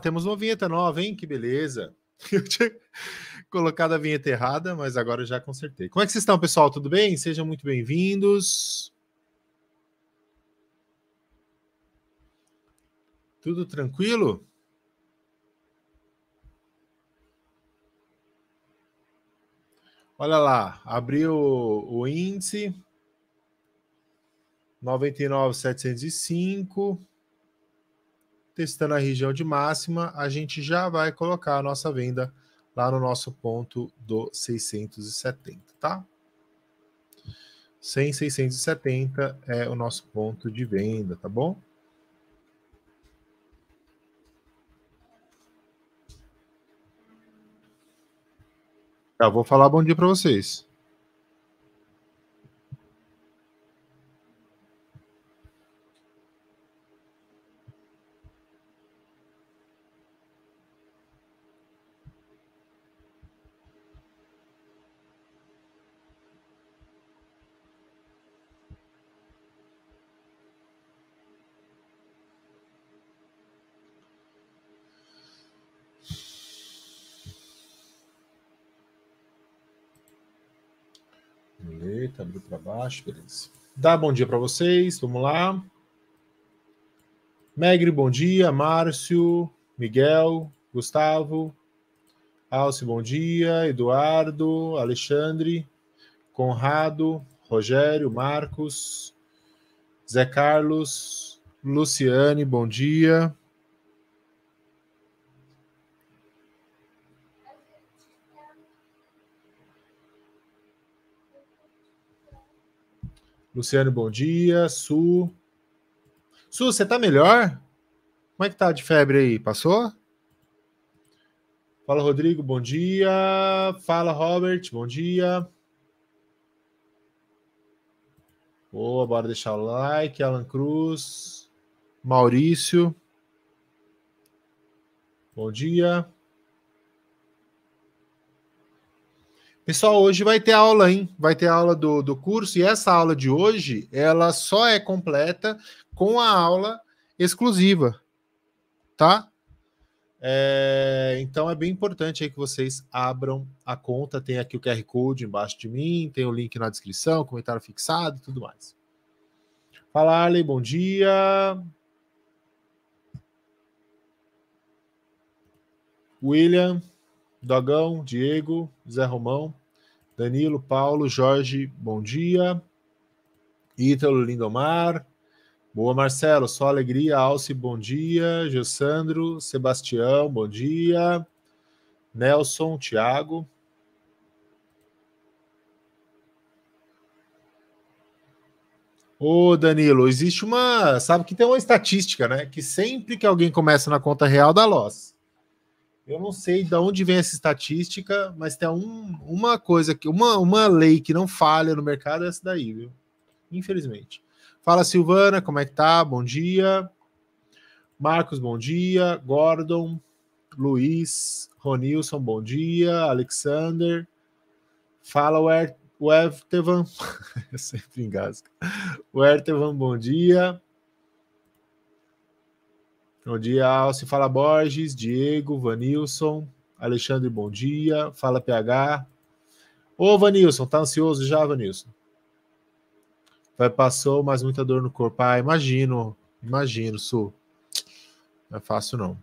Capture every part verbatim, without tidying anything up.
temos uma vinheta nova, hein? Que beleza. Eu tinha colocado a vinheta errada, mas agora eu já consertei. Como é que vocês estão, pessoal? Tudo bem? Sejam muito bem-vindos. Tudo tranquilo? Olha lá, abriu o índice noventa e nove mil setecentos e cinco. Testando a região de máxima, a gente já vai colocar a nossa venda lá no nosso ponto do seiscentos e setenta, tá? cem, seiscentos e setenta é o nosso ponto de venda, tá bom? Eu vou falar bom dia para vocês. Eita, abriu para baixo, beleza. Dá bom dia para vocês, vamos lá. Megre, bom dia. Márcio, Miguel, Gustavo, Alce, bom dia. Eduardo, Alexandre, Conrado, Rogério, Marcos, Zé Carlos, Luciane, bom dia. Luciane, bom dia. Su. Su, você tá melhor? Como é que tá de febre aí? Passou? Fala, Rodrigo, bom dia. Fala, Robert, bom dia. Boa, bora deixar o like. Alan Cruz, Maurício, bom dia. Pessoal, hoje vai ter aula, hein? Vai ter aula do, do curso, e essa aula de hoje, ela só é completa com a aula exclusiva, tá? É, então é bem importante aí que vocês abram a conta, tem aqui o Q R Code embaixo de mim, tem o link na descrição, comentário fixado e tudo mais. Fala, Arley, bom dia. William, Dogão, Diego, Zé Romão, Danilo, Paulo, Jorge, bom dia. Ítalo, Lindomar, boa, Marcelo, só alegria. Alce, bom dia. Gessandro, Sebastião, bom dia. Nelson, Thiago. Ô, Danilo, existe uma... Sabe que tem uma estatística, né? Que sempre que alguém começa na conta real, dá loss. Eu não sei de onde vem essa estatística, mas tem um, uma coisa, que uma, uma lei que não falha no mercado é essa daí, viu? Infelizmente. Fala, Silvana, como é que tá? Bom dia. Marcos, bom dia. Gordon, Luiz, Ronilson, bom dia. Alexander. Fala, o Ertevan. Eu sempre engasgo. O Ertevan, bom dia. Bom dia, Alce. Fala, Borges, Diego, Vanilson, Alexandre, bom dia. Fala, P H. Ô, Vanilson, tá ansioso já, Vanilson? Vai, passou, mas muita dor no corpo. Ah, imagino, imagino, Su. Não é fácil, não.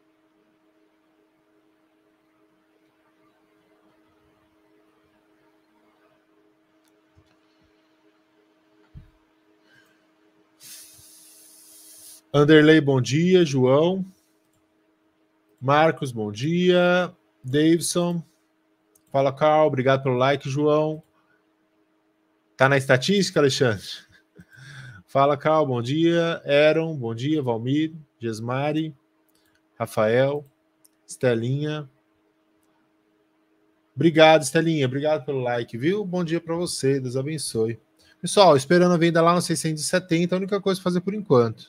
Anderley, bom dia. João. Marcos, bom dia. Davidson. Fala, Carl. Obrigado pelo like, João. Tá na estatística, Alexandre? Fala, Carl. Bom dia. Aaron, bom dia. Valmir. Gesmari. Rafael. Estelinha. Obrigado, Estelinha. Obrigado pelo like, viu? Bom dia para você. Deus abençoe. Pessoal, esperando a venda lá no seiscentos e setenta, a única coisa a fazer por enquanto.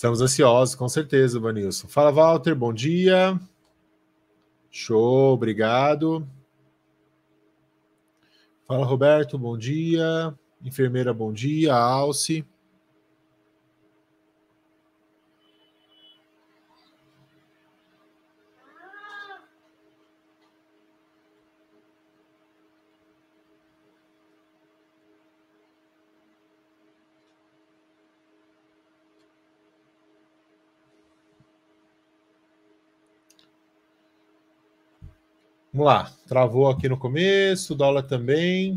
Estamos ansiosos, com certeza, Vanilson. Fala, Walter, bom dia. Show, obrigado. Fala, Roberto, bom dia. Enfermeira, bom dia. Alce. Vamos lá, travou aqui no começo, dólar também.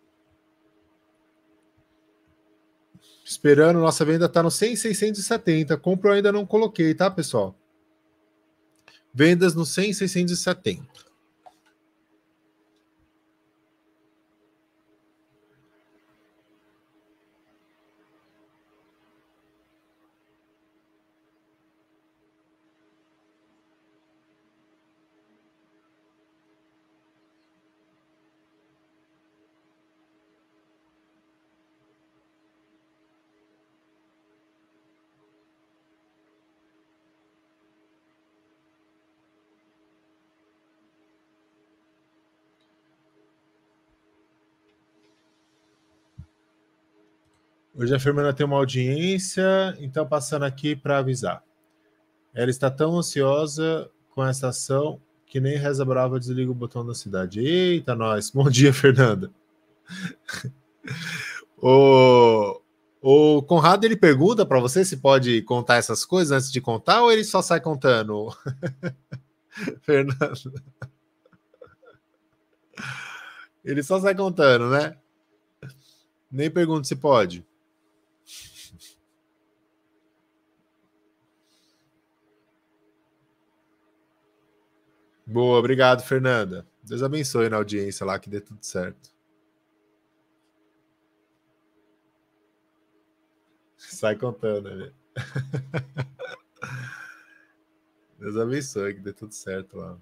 Esperando, nossa venda está no cem mil seiscentos e setenta. Compro eu ainda não coloquei, tá, pessoal? Vendas no cem mil seiscentos e setenta. Hoje a Fernanda tem uma audiência, então passando aqui para avisar. Ela está tão ansiosa com essa ação que nem reza brava desliga o botão da cidade. Eita, nós. Bom dia, Fernanda. o, o Conrado, ele pergunta para você se pode contar essas coisas antes de contar ou ele só sai contando? Fernanda. Ele só sai contando, né? Nem pergunta se pode. Boa, obrigado, Fernanda. Deus abençoe na audiência lá, que dê tudo certo. Sai contando, né? Deus abençoe, que dê tudo certo lá.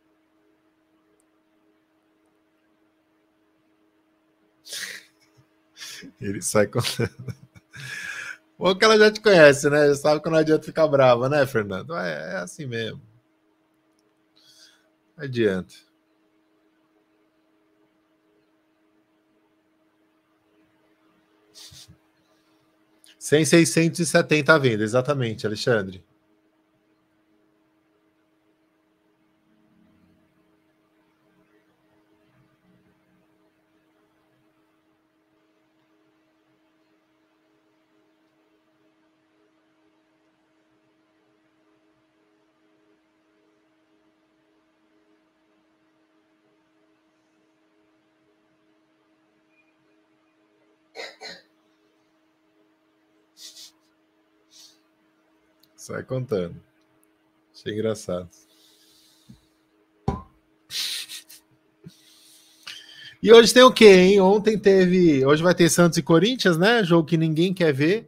Ele sai contando. Bom que ela já te conhece, né? Já sabe que não adianta ficar brava, né, Fernando? É, é assim mesmo. Não adianta. cem mil seiscentos e setenta à venda, exatamente, Alexandre. Sai contando. Achei engraçado. E hoje tem o quê, hein? Ontem teve. Hoje vai ter Santos e Corinthians, né? Jogo que ninguém quer ver.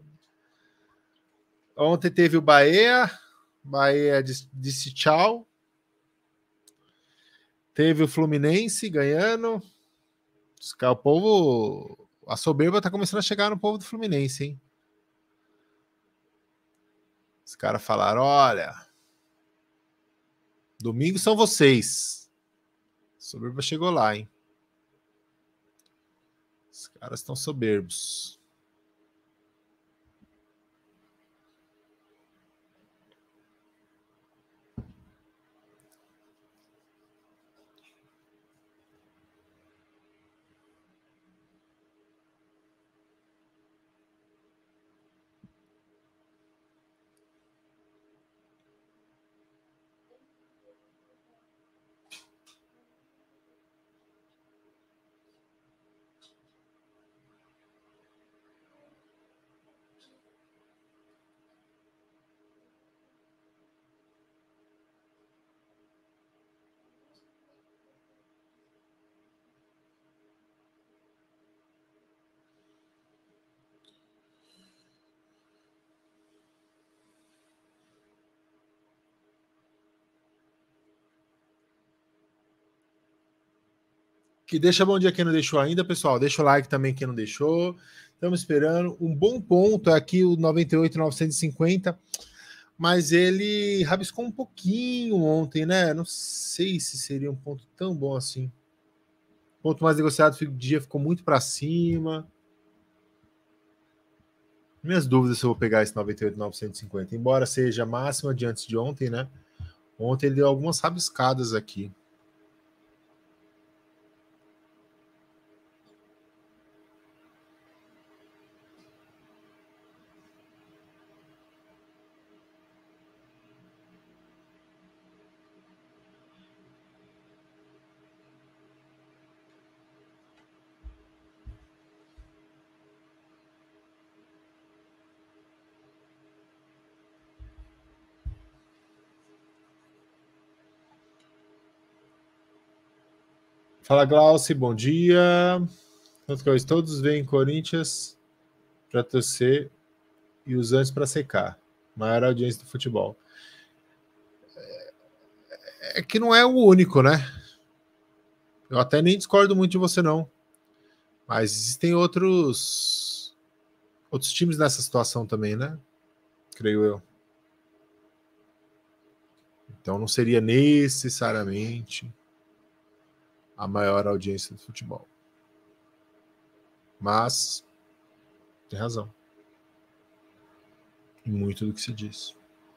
Ontem teve o Bahia. Bahia disse tchau. Teve o Fluminense ganhando. O povo. A soberba tá começando a chegar no povo do Fluminense, hein? Os caras falaram: olha, domingo são vocês. A soberba chegou lá, hein? Os caras estão soberbos. Que deixa bom dia quem não deixou ainda, pessoal. Deixa o like também quem não deixou. Estamos esperando. Um bom ponto é aqui o noventa e oito mil novecentos e cinquenta, mas ele rabiscou um pouquinho ontem, né? Não sei se seria um ponto tão bom assim. O ponto mais negociado do dia ficou muito para cima. Minhas dúvidas se eu vou pegar esse noventa e oito mil novecentos e cinquenta, embora seja a máxima de antes de ontem, né? Ontem ele deu algumas rabiscadas aqui. Fala, Glauci, bom dia. Todos veem Corinthians para torcer e os antes para secar. Maior audiência do futebol. É que não é o único, né? Eu até nem discordo muito de você, não. Mas existem outros outros times nessa situação também, né? Creio eu. Então não seria necessariamente a maior audiência do futebol. Mas tem razão em muito do que se diz.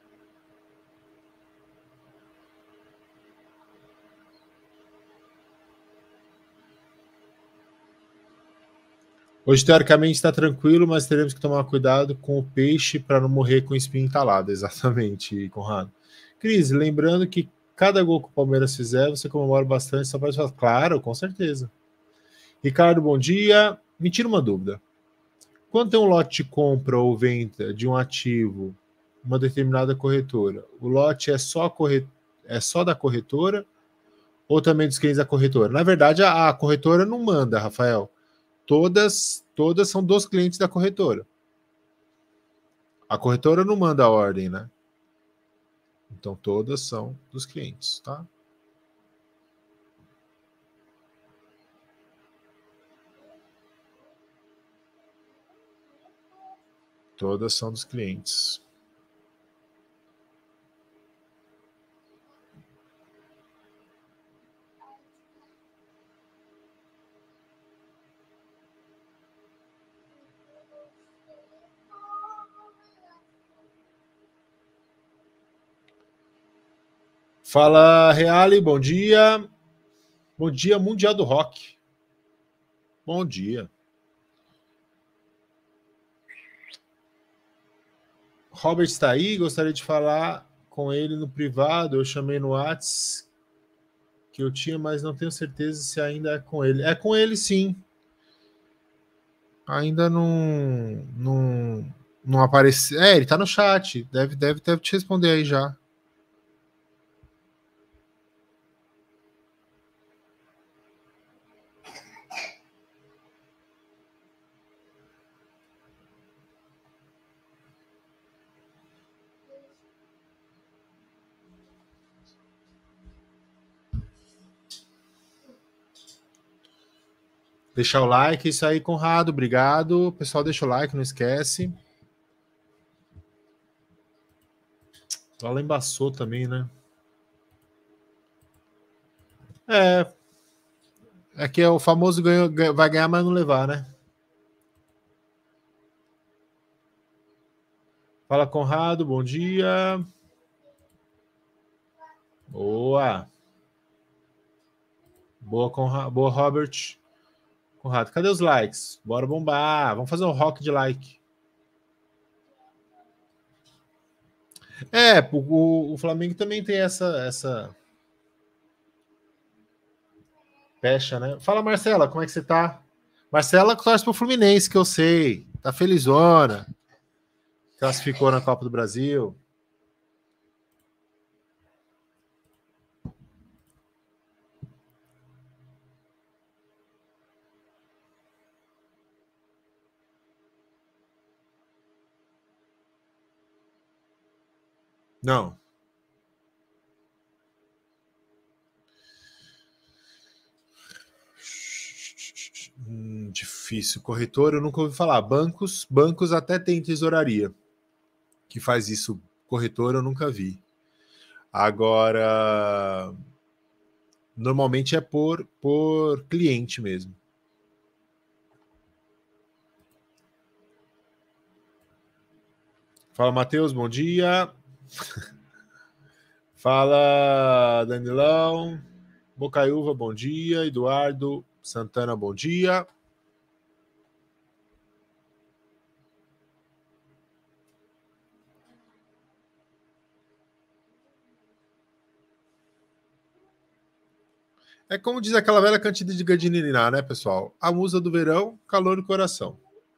Hoje, teoricamente, está tranquilo, mas teremos que tomar cuidado com o peixe para não morrer com espinho entalado. Exatamente, Conrado. Cris, lembrando que cada gol que o Palmeiras fizer, você comemora bastante, só pode falar. Claro, com certeza. Ricardo, bom dia. Me tira uma dúvida. Quando tem um lote de compra ou venda de um ativo, uma determinada corretora, o lote é só, corret... é só da corretora ou também dos clientes da corretora? Na verdade, a, a corretora não manda, Rafael. Todas, todas são dos clientes da corretora. A corretora não manda a ordem, né? Então todas são dos clientes, tá? Todas são dos clientes. Fala, Reale, bom dia. Bom dia, Mundial do Rock. Bom dia. Robert está aí, gostaria de falar com ele no privado. Eu chamei no WhatsApp que eu tinha, mas não tenho certeza se ainda é com ele. É com ele, sim. Ainda não, não, não apareceu. É, ele tá no chat. Deve, deve, deve te responder aí já. Deixar o like, isso aí, Conrado, obrigado. Pessoal, deixa o like, não esquece. Ela embaçou também, né? É. É que é o famoso ganho, vai ganhar, mas não levar, né? Fala, Conrado, bom dia. Boa. Boa, Conrado. Boa, Robert. Conrado, cadê os likes? Bora bombar. Vamos fazer um rock de like. É, o, o Flamengo também tem essa, essa pecha, né? Fala, Marcela, como é que você tá? Marcela torce pro Fluminense, que eu sei. Tá felizona. Classificou na Copa do Brasil. Não. Difícil. Corretor, eu nunca ouvi falar. Bancos, bancos até tem tesouraria que faz isso. Corretor, eu nunca vi. Agora, normalmente é por, por cliente mesmo. Fala, Matheus, bom dia. Fala, Danilão. Bocaiúva, bom dia. Eduardo Santana, bom dia. É como diz aquela velha cantiga de Gadininá, né, pessoal? A musa do verão, calor no coração.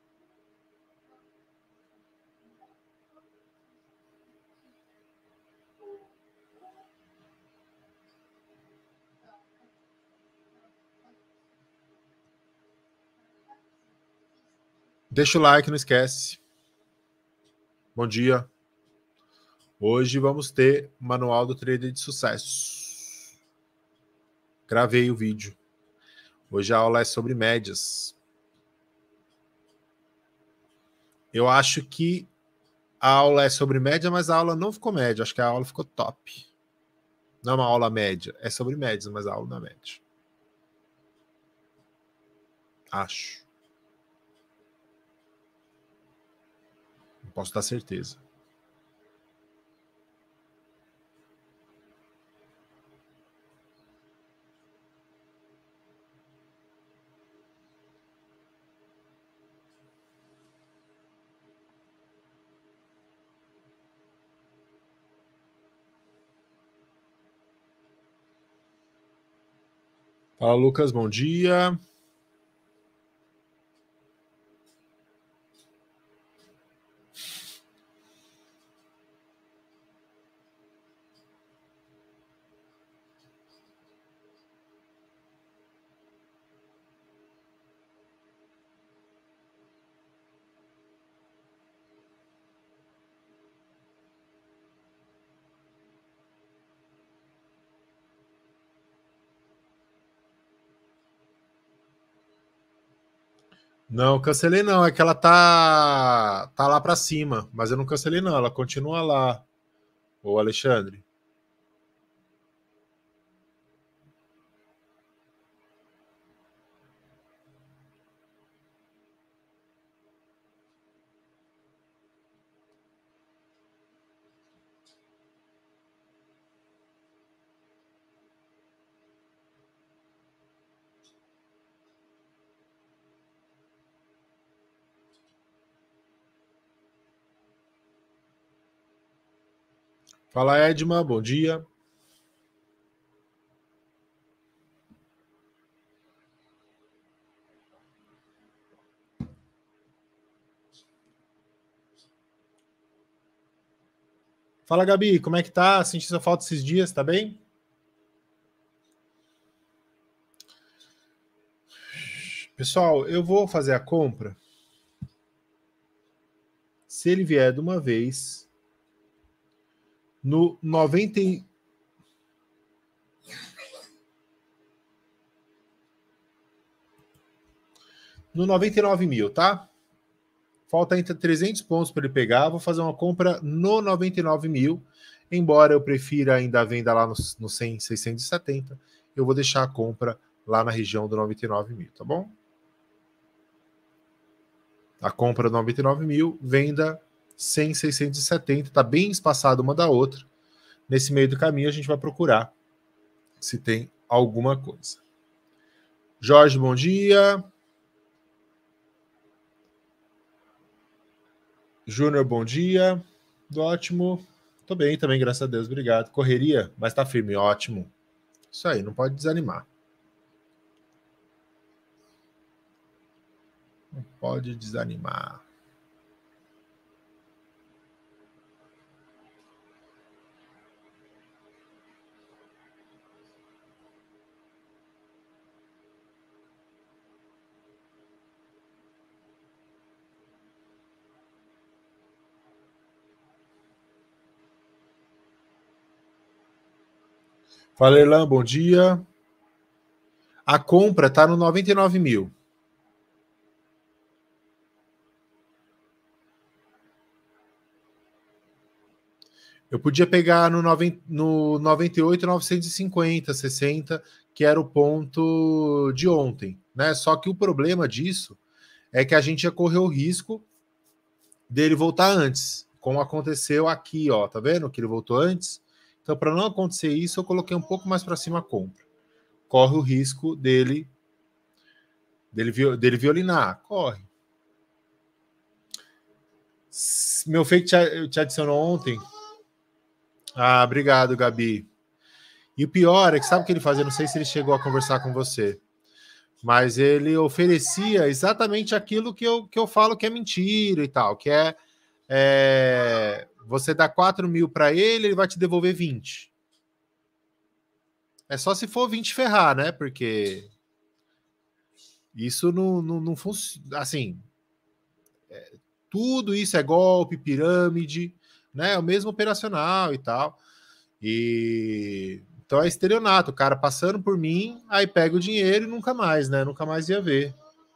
Deixa o like, não esquece. Bom dia. Hoje vamos ter Manual do Trader de Sucesso. Gravei o vídeo. Hoje a aula é sobre médias. Eu acho que a aula é sobre média, mas a aula não ficou média. Acho que a aula ficou top. Não é uma aula média. É sobre médias, mas a aula não é média. Acho. Não posso dar certeza. Fala, Lucas, bom dia. Não, cancelei não. É que ela tá, tá lá para cima. Mas eu não cancelei não. Ela continua lá. Ô, Alexandre. Fala, Edma, bom dia. Fala, Gabi, como é que tá? Senti sua falta esses dias, tá bem? Pessoal, eu vou fazer a compra. Se ele vier de uma vez, no noventa no noventa e nove mil, tá? Falta ainda trezentos pontos para ele pegar. Vou fazer uma compra no noventa e nove mil. Embora eu prefira ainda a venda lá no, no cem, seiscentos e setenta, eu vou deixar a compra lá na região do noventa e nove mil, tá bom? A compra do noventa e nove mil, venda cem, seiscentos e setenta, tá bem espaçado uma da outra. Nesse meio do caminho a gente vai procurar se tem alguma coisa. Jorge, bom dia. Júnior, bom dia. Ótimo. Tô bem também, graças a Deus, obrigado. Correria, mas tá firme, ótimo. Isso aí, não pode desanimar. Não pode desanimar. Fala, Erlan, bom dia. A compra tá no noventa e nove mil. Eu podia pegar no, noventa, no noventa e oito, novecentos e cinquenta, sessenta, que era o ponto de ontem, né? Só que o problema disso é que a gente ia correr o risco dele voltar antes, como aconteceu aqui, ó, tá vendo que ele voltou antes? Então, para não acontecer isso, eu coloquei um pouco mais para cima a compra. Corre o risco dele dele, dele violinar, corre. Meu fake te, te adicionou ontem. Ah, obrigado, Gabi. E o pior é que sabe o que ele fazia? Não sei se ele chegou a conversar com você, mas ele oferecia exatamente aquilo que eu, que eu falo que é mentira e tal, que é, é você dá quatro mil para ele, ele vai te devolver vinte. É só se for vinte ferrar, né? Porque isso não, não, não funciona. Assim, é, tudo isso é golpe, pirâmide, né? É o mesmo operacional e tal. E então é estelionato, o cara passando por mim, aí pega o dinheiro e nunca mais, né? Nunca mais ia ver.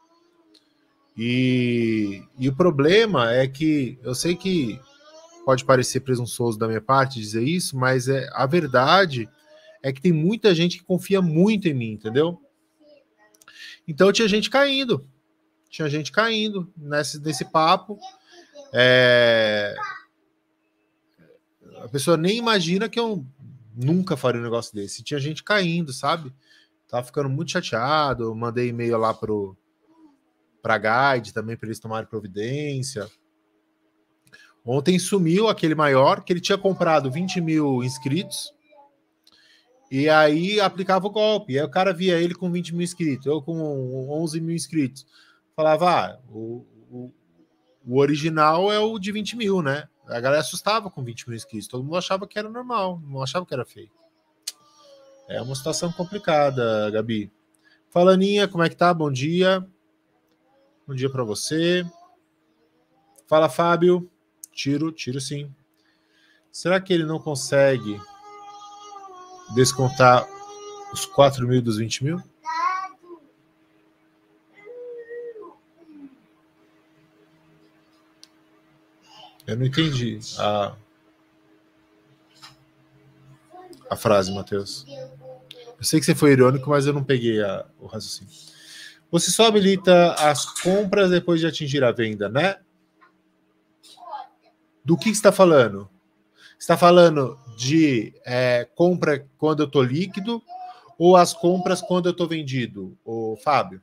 E, e o problema é que eu sei que pode parecer presunçoso da minha parte dizer isso, mas é a verdade é que tem muita gente que confia muito em mim, entendeu? Então tinha gente caindo, tinha gente caindo nesse, nesse papo. É... A pessoa nem imagina que eu nunca faria um negócio desse. Tinha gente caindo, sabe? Tava ficando muito chateado. Mandei e-mail lá pro para Guide também para eles tomarem providência. Ontem sumiu aquele maior que ele tinha comprado vinte mil inscritos e aí aplicava o golpe. E aí o cara via ele com vinte mil inscritos, eu com onze mil inscritos. Falava, ah, o, o, o original é o de vinte mil, né? A galera assustava com vinte mil inscritos. Todo mundo achava que era normal, não achava que era fake. É uma situação complicada, Gabi. Falaninha, como é que tá? Bom dia. Bom dia para você. Fala, Fábio. Tiro, tiro sim. Será que ele não consegue descontar os quatro mil dos vinte mil? Eu não entendi a, a frase, Matheus. Eu sei que você foi irônico, mas eu não peguei a, o raciocínio. Você só habilita as compras depois de atingir a venda, né? Do que você está falando? Você está falando de é, compra quando eu estou líquido ou as compras quando eu estou vendido? Ô, Fábio?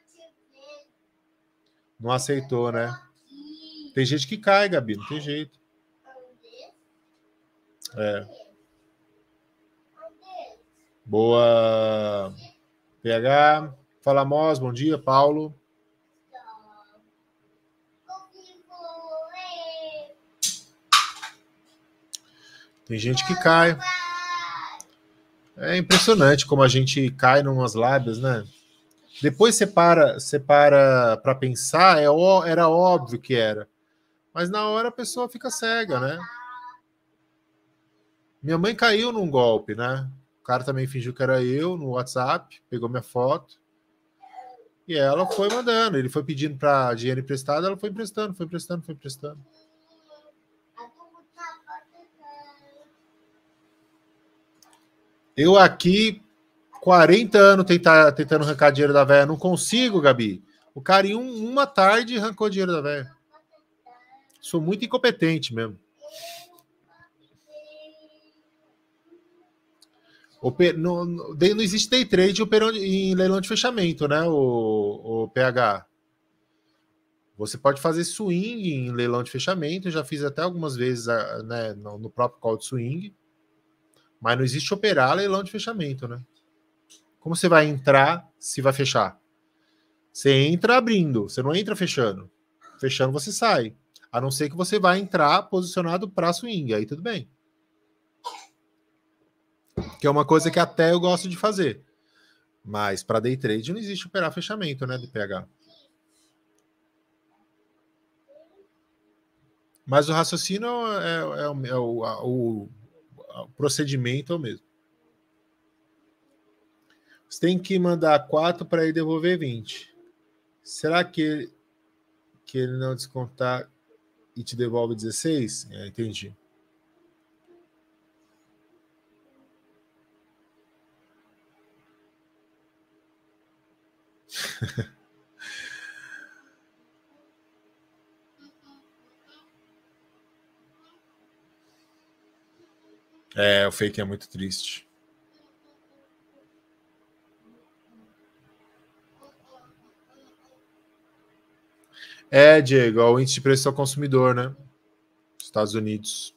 Não aceitou, né? Tem gente que cai, Gabi, não tem jeito. É. Boa, P H. Fala, Mós, bom dia, Paulo. Tem gente que cai. É impressionante como a gente cai numas lábias, né? Depois você para, você para para pensar, é, era óbvio que era. Mas na hora a pessoa fica cega, né? Minha mãe caiu num golpe, né? O cara também fingiu que era eu no WhatsApp, pegou minha foto. E ela foi mandando. Ele foi pedindo para dinheiro emprestado, ela foi emprestando, foi emprestando, foi emprestando. Eu aqui, quarenta anos tentar, tentando arrancar dinheiro da véia, não consigo, Gabi. O cara em um, uma tarde arrancou dinheiro da véia. Sou muito incompetente mesmo. Oper... Não, não, não existe day trade em leilão de fechamento, né, o, o P H? Você pode fazer swing em leilão de fechamento, eu já fiz até algumas vezes, né, no próprio call de swing, mas não existe operar leilão de fechamento, né? Como você vai entrar se vai fechar? Você entra abrindo, você não entra fechando. Fechando você sai. A não ser que você vai entrar posicionado para swing, aí tudo bem. Que é uma coisa que até eu gosto de fazer. Mas para day trade não existe operar fechamento, né, do P H. Mas o raciocínio é, é, é o, o, o procedimento é o mesmo. Você tem que mandar quatro para ele devolver vinte. Será que ele, que ele não descontar e te devolve dezesseis? É, entendi. É, o fake é muito triste. É, Diego, é o índice de preço ao consumidor, né? Estados Unidos.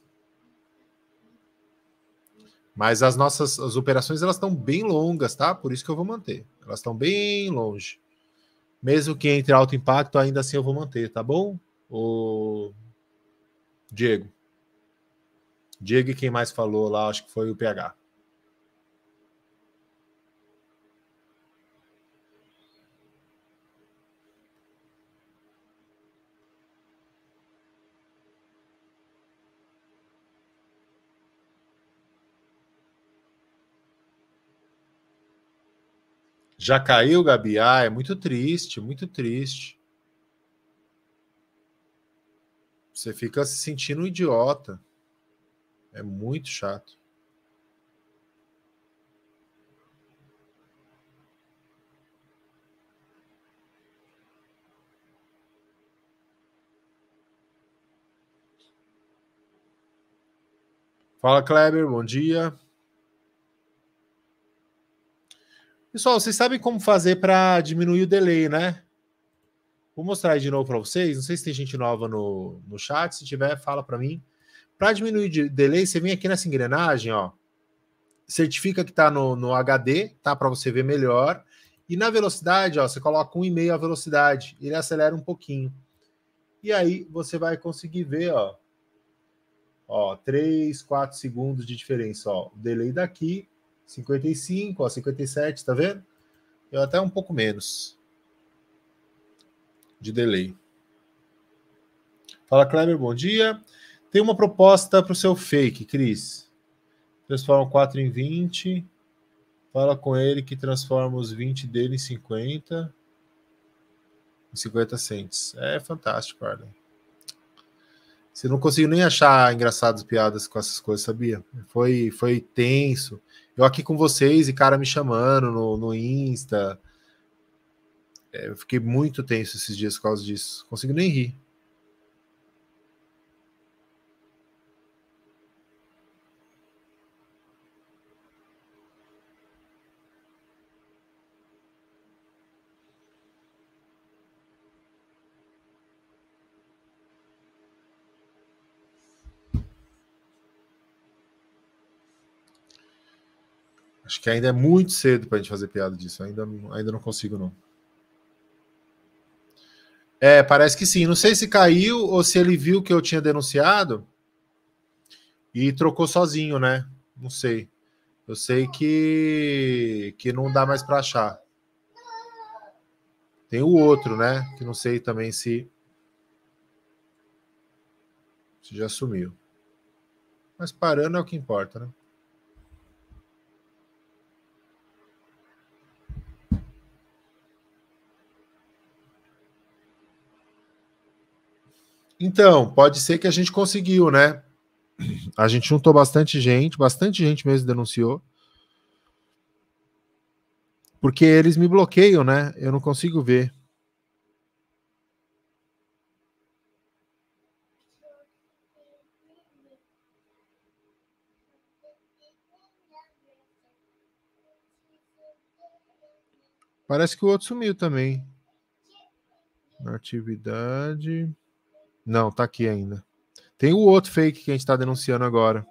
Mas as nossas as operações elas estão bem longas, tá? Por isso que eu vou manter. Elas estão bem longe. Mesmo que entre alto impacto, ainda assim eu vou manter, tá bom? O Diego. Diego e quem mais falou lá, acho que foi o P H. Já caiu, Gabi? Ah, é muito triste, muito triste. Você fica se sentindo um idiota. É muito chato. Fala, Kleber, bom dia. Pessoal, vocês sabem como fazer para diminuir o delay, né? Vou mostrar de novo para vocês. Não sei se tem gente nova no, no chat. Se tiver, fala para mim. Para diminuir o delay, você vem aqui nessa engrenagem, ó. Certifica que está no, no H D, tá? Para você ver melhor. E na velocidade, ó, você coloca um e meio a velocidade. Ele acelera um pouquinho. E aí você vai conseguir ver, ó. Ó, três, quatro segundos de diferença, ó. O delay daqui, cinquenta e cinco, ó, cinquenta e sete, tá vendo? Eu até um pouco menos de delay. Fala, Kleber, bom dia. Tem uma proposta para o seu fake, Cris. Transforma quatro em vinte. Fala com ele que transforma os vinte dele em cinquenta. Em cinquenta cents. É fantástico, Arlen. Você não conseguiu nem achar engraçadas piadas com essas coisas, sabia? Foi, foi tenso. Eu aqui com vocês e cara me chamando no, no Insta. É, eu fiquei muito tenso esses dias por causa disso. Não consigo nem rir. Acho que ainda é muito cedo pra gente fazer piada disso. Ainda, ainda não consigo, não. É, parece que sim. Não sei se caiu ou se ele viu que eu tinha denunciado e trocou sozinho, né? Não sei. Eu sei que, que não dá mais para achar. Tem o outro, né? Que não sei também se, se já sumiu. Mas parando é o que importa, né? Então, pode ser que a gente conseguiu, né? A gente juntou bastante gente, bastante gente mesmo denunciou. Porque eles me bloqueiam, né? Eu não consigo ver. Parece que o outro sumiu também. Atividade. Não, tá aqui ainda. Tem o outro fake que a gente tá denunciando agora.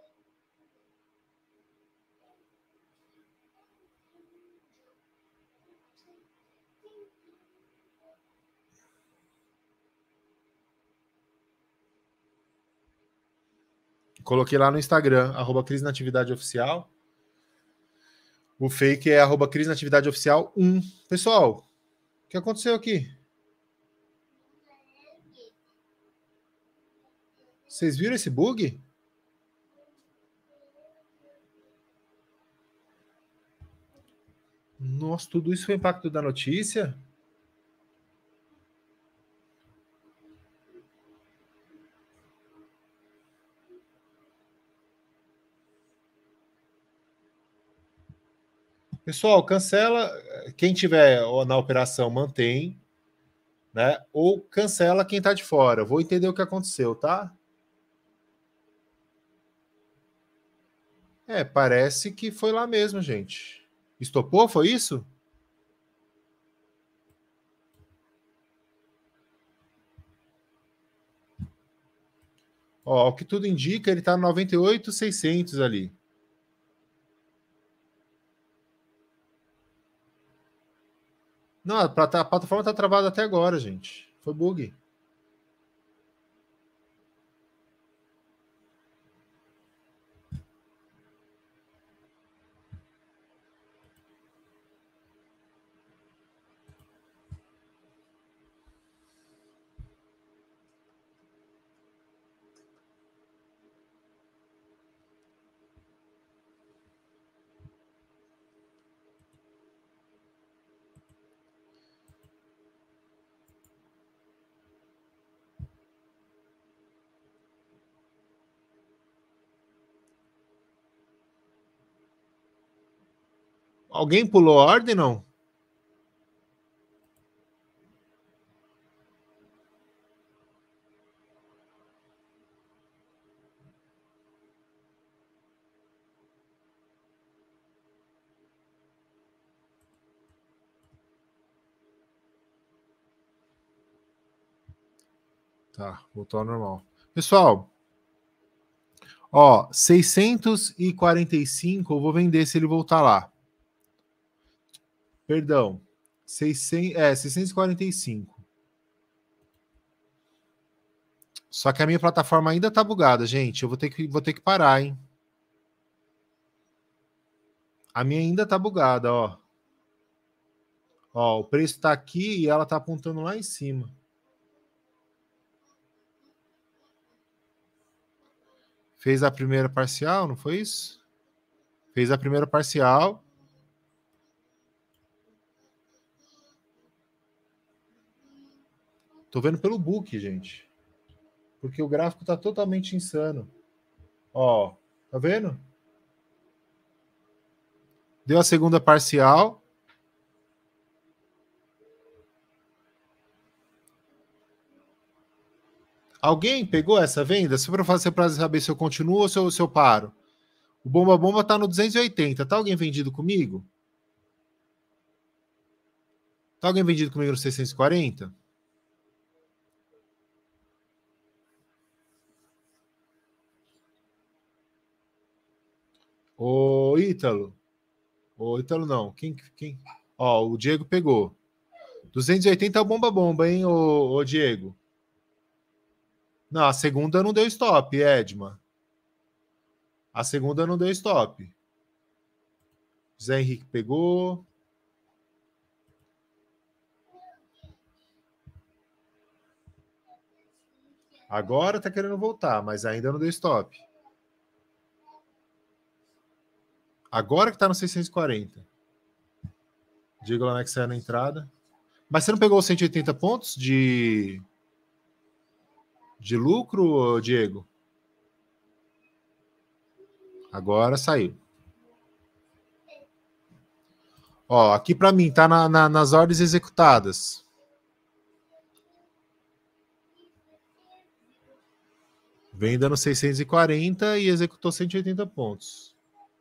Coloquei lá no Instagram, arroba Cris Natividade Oficial. O fake é arroba Cris Natividade Oficial um. Pessoal, o que aconteceu aqui? Vocês viram esse bug? Nossa, tudo isso foi impacto da notícia? Pessoal, cancela, quem tiver na operação mantém, né? Ou cancela quem está de fora. Vou entender o que aconteceu, tá? É, parece que foi lá mesmo, gente. Estopou, foi isso? Ó, o que tudo indica, ele está no noventa e oito mil e seiscentos ali. Não, a plataforma está travada até agora, gente. Foi bug. Alguém pulou a ordem, não? Tá, voltou ao normal. Pessoal, ó, seiscentos e quarenta e cinco, eu vou vender se ele voltar lá. Perdão, seiscentos, é, seiscentos e quarenta e cinco. Só que a minha plataforma ainda tá bugada, gente. Eu vou ter que, vou ter que parar, hein? A minha ainda tá bugada, ó. Ó, o preço tá aqui e ela tá apontando lá em cima. Fez a primeira parcial, não foi isso? Fez a primeira parcial. Tô vendo pelo book, gente. Porque o gráfico tá totalmente insano. Ó, tá vendo? Deu a segunda parcial. Alguém pegou essa venda? Se for fazer para saber se eu continuo ou se eu, se eu paro. O Bomba Bomba tá no duzentos e oitenta. Tá alguém vendido comigo? Tá alguém vendido comigo no seiscentos e quarenta? Ô, Ítalo. Ô, Ítalo não. Quem, quem? Ó, o Diego pegou. duzentos e oitenta é o Bomba Bomba, hein, ô, ô Diego? Não, a segunda não deu stop, Edma. A segunda não deu stop. Zé Henrique pegou. Agora tá querendo voltar, mas ainda não deu stop. Agora que tá no seiscentos e quarenta. Diego Lamex saiu na entrada. Mas você não pegou os cento e oitenta pontos de, de lucro, Diego? Agora saiu. Ó, aqui para mim tá na, na, nas ordens executadas. Venda no seiscentos e quarenta e executou cento e oitenta pontos.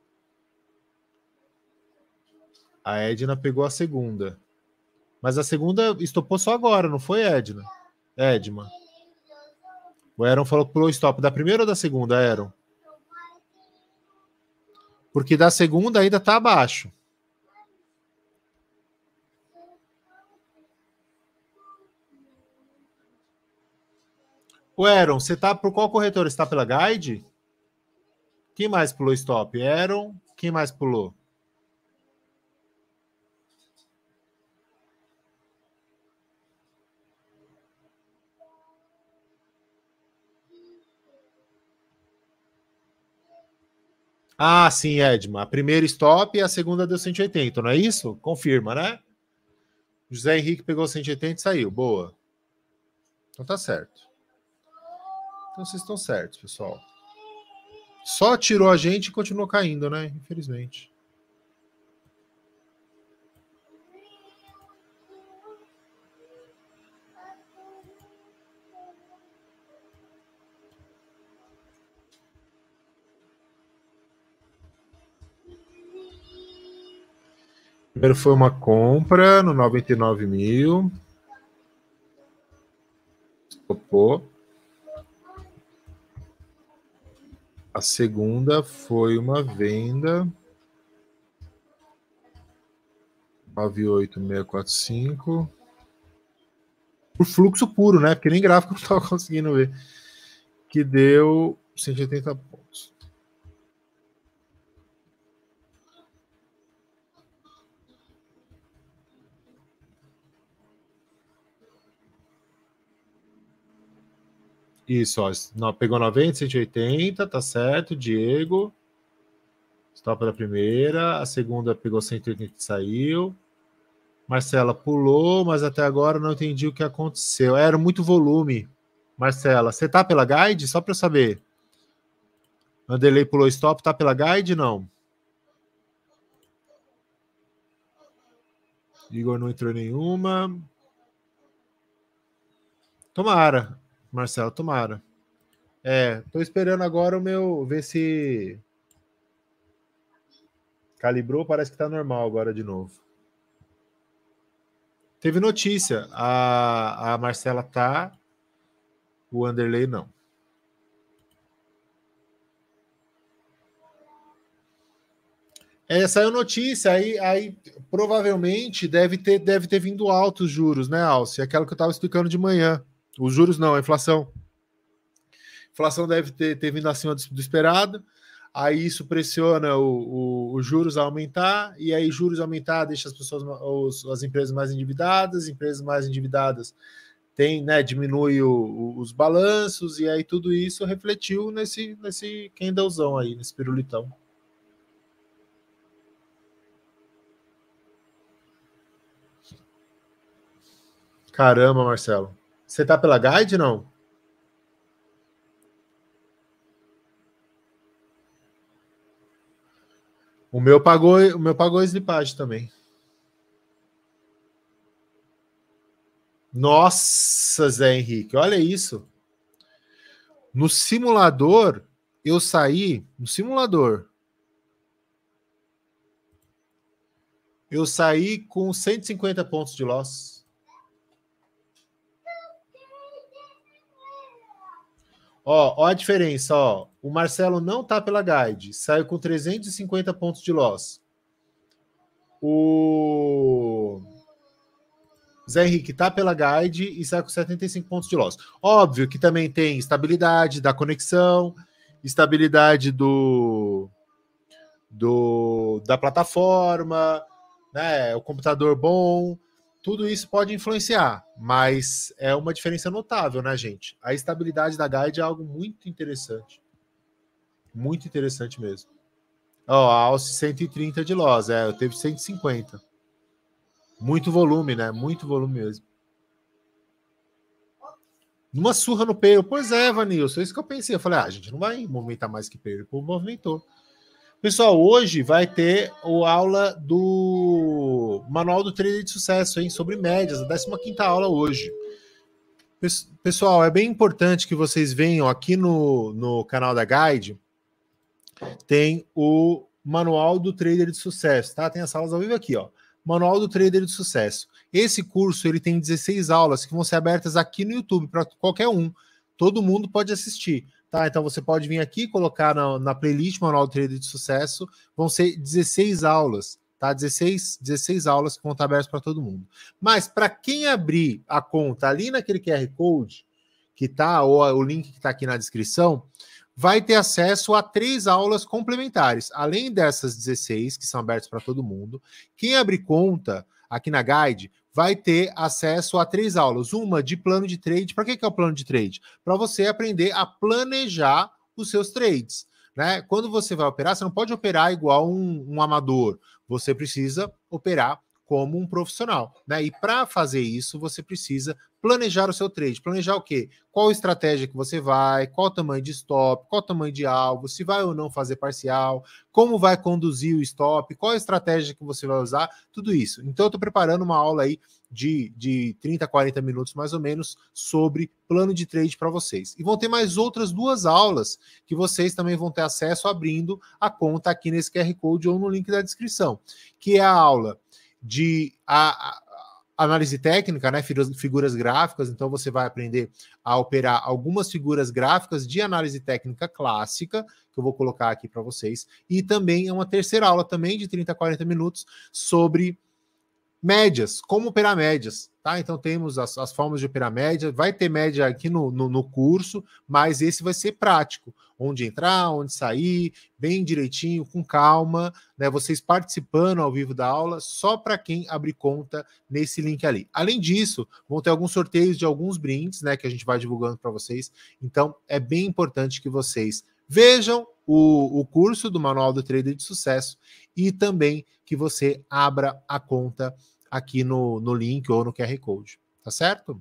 A Edna pegou a segunda. Mas a segunda estopou só agora, não foi, Edna? Edma. O Aaron falou que pulou stop da primeira ou da segunda, Aaron? Porque da segunda ainda tá abaixo. O Aaron, você tá por qual corretora? Você tá pela Guide? Quem mais pulou stop? Aaron. Quem mais pulou? Ah, sim, Edma. A primeira stop e a segunda deu cento e oitenta, não é isso? Confirma, né? José Henrique pegou cento e oitenta e saiu. Boa. Então tá certo. Então vocês estão certos, pessoal. Só tirou a gente e continuou caindo, né? Infelizmente. Primeiro foi uma compra no noventa e nove mil. Topou. A segunda foi uma venda. nove oito seis quatro cinco. Por fluxo puro, né? Porque nem gráfico não estava conseguindo ver. Que deu cento e oitenta pontos. Isso, ó. Não, pegou noventa, cento e oitenta, tá certo. Diego. Stop da primeira. A segunda pegou cento e oitenta e saiu. Marcela pulou, mas até agora não entendi o que aconteceu. Era muito volume. Marcela, você tá pela guide? Só para eu saber. Anderley pulou stop, tá pela guide? Não. Igor não entrou nenhuma. Tomara, Marcelo, tomara. É, tô esperando agora o meu, ver se calibrou, parece que tá normal agora de novo. Teve notícia, a, a Marcela tá, o Anderley não. É, saiu notícia, aí, aí provavelmente deve ter, deve ter vindo altos juros, né, Alce? Aquela que eu estava explicando de manhã. Os juros não, a inflação. A inflação deve ter, ter vindo acima do, do esperado, aí isso pressiona o, o, os juros a aumentar, e aí juros aumentar deixa as pessoas, os, as empresas mais endividadas, empresas mais endividadas tem, né, diminui o, o, os balanços, e aí tudo isso refletiu nesse, nesse candlezão aí, nesse pirulitão. Caramba, Marcelo. Você tá pela guide, não? O meu pagou, o meu pagou slipagem também. Nossa, Zé Henrique, olha isso. No simulador, eu saí, no simulador, eu saí com cento e cinquenta pontos de loss. Ó, ó a diferença, ó. O Marcelo não tá pela guide, saiu com trezentos e cinquenta pontos de loss. O Zé Henrique tá pela guide e sai com setenta e cinco pontos de loss. Óbvio que também tem estabilidade da conexão, estabilidade do, do da plataforma, né? O computador bom, tudo isso pode influenciar, mas é uma diferença notável, né, gente? A estabilidade da guide é algo muito interessante. Muito interessante mesmo. Ó, a Alce cento e trinta de loss, é, eu teve cento e cinquenta. Muito volume, né? Muito volume mesmo. Numa surra no peito. Pois é, Vanilson, é isso que eu pensei. Eu falei, ah, a gente não vai movimentar mais que peito. O povo movimentou. Pessoal, hoje vai ter a aula do Manual do Trader de Sucesso, hein? Sobre médias, a décima quinta aula hoje. Pessoal, é bem importante que vocês venham aqui no, no canal da Guide. Tem o Manual do Trader de Sucesso, tá? Tem as aulas ao vivo aqui, ó. Manual do Trader de Sucesso. Esse curso ele tem dezesseis aulas que vão ser abertas aqui no YouTube para qualquer um. Todo mundo pode assistir, tá? Então você pode vir aqui, colocar na, na playlist Manual do Trader de Sucesso. Vão ser dezesseis aulas, tá? dezesseis, dezesseis aulas que vão estar abertas para todo mundo. Mas para quem abrir a conta ali naquele Q R Code que tá, ou o link que está aqui na descrição, vai ter acesso a três aulas complementares. Além dessas dezesseis, que são abertas para todo mundo, quem abrir conta aqui na Guide vai ter acesso a três aulas. Uma de plano de trade. Para que, que é o plano de trade? Para você aprender a planejar os seus trades. Né? Quando você vai operar, você não pode operar igual um, um amador. Você precisa operar como um profissional, né? E para fazer isso, você precisa planejar o seu trade. Planejar o quê? Qual estratégia que você vai, qual o tamanho de stop, qual o tamanho de alvo, se vai ou não fazer parcial, como vai conduzir o stop, qual a estratégia que você vai usar, tudo isso. Então, eu estou preparando uma aula aí de, de trinta, quarenta minutos, mais ou menos, sobre plano de trade para vocês. E vão ter mais outras duas aulas que vocês também vão ter acesso abrindo a conta aqui nesse Q R Code ou no link da descrição, que é a aula de a, a, análise técnica, né? Figuras, figuras gráficas. Então, você vai aprender a operar algumas figuras gráficas de análise técnica clássica, que eu vou colocar aqui para vocês. E também é uma terceira aula também de trinta a quarenta minutos sobre médias, como operar médias, tá? Então temos as, as formas de operar média, vai ter média aqui no, no, no curso, mas esse vai ser prático, onde entrar, onde sair, bem direitinho, com calma, né? Vocês participando ao vivo da aula, só para quem abrir conta nesse link ali. Além disso, vão ter alguns sorteios de alguns brindes, né? Que a gente vai divulgando para vocês. Então é bem importante que vocês vejam o, o curso do Manual do Trader de Sucesso e também que você abra a conta aqui no, no link ou no Q R Code, tá certo?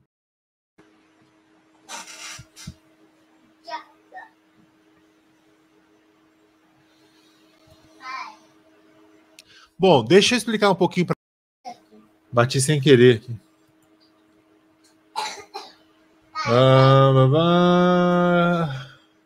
Bom, deixa eu explicar um pouquinho para... Bati sem querer aqui. Ah, babá.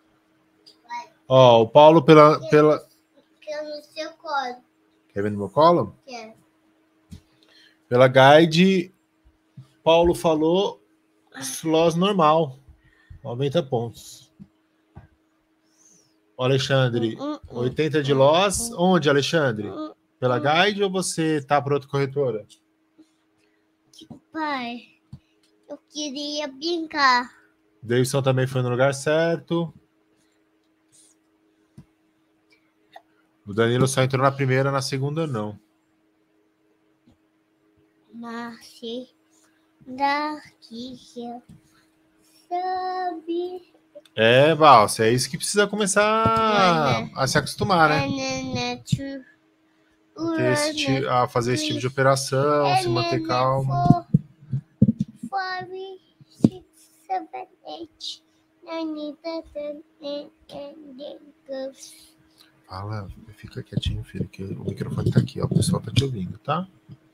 Ó, o Paulo pela... pela... Quer no seu colo. Quer ver no meu colo? Quer. Pela guide, Paulo falou loss normal, noventa pontos. O Alexandre, oitenta de loss. Onde, Alexandre? Pela guide ou você tá para outra corretora? Pai, eu queria brincar. Davidson também foi no lugar certo. O Danilo só entrou na primeira, na segunda não. Nasci daqui, sabe? É, Valse, é isso que precisa começar Olha. a se acostumar, né? Ter esse ti- a fazer esse tipo de operação, se manter calmo. Fala, fica quietinho, filho, que o microfone tá aqui, ó. O pessoal tá te ouvindo, tá?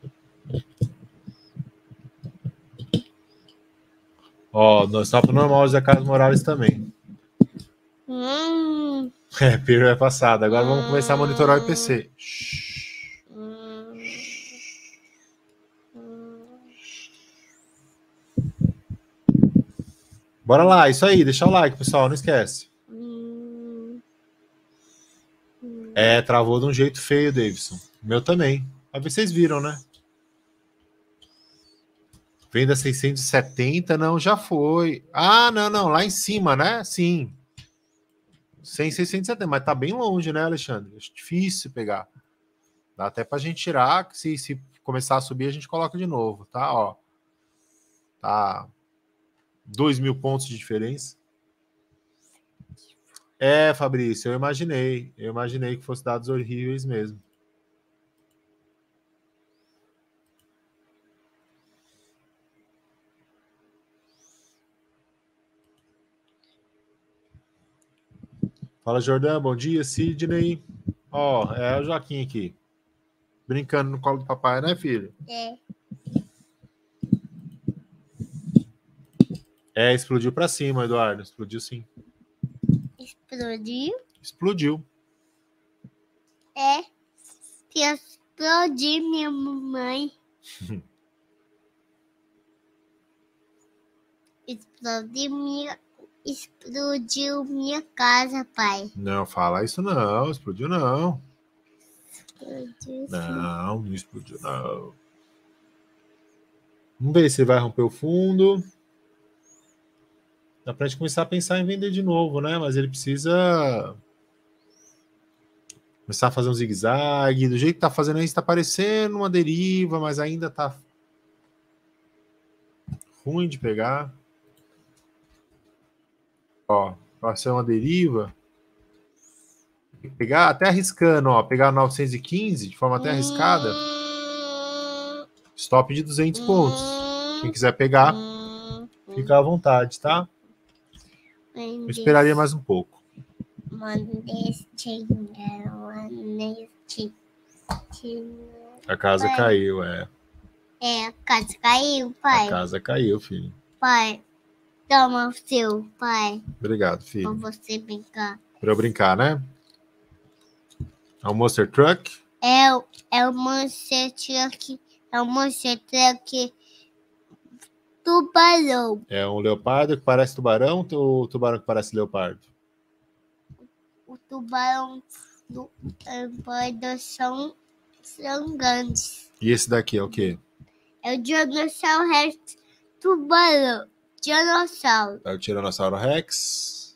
Ó, no stop normal, Zé Carlos Morales também. Hum. É, Pedro é passado. Agora vamos começar a monitorar o I P C. Hum. Bora lá, isso aí, deixa o like, pessoal, não esquece. Hum. É, travou de um jeito feio, Davidson. Meu também. A ver se vocês viram, né? Venda seiscentos e setenta, não, já foi. Ah, não, não, lá em cima, né? Sim. cem, seiscentos e setenta, mas tá bem longe, né, Alexandre? Acho difícil pegar. Dá até pra gente tirar, se, se começar a subir, a gente coloca de novo, tá? Ó. Tá dois mil pontos de diferença. É, Fabrício, eu imaginei. Eu imaginei que fosse dados horríveis mesmo. Fala, Jordão, bom dia. Sidney. Ó, é o Joaquim aqui. Brincando no colo do papai, né, filho? É. É, explodiu pra cima, Eduardo. Explodiu sim. Explodiu? Explodiu. É. Se explodir, minha mamãe. Explodiu minha, explodiu minha casa, pai. Não, fala isso não. Explodiu não. Explodiu, Não, não explodiu não. Vamos ver se ele vai romper o fundo. Dá pra gente começar a pensar em vender de novo, né? Mas ele precisa começar a fazer um zigue-zague. Do jeito que tá fazendo aí, está parecendo uma deriva, mas ainda tá ruim de pegar. Ó, para ser uma deriva, tem que pegar até arriscando, ó. Pegar novecentos e quinze de forma até arriscada. Stop de duzentos pontos. Quem quiser pegar, fica à vontade, tá? Eu esperaria mais um pouco. A casa pai. caiu, é. É, a casa caiu, pai. A casa caiu, filho. Pai, toma o seu, pai. Obrigado, filho. Pra você brincar. Pra eu brincar, né? É o Monster Truck. É, é o Monster Truck Eu mostrei aqui tubarão. É um leopardo que parece tubarão ou tubarão que parece leopardo? O tubarão do leopardo são, são grandes. E esse daqui é o quê? É o dinossauro rex tubarão. Dinossauro. É o Tiranossauro Rex.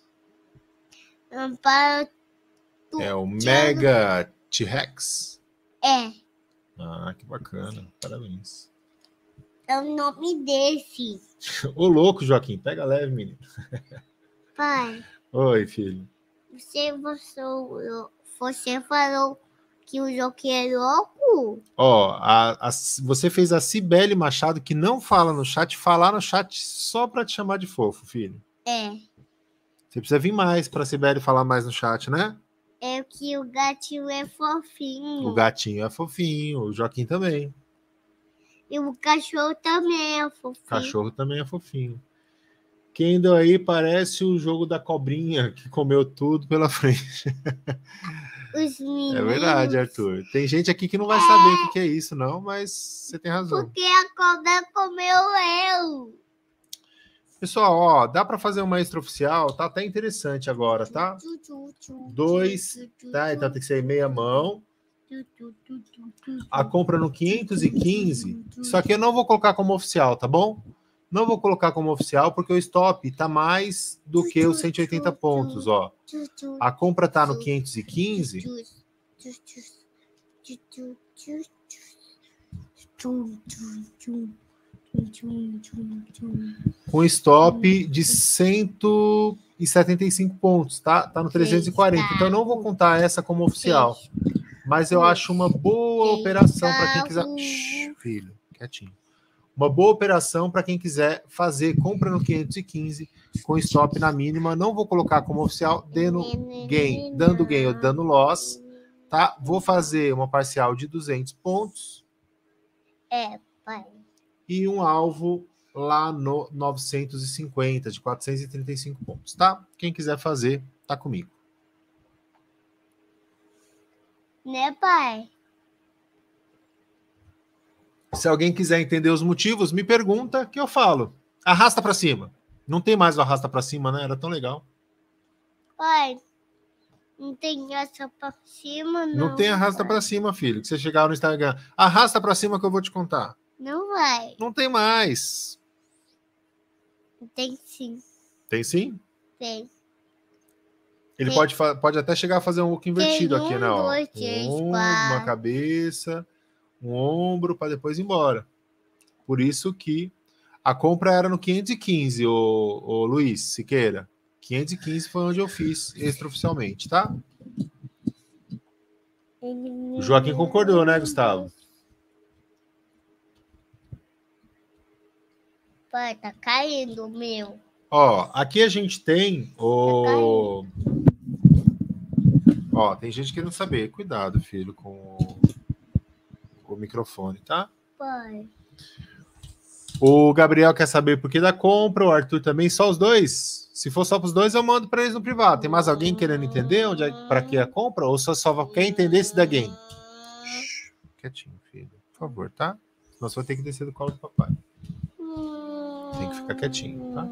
Para tu, É o Mega T-Rex. É. Ah, que bacana. Parabéns. É o nome desse. Ô, louco, Joaquim. Pega leve, menino. Pai, Oi, filho. você, você, você falou que o Joaquim é louco? Ó, a, a, você fez a Cibele Machado, que não fala no chat, falar no chat só pra te chamar de fofo, filho. É. Você precisa vir mais pra Cibele falar mais no chat, né? É que o gatinho é fofinho. O gatinho é fofinho, o Joaquim também. E o cachorro também é fofinho. O cachorro também é fofinho. Quem deu aí parece o jogo da cobrinha que comeu tudo pela frente. Os meninos. É verdade, Arthur. Tem gente aqui que não vai saber o que, que é isso, não, mas você tem razão. Porque a cobra comeu eu. Pessoal, ó, dá para fazer uma extraoficial, tá até interessante agora, tá? Dois, tá? Então tem que ser meia mão. A compra no quinhentos e quinze. Isso aqui eu não vou colocar como oficial, tá bom? Não vou colocar como oficial porque o stop tá mais do que os cento e oitenta pontos, ó. A compra tá no quinhentos e quinze. Com stop de cento e setenta e cinco pontos, tá? Tá no trezentos e quarenta. Então eu não vou contar essa como oficial. Mas eu acho uma boa operação para quem quiser. Shhh, filho, quietinho. Uma boa operação para quem quiser fazer compra no quinhentos e quinze com stop na mínima. Não vou colocar como oficial, dando gain, dando gain ou dando loss, tá? Vou fazer uma parcial de duzentos pontos. É, pai. E um alvo lá no novecentos e cinquenta, de quatrocentos e trinta e cinco pontos, tá? Quem quiser fazer, tá comigo. Né, pai? Se alguém quiser entender os motivos, me pergunta que eu falo. Arrasta para cima. Não tem mais o arrasta para cima, né? Era tão legal. Pai, não tem arrasta para cima, não. Não tem arrasta para cima, filho. Que você chegar no Instagram, arrasta para cima que eu vou te contar. Não vai. Não tem mais. Tem sim. Tem sim? Tem. Ele tem. pode, pode até chegar a fazer um look invertido tem aqui, um, né? Ó. Dois, três, um, quatro. uma cabeça, um ombro para depois ir embora. Por isso que a compra era no quinhentos e quinze, ô, ô Luiz Siqueira. quinhentos e quinze foi onde eu fiz extraoficialmente, tá? O Joaquim concordou, né, Gustavo? Pai, tá caindo o meu. Ó, aqui a gente tem o... Ó, tem gente querendo saber. Cuidado, filho, com o, o microfone, tá? Pai. O Gabriel quer saber por que da compra, o Arthur também, só os dois? Se for só para os dois, eu mando para eles no privado. Tem mais alguém querendo entender onde é, para que a compra? Ou só, só quer entender esse da game? Shhh, quietinho, filho. Por favor, tá? Senão você vai ter que descer do colo do papai. Tem que ficar quietinho, tá?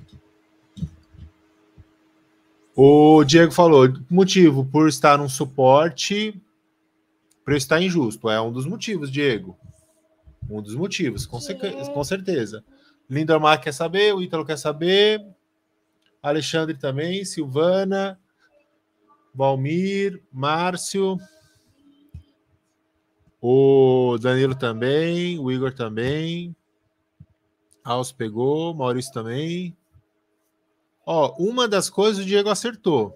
O Diego falou, motivo por estar num suporte, preço está injusto. É um dos motivos, Diego. Um dos motivos, com, com certeza. Lindomar quer saber, o Ítalo quer saber, Alexandre também, Silvana, Valmir, Márcio, o Danilo também, o Igor também, Alce pegou, Maurício também. Ó, uma das coisas o Diego acertou.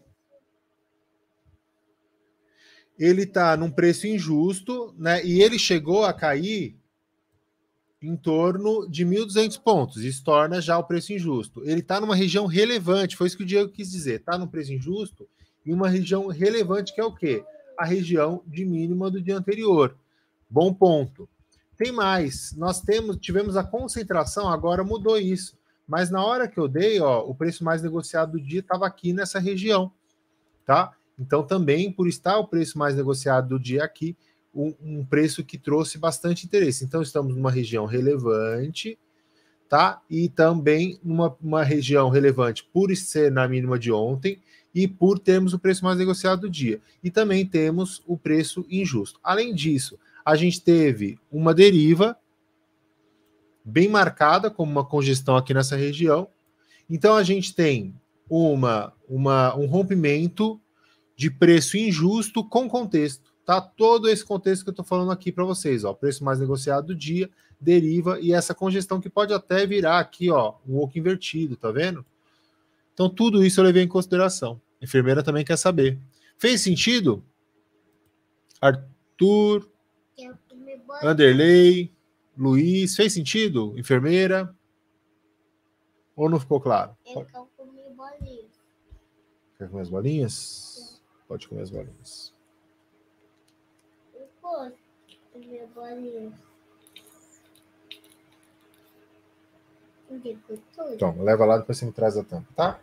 Ele tá num preço injusto, né? E ele chegou a cair em torno de mil e duzentos pontos. Isso torna já o preço injusto. Ele está numa região relevante, foi isso que o Diego quis dizer. Está num preço injusto em uma região relevante, que é o quê? A região de mínima do dia anterior. Bom ponto. Tem mais. Nós temos, tivemos a concentração, agora mudou isso. Mas na hora que eu dei, ó, o preço mais negociado do dia estava aqui nessa região, tá? Então também, por estar o preço mais negociado do dia aqui, um, um preço que trouxe bastante interesse. Então, estamos numa região relevante, tá? E também numa uma região relevante por ser na mínima de ontem e por termos o preço mais negociado do dia. E também temos o preço injusto. Além disso, a gente teve uma deriva bem marcada, como uma congestão aqui nessa região. Então, a gente tem uma, uma, um rompimento de preço injusto com contexto. Tá? Todo esse contexto que eu estou falando aqui para vocês. Ó, preço mais negociado do dia, deriva e essa congestão que pode até virar aqui, ó, um oco invertido, tá vendo? Então, tudo isso eu levei em consideração. A enfermeira também quer saber. Fez sentido? Arthur, Anderley, Luiz, fez sentido? Enfermeira? Ou não ficou claro? Eu quero comer bolinhas. Quer comer as bolinhas? Sim. Pode comer as bolinhas. Eu posso comer bolinhas. Então, leva lá, depois você me traz a tampa, tá?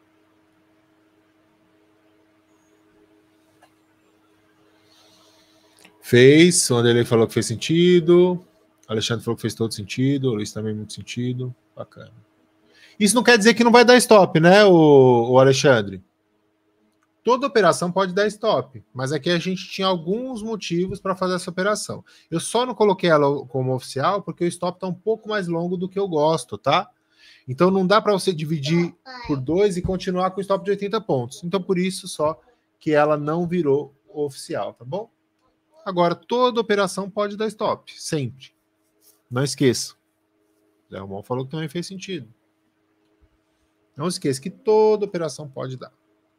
Fez, o Anderley falou que fez sentido, o Alexandre falou que fez todo sentido, o Luiz também muito sentido, bacana. Isso não quer dizer que não vai dar stop, né, o, o Alexandre? Toda operação pode dar stop, mas aqui a gente tinha alguns motivos para fazer essa operação. Eu só não coloquei ela como oficial porque o stop está um pouco mais longo do que eu gosto, tá? Então não dá para você dividir por dois e continuar com o stop de oitenta pontos. Então por isso só que ela não virou oficial, tá bom? Agora, toda operação pode dar stop, sempre. Não esqueça. Zé Romão falou que também fez sentido. Não esqueça que toda operação pode dar.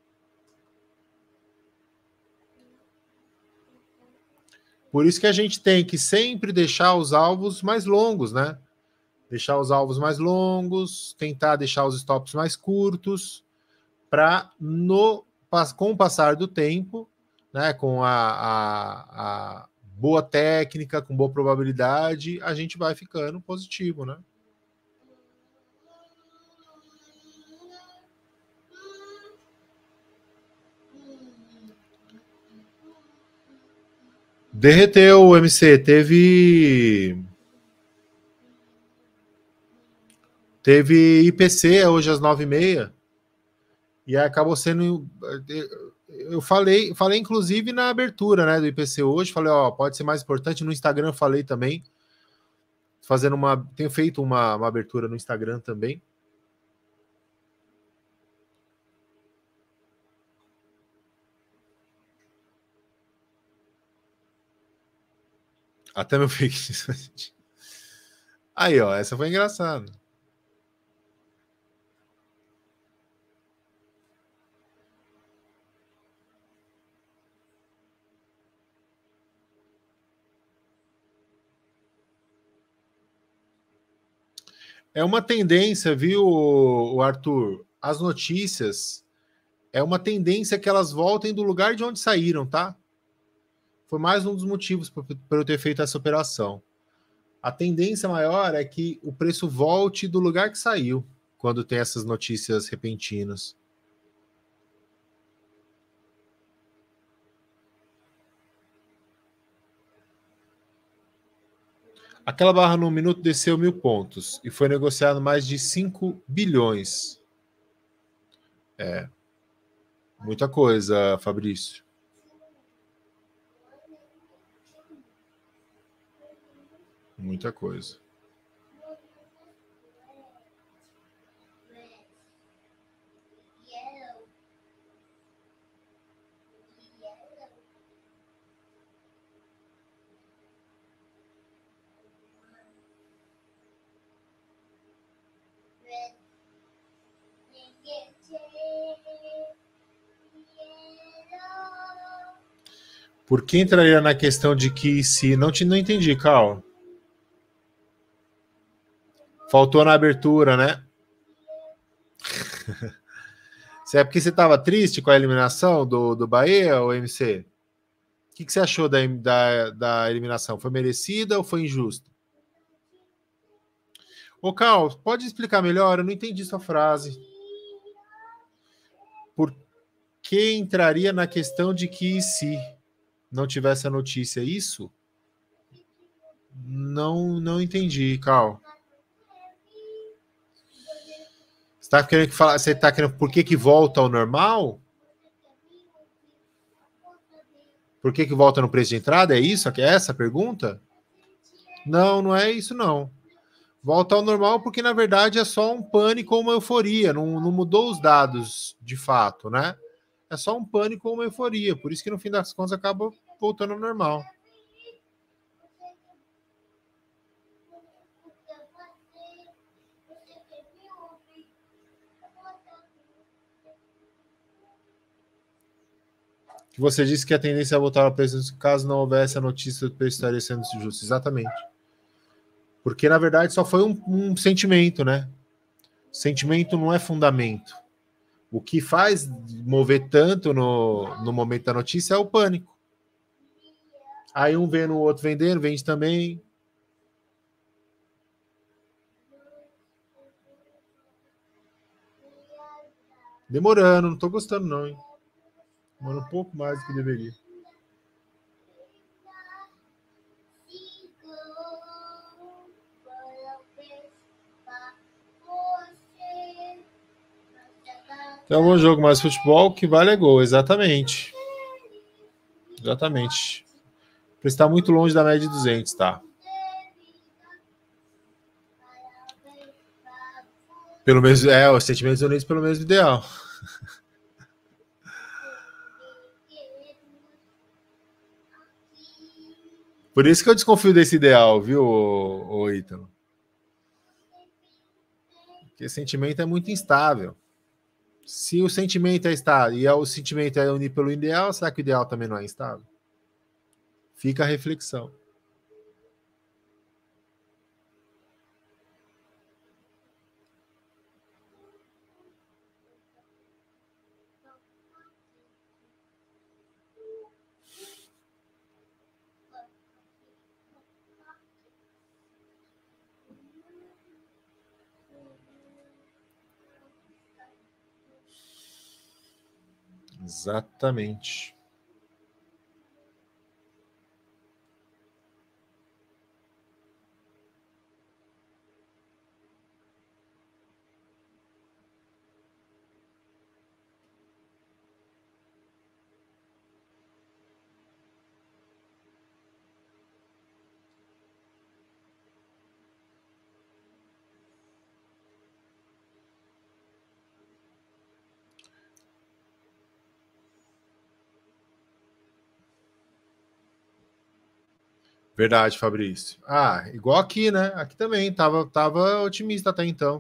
Por isso que a gente tem que sempre deixar os alvos mais longos, né? Deixar os alvos mais longos, tentar deixar os stops mais curtos, para, com o passar do tempo, né, com a, a, a boa técnica, com boa probabilidade, a gente vai ficando positivo, né? Derreteu o M C, teve teve I P C hoje às nove e meia e acabou sendo, eu falei, falei inclusive na abertura, né, do I P C hoje, falei, ó, pode ser mais importante, no Instagram eu falei também, fazendo uma, tenho feito uma, uma abertura no Instagram também. Até meu fake news. Aí, ó, essa foi engraçada. É uma tendência, viu, Arthur? As notícias, é uma tendência que elas voltem do lugar de onde saíram, tá? Foi mais um dos motivos para eu ter feito essa operação. A tendência maior é que o preço volte do lugar que saiu, quando tem essas notícias repentinas. Aquela barra no minuto desceu mil pontos e foi negociado mais de cinco bilhões. É. Muita coisa, Fabrício. Muita coisa. Por que entraria na questão de que se... Não, te, não entendi, Carl. Faltou na abertura, né? Se é porque você estava triste com a eliminação do, do Bahia, ou M C? O que, que você achou da, da, da eliminação? Foi merecida ou foi injusta? Ô, Carl, pode explicar melhor? Eu não entendi sua frase. Por que entraria na questão de que se... não tivesse a notícia, isso? Não, não entendi, Cal. Você tá querendo falar, você tá querendo por que que volta ao normal? Por que que volta no preço de entrada? É isso? É essa a pergunta? Não, não é isso não. Volta ao normal porque na verdade é só um pânico ou uma euforia, não, não mudou os dados de fato, né? É só um pânico ou uma euforia, por isso que no fim das contas acaba voltando ao normal. Que você disse que a tendência é voltar ao preço caso não houvesse a notícia do preço estaria sendo justo. Exatamente. Porque, na verdade, só foi um, um sentimento, né? Sentimento não é fundamento. O que faz mover tanto no, no momento da notícia é o pânico. Aí um vendo o outro vendendo, vende também. Demorando, não tô gostando não, hein? Demora um pouco mais do que deveria. É um bom jogo, mas futebol que vale é gol, exatamente. Exatamente. Porque está muito longe da média de duzentos, tá? Pelo mesmo, é, os sentimentos unidos pelo mesmo ideal. Por isso que eu desconfio desse ideal, viu, ô, ô Ítalo? Porque sentimento é muito instável. Se o sentimento é estável e o sentimento é unir pelo ideal, será que o ideal também não é instável? Fica a reflexão. Exatamente. Verdade, Fabrício. Ah, igual aqui, né? Aqui também, tava, tava otimista até então.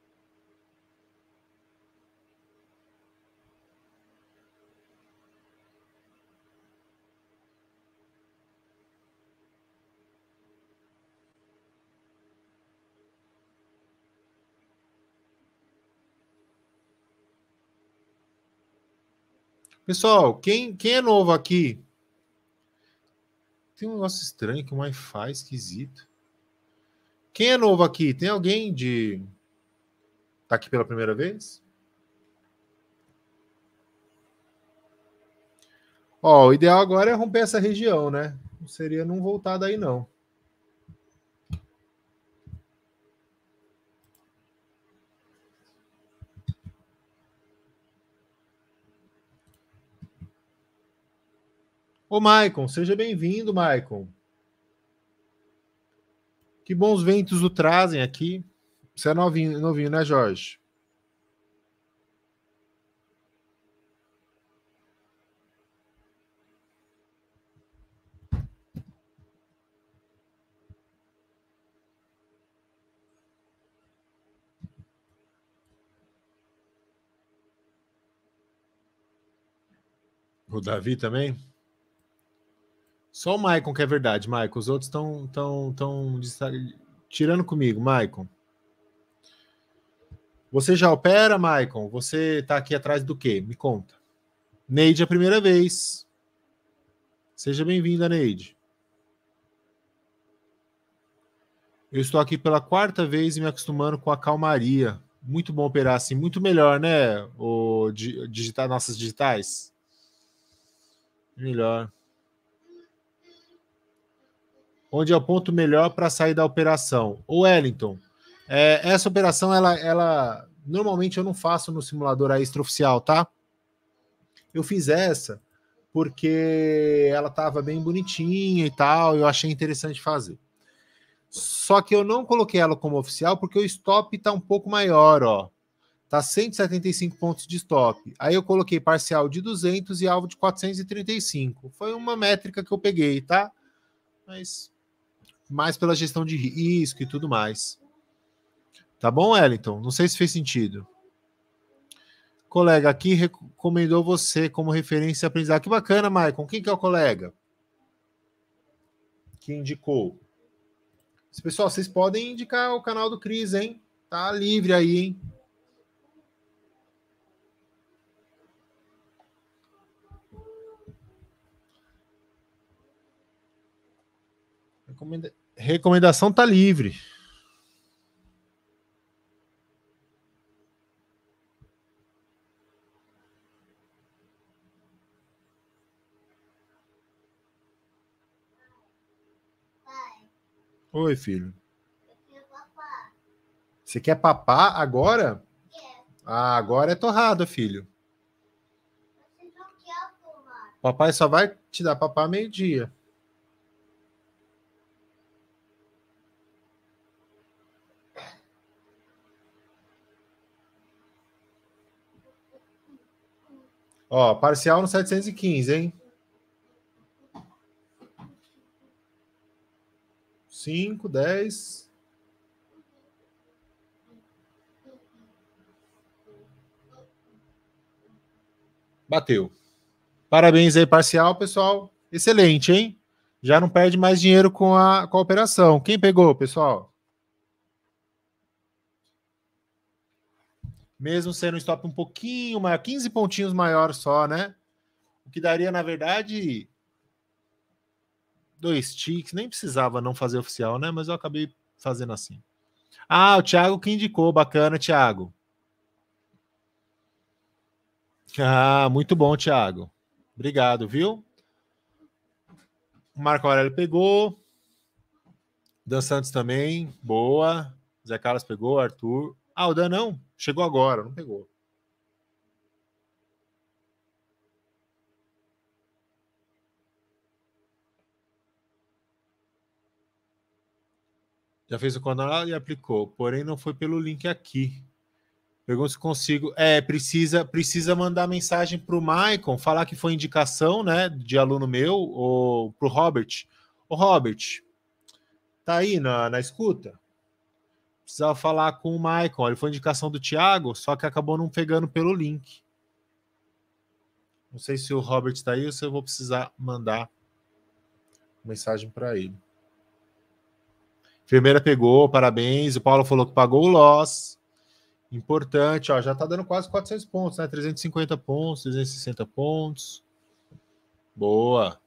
Pessoal, quem, quem é novo aqui? Tem um negócio estranho que o Wi-Fi esquisito. Quem é novo aqui? Tem alguém de... Tá aqui pela primeira vez? Ó, o ideal agora é romper essa região, né? Não seria não voltar daí, não. Ô, Maicon, seja bem-vindo, Maicon. Que bons ventos o trazem aqui. Você é novinho, novinho, né, Jorge? O Davi também? Só o Maicon que é verdade, Maicon. Os outros estão tão, tão, tão tirando comigo, Maicon. Você já opera, Maicon? Você está aqui atrás do quê? Me conta. Neide, a primeira vez. Seja bem-vinda, Neide. Eu estou aqui pela quarta vez e me acostumando com a calmaria. Muito bom operar assim, muito melhor, né? O digitar nossas digitais. Melhor. Onde é o ponto melhor para sair da operação? O Wellington, é, essa operação, ela, ela normalmente eu não faço no simulador extraoficial, tá? Eu fiz essa porque ela estava bem bonitinha e tal, eu achei interessante fazer. Só que eu não coloquei ela como oficial porque o stop está um pouco maior, ó. Tá cento e setenta e cinco pontos de stop. Aí eu coloquei parcial de duzentos e alvo de quatrocentos e trinta e cinco. Foi uma métrica que eu peguei, tá? Mas mais pela gestão de risco e tudo mais. Tá bom, Wellington? Não sei se fez sentido. Colega aqui recomendou você como referência aprendizado. Que bacana, Maicon. Quem que é o colega que indicou? Pessoal, vocês podem indicar o canal do Cris, hein? Tá livre aí, hein? Recomenda... Recomendação tá livre. Oi, filho. Você quer papar agora? Ah, agora é torrada, filho. Papai só vai te dar papar meio-dia. Ó, parcial no setecentos e quinze, hein? cinco, dez. Bateu. Parabéns aí, parcial, pessoal. Excelente, hein? Já não perde mais dinheiro com a, com a operação. Quem pegou, pessoal? Mesmo sendo um stop um pouquinho maior, quinze pontinhos maior só, né? O que daria, na verdade, dois ticks. Nem precisava não fazer oficial, né? Mas eu acabei fazendo assim. Ah, o Thiago que indicou. Bacana, Thiago. Ah, muito bom, Thiago. Obrigado, viu? O Marco Aurélio pegou. Dan Santos também. Boa. Zé Carlos pegou. Arthur. Ah, o Dan não. Chegou agora, não pegou. Já fez o canal e aplicou. Porém, não foi pelo link aqui. Pergunta se consigo. É, precisa, precisa mandar mensagem para o Maicon, falar que foi indicação, né, de aluno meu, ou para o Robert. Ô, Robert, tá aí na, na escuta? Precisava falar com o Maicon. Ele foi indicação do Thiago, só que acabou não pegando pelo link. Não sei se o Robert está aí ou se eu vou precisar mandar mensagem para ele. Enfermeira pegou, parabéns. O Paulo falou que pagou o loss. Importante, ó, já tá dando quase quatrocentos pontos, né? trezentos e cinquenta pontos, trezentos e sessenta pontos. Boa.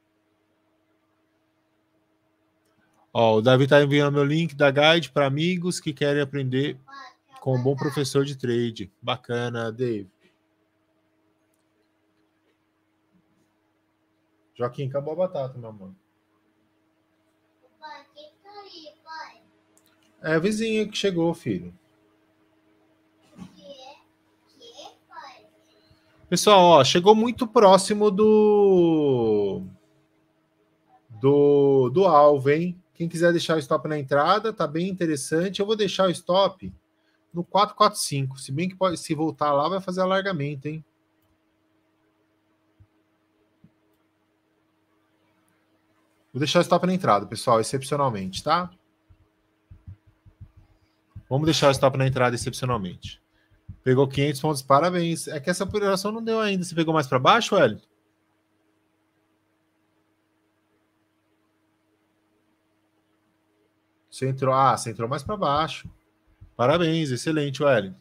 Ó, o Davi tá enviando meu link da guide para amigos que querem aprender com um bom professor de trade. Bacana, Dave. Joaquim, acabou a batata, meu amor. Pai, quem tá aí, pai? É a vizinha que chegou, filho. Que é? Que é, pai? Pessoal, ó, chegou muito próximo do do, do alvo, hein? Quem quiser deixar o stop na entrada, tá bem interessante. Eu vou deixar o stop no quatro quatro cinco. Se bem que pode, se voltar lá, vai fazer alargamento, hein? Vou deixar o stop na entrada, pessoal, excepcionalmente, tá? Vamos deixar o stop na entrada excepcionalmente. Pegou quinhentos pontos, parabéns. É que essa operação não deu ainda. Você pegou mais para baixo, Hélio? Você entrou, ah, você entrou mais para baixo. Parabéns, excelente, Wellington.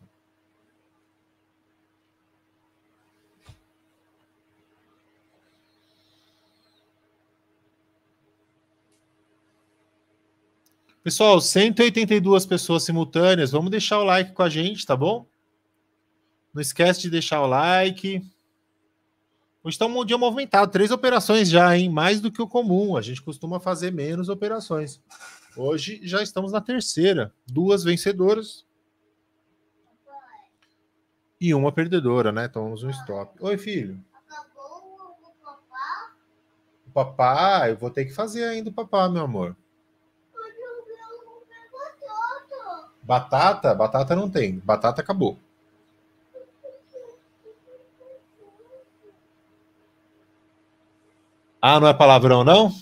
Pessoal, cento e oitenta e duas pessoas simultâneas. Vamos deixar o like com a gente, tá bom? Não esquece de deixar o like. Hoje está um dia movimentado, três operações já, hein? Mais do que o comum. A gente costuma fazer menos operações. Hoje já estamos na terceira. Duas vencedoras e uma perdedora, né? Tomamos um stop. Oi, filho. Acabou o papá? O papá, eu vou ter que fazer ainda o papá, meu amor. Mas eu quero comer batata. Batata? Batata não tem. Batata acabou. Ah, não é palavrão, não?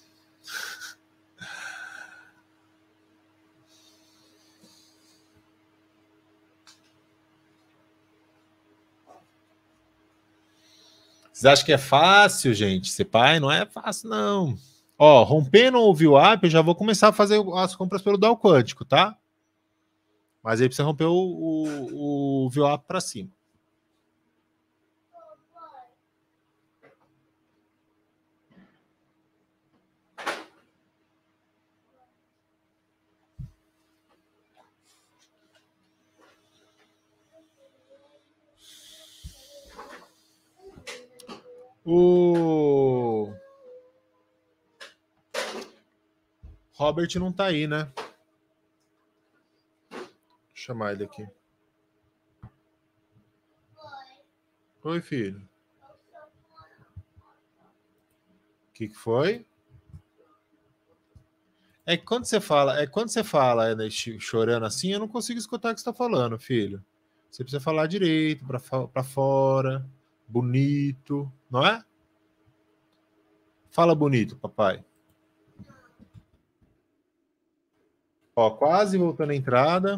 Vocês acham que é fácil, gente? Ser pai não é fácil, não. Ó, rompendo o view app, eu já vou começar a fazer as compras pelo Dow Quântico, tá? Mas aí precisa romper o, o, o view app para cima. O Robert não tá aí, né? Vou chamar ele aqui. Oi, filho. O que, que foi? É que quando você fala, é quando você fala né, chorando assim, eu não consigo escutar o que você tá falando, filho. Você precisa falar direito, para fora, bonito, não é? Fala bonito, papai. Ó, quase voltando à entrada.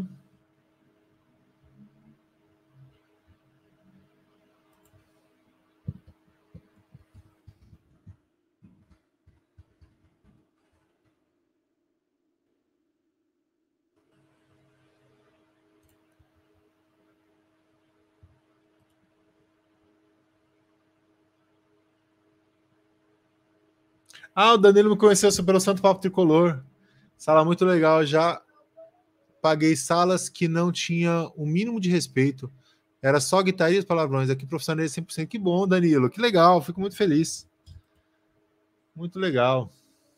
Ah, o Danilo me conheceu pelo Santo Papo Tricolor. Sala muito legal. Já paguei salas que não tinha o mínimo de respeito. Era só guitarra e palavrões. Aqui profissional cem por cento. Que bom, Danilo. Que legal. Fico muito feliz. Muito legal.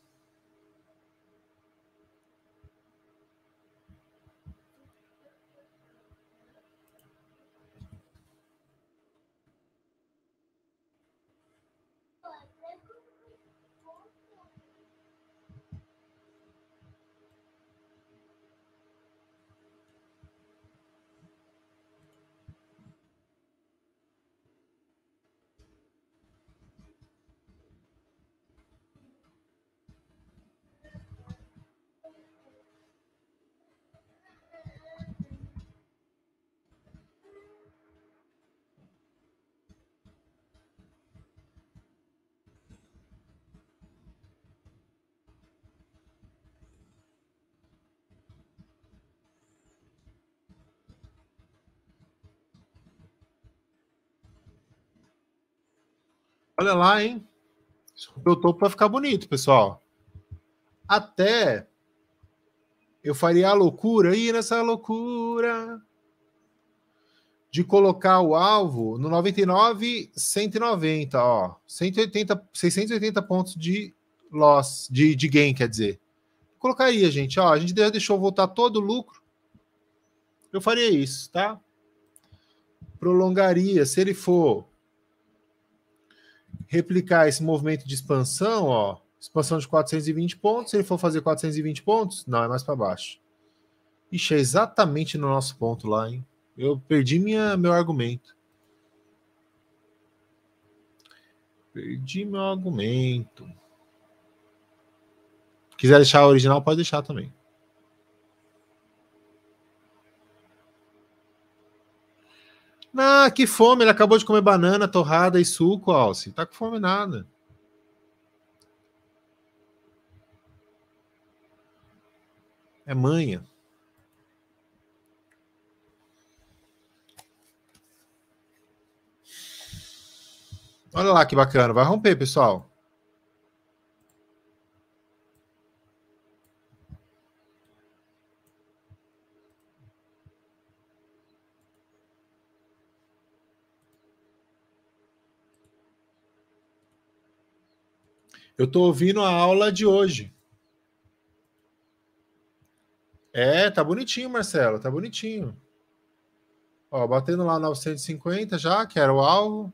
Olha lá, hein? Eu tô para ficar bonito, pessoal. Até eu faria a loucura, e nessa loucura de colocar o alvo no noventa e nove, cento e noventa, ó. cento e oitenta, seiscentos e oitenta pontos de loss, de, de gain, quer dizer. Colocaria, gente, ó. A gente já deixou voltar todo o lucro. Eu faria isso, tá? Prolongaria, se ele for replicar esse movimento de expansão, ó. Expansão de quatrocentos e vinte pontos, se ele for fazer quatrocentos e vinte pontos, não, é mais para baixo. Ixi, é exatamente no nosso ponto lá, hein? Eu perdi minha, meu argumento. Perdi meu argumento. Quiser deixar a original, pode deixar também. Ah, que fome. Ele acabou de comer banana, torrada e suco, Alce. Tá com fome nada. É manha. Olha lá que bacana. Vai romper, pessoal. Eu tô ouvindo a aula de hoje. É, tá bonitinho, Marcelo, tá bonitinho. Ó, batendo lá novecentos e cinquenta já, que era o alvo.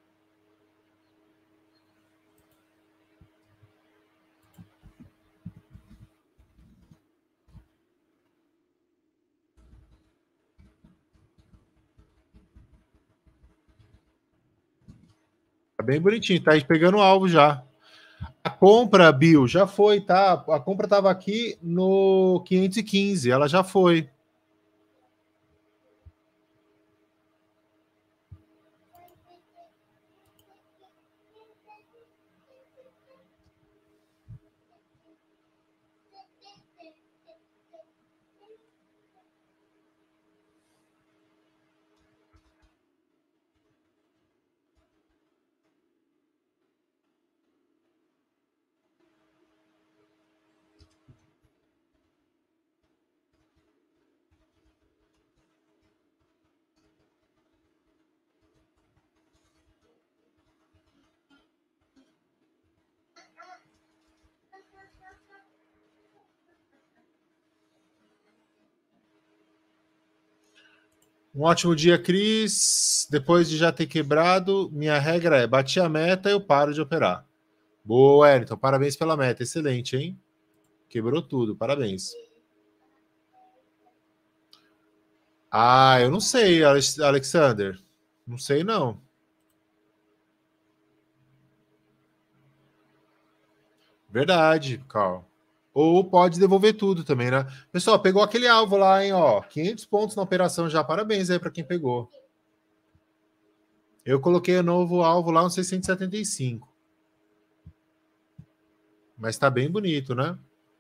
Tá bem bonitinho, tá aí pegando o alvo já. A compra, Bill, já foi, tá? A compra tava aqui no quinhentos e quinze, ela já foi. Um ótimo dia, Cris. Depois de já ter quebrado, minha regra é bati a meta, eu paro de operar. Boa, Wellington. Parabéns pela meta. Excelente, hein? Quebrou tudo. Parabéns. Ah, eu não sei, Alex- Alexander. Não sei, não. Verdade, Carl. Ou pode devolver tudo também, né? Pessoal, pegou aquele alvo lá, hein? Ó, quinhentos pontos na operação já. Parabéns aí para quem pegou. Eu coloquei o novo alvo lá no seiscentos e setenta e cinco. Mas tá bem bonito, né?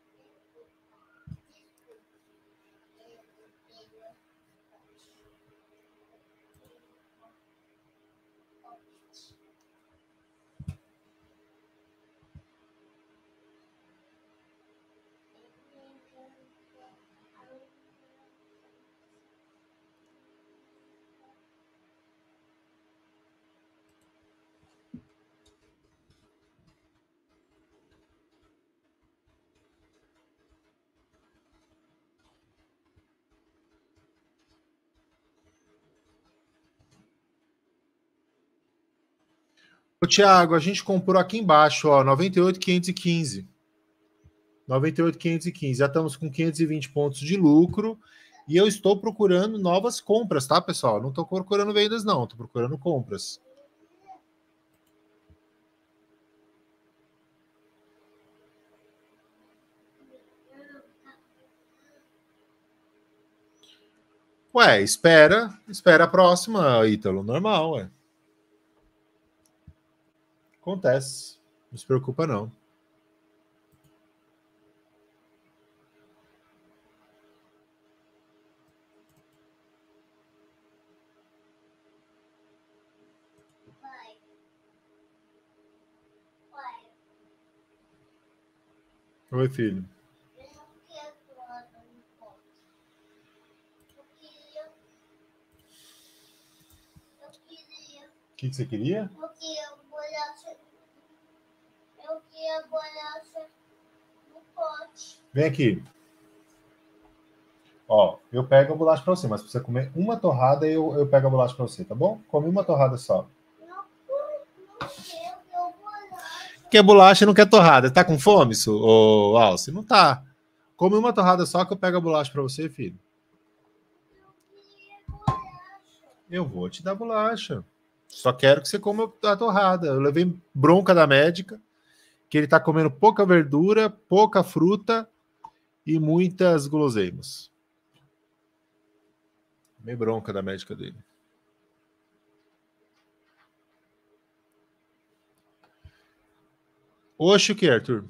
Ô, Thiago, a gente comprou aqui embaixo, ó, noventa e oito mil quinhentos e quinze. noventa e oito mil quinhentos e quinze. Já estamos com quinhentos e vinte pontos de lucro. E eu estou procurando novas compras, tá, pessoal? Não estou procurando vendas, não. Estou procurando compras. Ué, espera. Espera a próxima, Ítalo. Normal, ué. Acontece. Não se preocupa, não. Oi, filho. O que, que você queria? Eu queria bolacha. Eu queria bolacha no pote. Vem aqui. Ó, eu pego a bolacha pra você, mas se você comer uma torrada, eu, eu pego a bolacha pra você, tá bom? Come uma torrada só. Não, não quero, eu bolacha. Quer bolacha e não quer torrada. Tá com fome, isso, ô, Alce? Não tá. Come uma torrada só que eu pego a bolacha pra você, filho. Eu queria bolacha. Eu vou te dar bolacha. Só quero que você coma a torrada. Eu levei bronca da médica, que ele tá comendo pouca verdura, pouca fruta e muitas guloseimas. Meio bronca da médica dele. Oxe, o que, Arthur?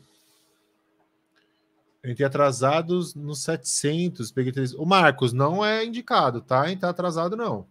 Entrei atrasados nos setecentos. Peguei três. O Marcos não é indicado, tá? Hein? Tá atrasado, não.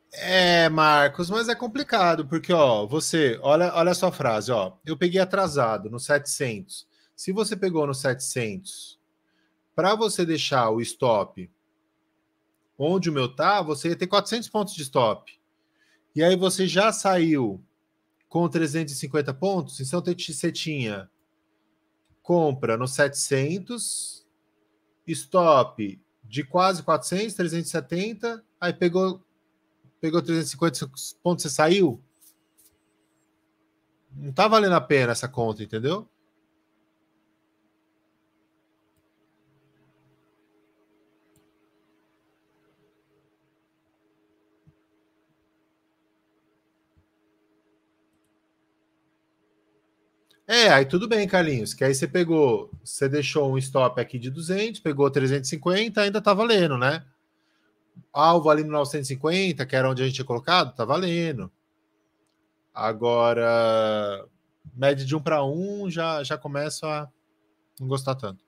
É, Marcos, mas é complicado, porque, ó, você, olha, olha a sua frase, ó, eu peguei atrasado no setecentos. Se você pegou no setecentos, para você deixar o stop onde o meu tá, você ia ter quatrocentos pontos de stop. E aí você já saiu com trezentos e cinquenta pontos, então você tinha compra no setecentos, stop de quase quatrocentos, trezentos e setenta, aí pegou, pegou trezentos e cinquenta pontos, você saiu. Não tá valendo a pena essa conta, entendeu? É, aí tudo bem, Carlinhos, que aí você pegou, você deixou um stop aqui de duzentos, pegou trezentos e cinquenta, ainda tá valendo, né? Alvo ali no novecentos e cinquenta, que era onde a gente tinha colocado, tá valendo. Agora, média de um para um, já, já começo a não gostar tanto.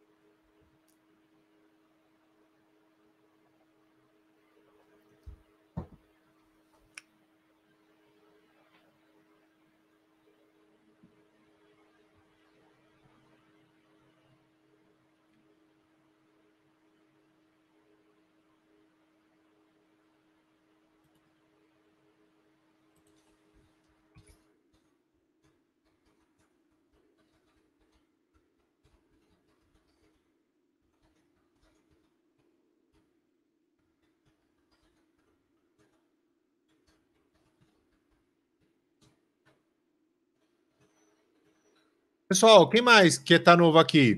Pessoal, quem mais que tá novo aqui?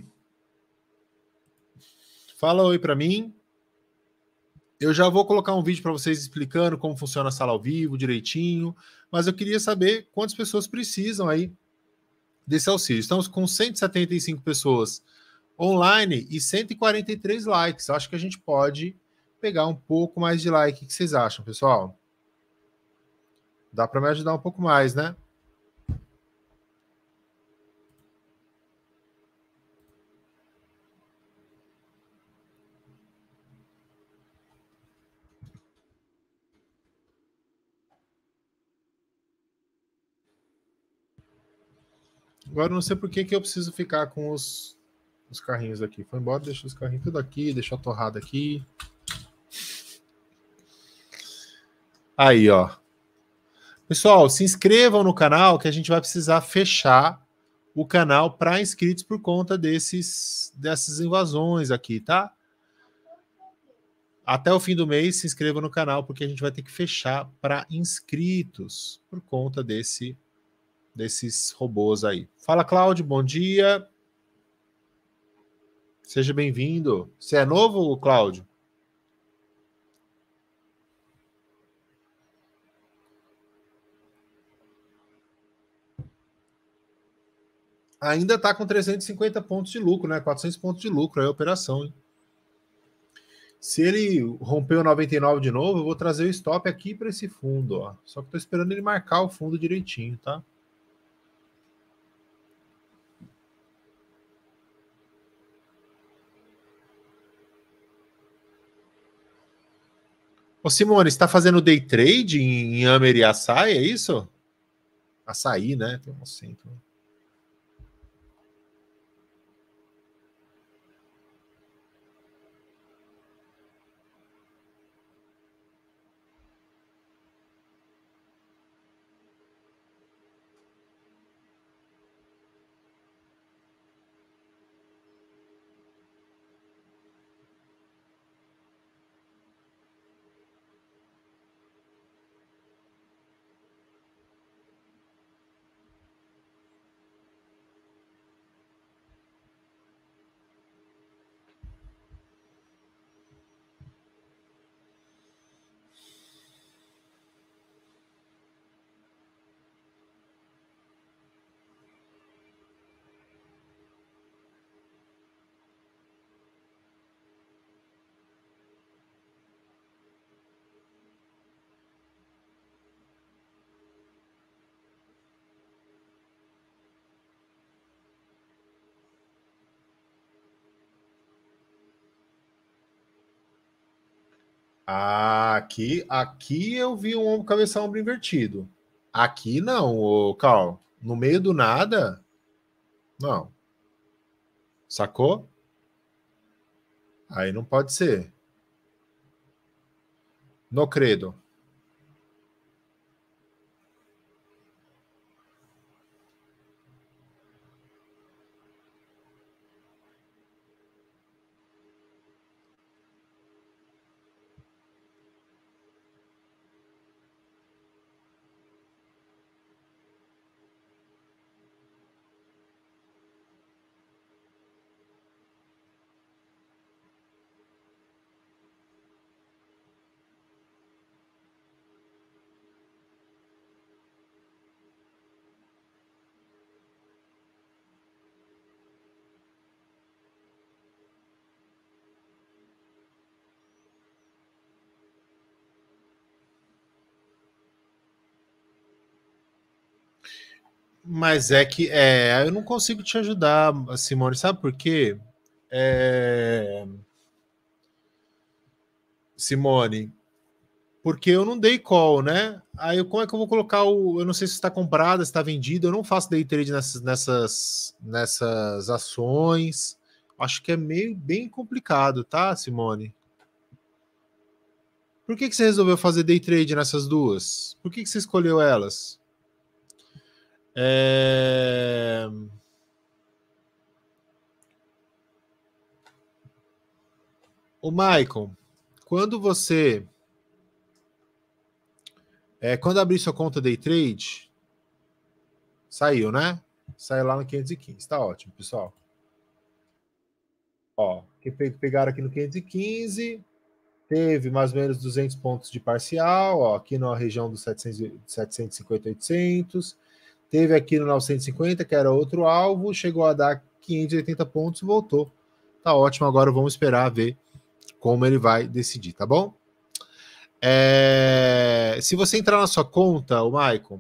Fala oi para mim. Eu já vou colocar um vídeo para vocês explicando como funciona a sala ao vivo direitinho, mas eu queria saber quantas pessoas precisam aí desse auxílio. Estamos com cento e setenta e cinco pessoas online e cento e quarenta e três likes. Acho que a gente pode pegar um pouco mais de like. O que vocês acham, pessoal? Dá para me ajudar um pouco mais, né? Agora eu não sei por que, que eu preciso ficar com os, os carrinhos aqui. Foi embora, deixa os carrinhos tudo aqui, deixa a torrada aqui. Aí, ó. Pessoal, se inscrevam no canal que a gente vai precisar fechar o canal para inscritos por conta desses, dessas invasões aqui, tá? Até o fim do mês, se inscreva no canal porque a gente vai ter que fechar para inscritos por conta desse, desses robôs aí. Fala, Cláudio, bom dia. Seja bem-vindo. Você é novo, Cláudio? Ainda está com trezentos e cinquenta pontos de lucro, né? quatrocentos pontos de lucro aí a operação, hein? Se ele romper o noventa e nove de novo, eu vou trazer o stop aqui para esse fundo, ó. Só que estou esperando ele marcar o fundo direitinho, tá? Ô Simone, você está fazendo day trade em Amer e Açaí, é isso? Açaí, né? Tem um acento. Ah, aqui, aqui eu vi um ombro, cabeça, ombro invertido. Aqui não, ô, Carl. No meio do nada, não. Sacou? Aí não pode ser. No credo. Mas é que é, eu não consigo te ajudar, Simone, sabe por quê? É... Simone, porque eu não dei call, né? Aí como é que eu vou colocar o. Eu não sei se está comprado, se está vendido. Eu não faço day trade nessas, nessas, nessas ações. Acho que é meio bem complicado, tá, Simone? Por que, que você resolveu fazer day trade nessas duas? Por que, que você escolheu elas? É... O Michael, quando você. É, quando abrir sua conta day trade, saiu, né? Saiu lá no quinhentos e quinze. Tá ótimo, pessoal. Ó, que pegaram aqui no quinhentos e quinze, teve mais ou menos duzentos pontos de parcial, ó, aqui na região dos setecentos, setecentos e cinquenta, oitocentos. Teve aqui no novecentos e cinquenta, que era outro alvo, chegou a dar quinhentos e oitenta pontos e voltou. Tá ótimo, agora vamos esperar ver como ele vai decidir, tá bom? É... Se você entrar na sua conta, o Maicon,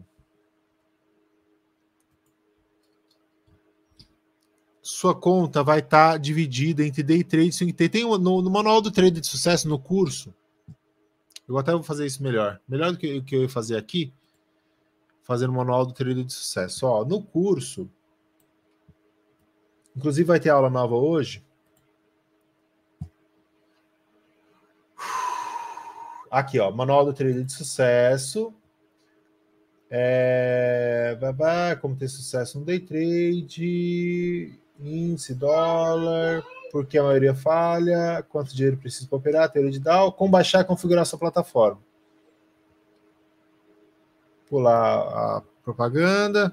sua conta vai estar tá dividida entre day trade e swing trade. Tem um, no, no manual do trade de sucesso, no curso, eu até vou fazer isso melhor. Melhor do que o que eu ia fazer aqui, fazer o manual do trade de sucesso. Ó, no curso, inclusive vai ter aula nova hoje. Aqui, ó, manual do trade de sucesso. É, como ter sucesso no day trade, índice, dólar, porque a maioria falha, quanto dinheiro precisa para operar, teoria de Dow, como baixar e configurar sua plataforma. Pular a propaganda.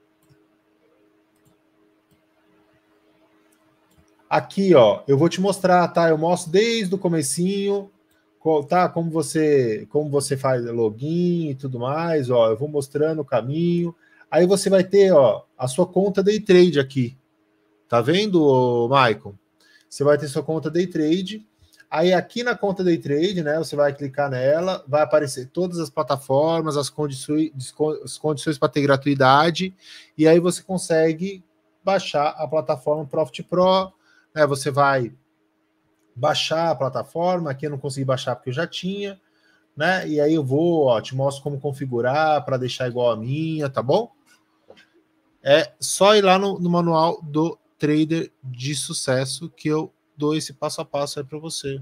Aqui, ó, eu vou te mostrar, tá? Eu mostro desde o comecinho, tá? Como você, como você faz login e tudo mais, ó. Eu vou mostrando o caminho. Aí você vai ter, ó, a sua conta day trade aqui. Tá vendo, Michael? Você vai ter sua conta day trade. Aí aqui na conta day trade, né? Você vai clicar nela, vai aparecer todas as plataformas, as condições, as condições para ter gratuidade, e aí você consegue baixar a plataforma Profit Pro. Né, você vai baixar a plataforma. Aqui eu não consegui baixar porque eu já tinha, né? E aí eu vou, ó, te mostro como configurar para deixar igual a minha, tá bom? É só ir lá no, no manual do trader de sucesso que eu dou esse passo a passo aí para você.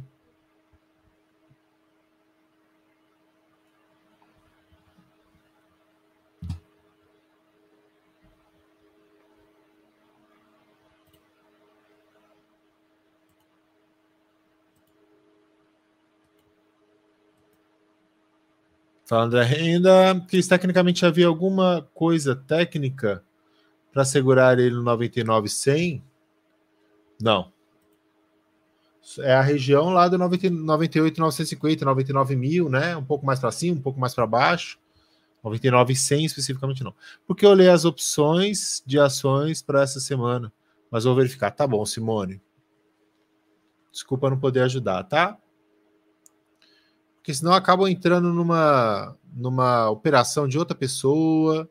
Falando da renda, que tecnicamente havia alguma coisa técnica para segurar ele no noventa e nove cem? Não. É a região lá do noventa, noventa e oito, novecentos e cinquenta, noventa e nove mil, né? Um pouco mais para cima, um pouco mais para baixo. noventa e nove cem especificamente não. Porque eu olhei as opções de ações para essa semana. Mas vou verificar. Tá bom, Simone. Desculpa não poder ajudar, tá? Porque senão acabam entrando numa, numa operação de outra pessoa,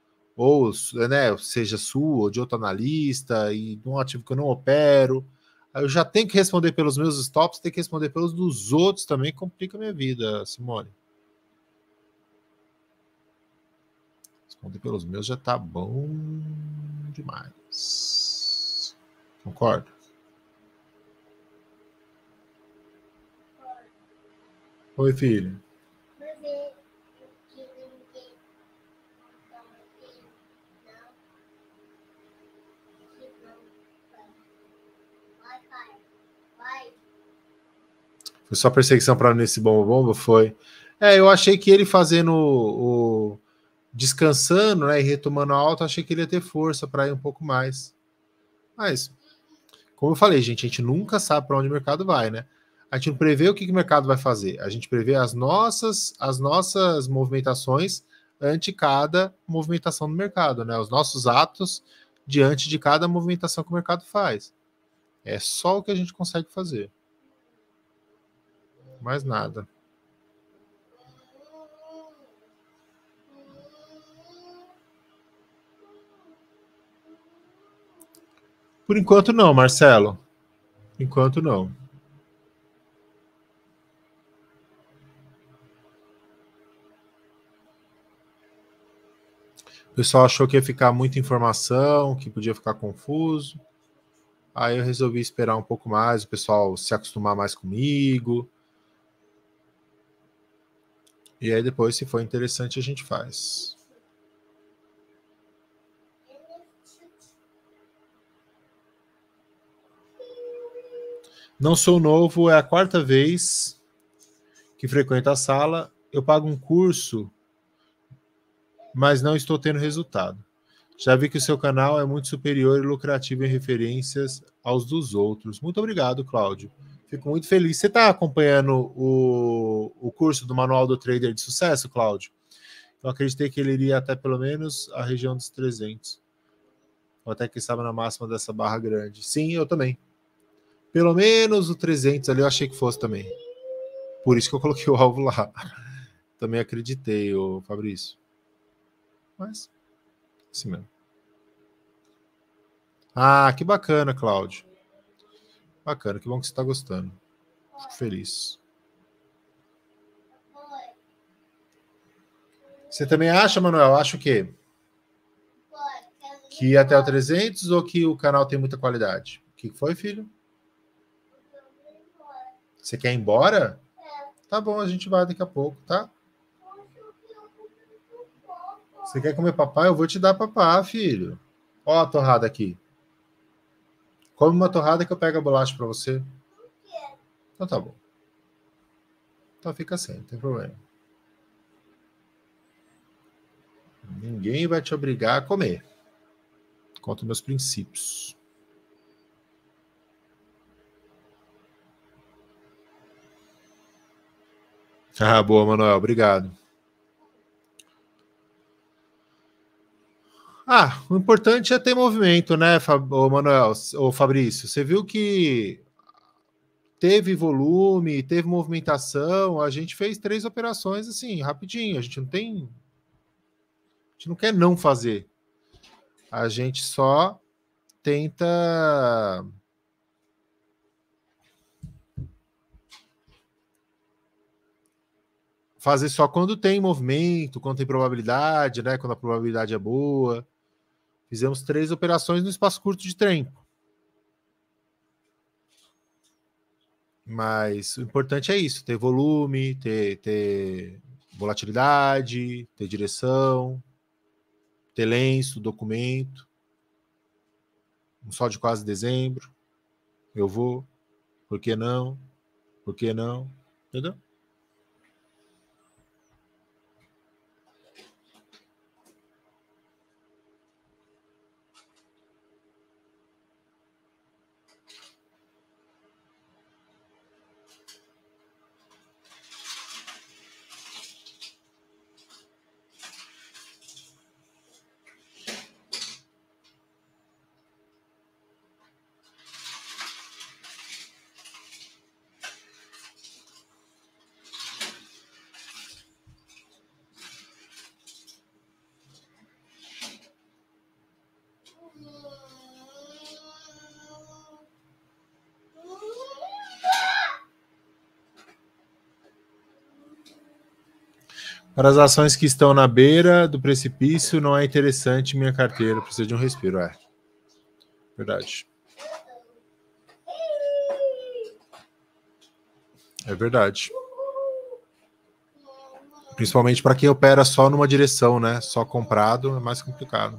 ou, né, seja sua ou de outro analista, e num ativo que eu não opero. Eu já tenho que responder pelos meus stops, tenho que responder pelos dos outros também, complica a minha vida, Simone. Responder pelos meus já tá bom demais. Concorda? Oi, filho. Foi só perseguição para nesse bomba bomba? Foi. É, eu achei que ele fazendo o, o descansando, né, e retomando a alta, achei que ele ia ter força para ir um pouco mais. Mas, como eu falei, gente, a gente nunca sabe para onde o mercado vai, né? A gente não prevê o que, que o mercado vai fazer. A gente prevê as nossas, as nossas movimentações ante cada movimentação do mercado, né? Os nossos atos diante de cada movimentação que o mercado faz. É só o que a gente consegue fazer. Mais nada. Por enquanto não, Marcelo. Por enquanto não. O pessoal achou que ia ficar muita informação, que podia ficar confuso. Aí eu resolvi esperar um pouco mais, o pessoal se acostumar mais comigo. E aí depois, se for interessante, a gente faz. Não sou novo, é a quarta vez que frequento a sala. Eu pago um curso, mas não estou tendo resultado. Já vi que o seu canal é muito superior e lucrativo em referências aos dos outros. Muito obrigado, Cláudio. Fico muito feliz. Você está acompanhando o, o curso do Manual do Trader de Sucesso, Cláudio? Eu acreditei que ele iria até pelo menos a região dos trezentos. Ou até que estava na máxima dessa barra grande. Sim, eu também. Pelo menos o trezentos ali eu achei que fosse também. Por isso que eu coloquei o alvo lá. Também acreditei, ô Fabrício. Mas, assim mesmo. Ah, que bacana, Cláudio. Bacana, que bom que você está gostando. Fico feliz. Você também acha, Manuel? Acho o quê? Que ir até o trezentos ou que o canal tem muita qualidade? O que foi, filho? Você quer ir embora? Tá bom, a gente vai daqui a pouco, tá? Você quer comer papá? Eu vou te dar papá, filho. Ó a torrada aqui. Come uma torrada que eu pego a bolacha pra você. Então tá bom. Então fica assim, não tem problema. Ninguém vai te obrigar a comer. Contra meus princípios. Ah, boa, Manuel. Obrigado. Ah, o importante é ter movimento, né, ô Manuel, ô Fabrício? Você viu que teve volume, teve movimentação, a gente fez três operações assim, rapidinho. A gente não tem. A gente não quer não fazer. A gente só tenta. Fazer só quando tem movimento, quando tem probabilidade, né? Quando a probabilidade é boa. Fizemos três operações no espaço curto de tempo. Mas o importante é isso: ter volume, ter, ter volatilidade, ter direção, ter lenço, documento. Um sol de quase dezembro. Eu vou. Por que não? Por que não? Entendeu? Para as ações que estão na beira do precipício, não é interessante minha carteira. Precisa de um respiro, é. Verdade. É verdade. Principalmente para quem opera só numa direção, né? Só comprado é mais complicado.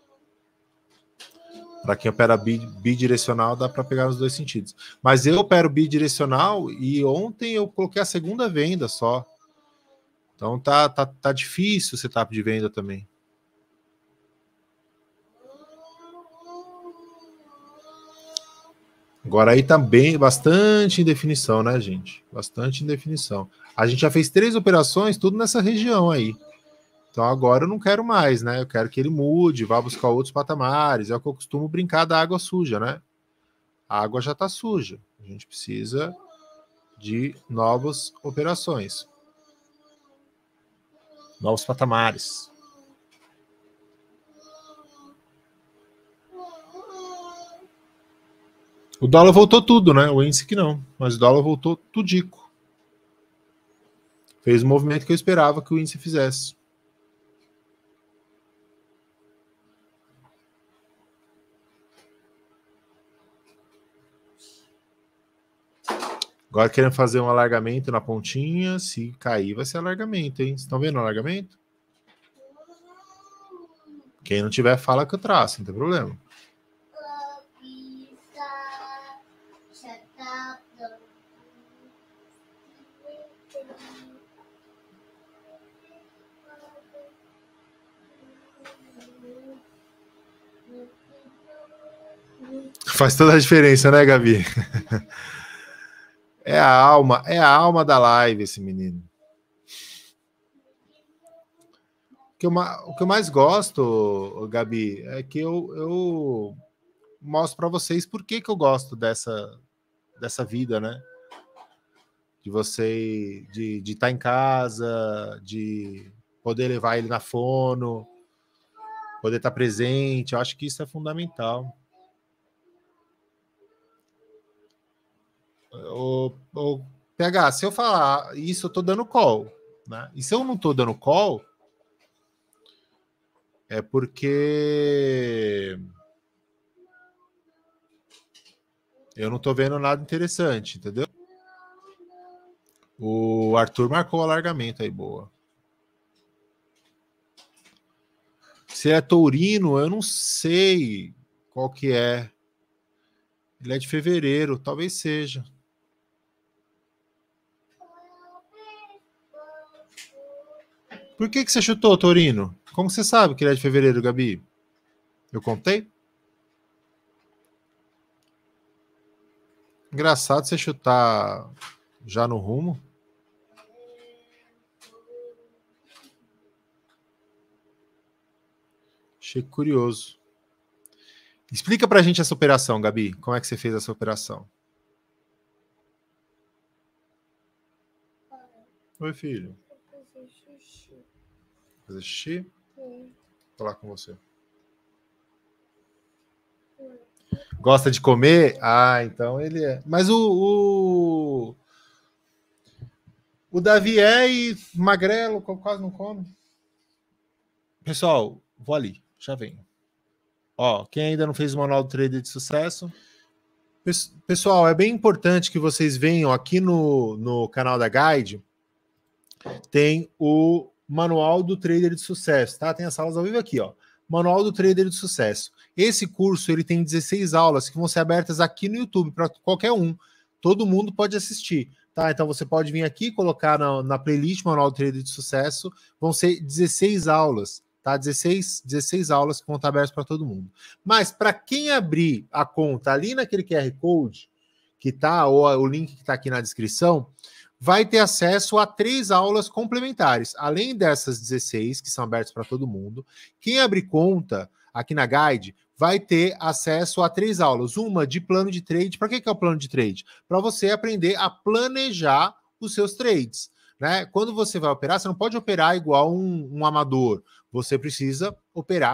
Para quem opera bidirecional, dá para pegar nos dois sentidos. Mas eu opero bidirecional e ontem eu coloquei a segunda venda só. Então tá, tá, tá difícil o setup de venda também. Agora aí tá bem, bastante indefinição, né, gente? Bastante indefinição. A gente já fez três operações, tudo nessa região aí. Então agora eu não quero mais, né? Eu quero que ele mude, vá buscar outros patamares. É o que eu costumo brincar da água suja, né? A água já tá suja. A gente precisa de novas operações. Novos patamares. O dólar voltou tudo, né? O índice que não. Mas o dólar voltou tudico. Fez o movimento que eu esperava que o índice fizesse. Agora querendo fazer um alargamento na pontinha. Se cair, vai ser alargamento, hein? Vocês estão vendo o alargamento? Quem não tiver, fala que eu traço, não tem problema. Faz toda a diferença, né, Gabi? É a alma, é a alma da live esse menino. O que eu, o que eu mais gosto, Gabi, é que eu, eu mostro para vocês por que, que eu gosto dessa, dessa vida, né? De você, de de estar em casa, de poder levar ele na fono, poder estar presente. Eu acho que isso é fundamental. O, o P H, se eu falar isso, eu tô dando call, né? E se eu não tô dando call, é porque eu não tô vendo nada interessante, entendeu? O Arthur marcou o alargamento aí, boa. Se é taurino, eu não sei qual que é. Ele é de fevereiro, talvez seja. Por que que você chutou, taurino? Como você sabe que ele é de fevereiro, Gabi? Eu contei? Engraçado você chutar já no rumo. Achei curioso. Explica pra gente essa operação, Gabi. Como é que você fez essa operação? Oi, filho. Fazer xixi. Fazer xixi? É. Falar com você. Gosta de comer? Ah, então ele é. Mas o, o, o Davi é e magrelo, quase não come. Pessoal, vou ali, já venho. Ó, quem ainda não fez o manual do trader de sucesso. Pessoal, é bem importante que vocês venham aqui no, no canal da Guide. Tem o manual do trader de sucesso, tá? Tem as aulas ao vivo aqui, ó. Manual do trader de sucesso. Esse curso ele tem dezesseis aulas que vão ser abertas aqui no YouTube para qualquer um. Todo mundo pode assistir, tá? Então você pode vir aqui colocar na, na playlist Manual do Trader de Sucesso. Vão ser dezesseis aulas, tá? dezesseis, dezesseis aulas que vão estar abertas para todo mundo. Mas para quem abrir a conta ali naquele Q R Code que tá, ou o link que está aqui na descrição, vai ter acesso a três aulas complementares. Além dessas dezesseis, que são abertas para todo mundo, quem abrir conta aqui na Guide vai ter acesso a três aulas. Uma de plano de trade. Para que, que é o plano de trade? Para você aprender a planejar os seus trades. Né? Quando você vai operar, você não pode operar igual um, um amador. Você precisa operar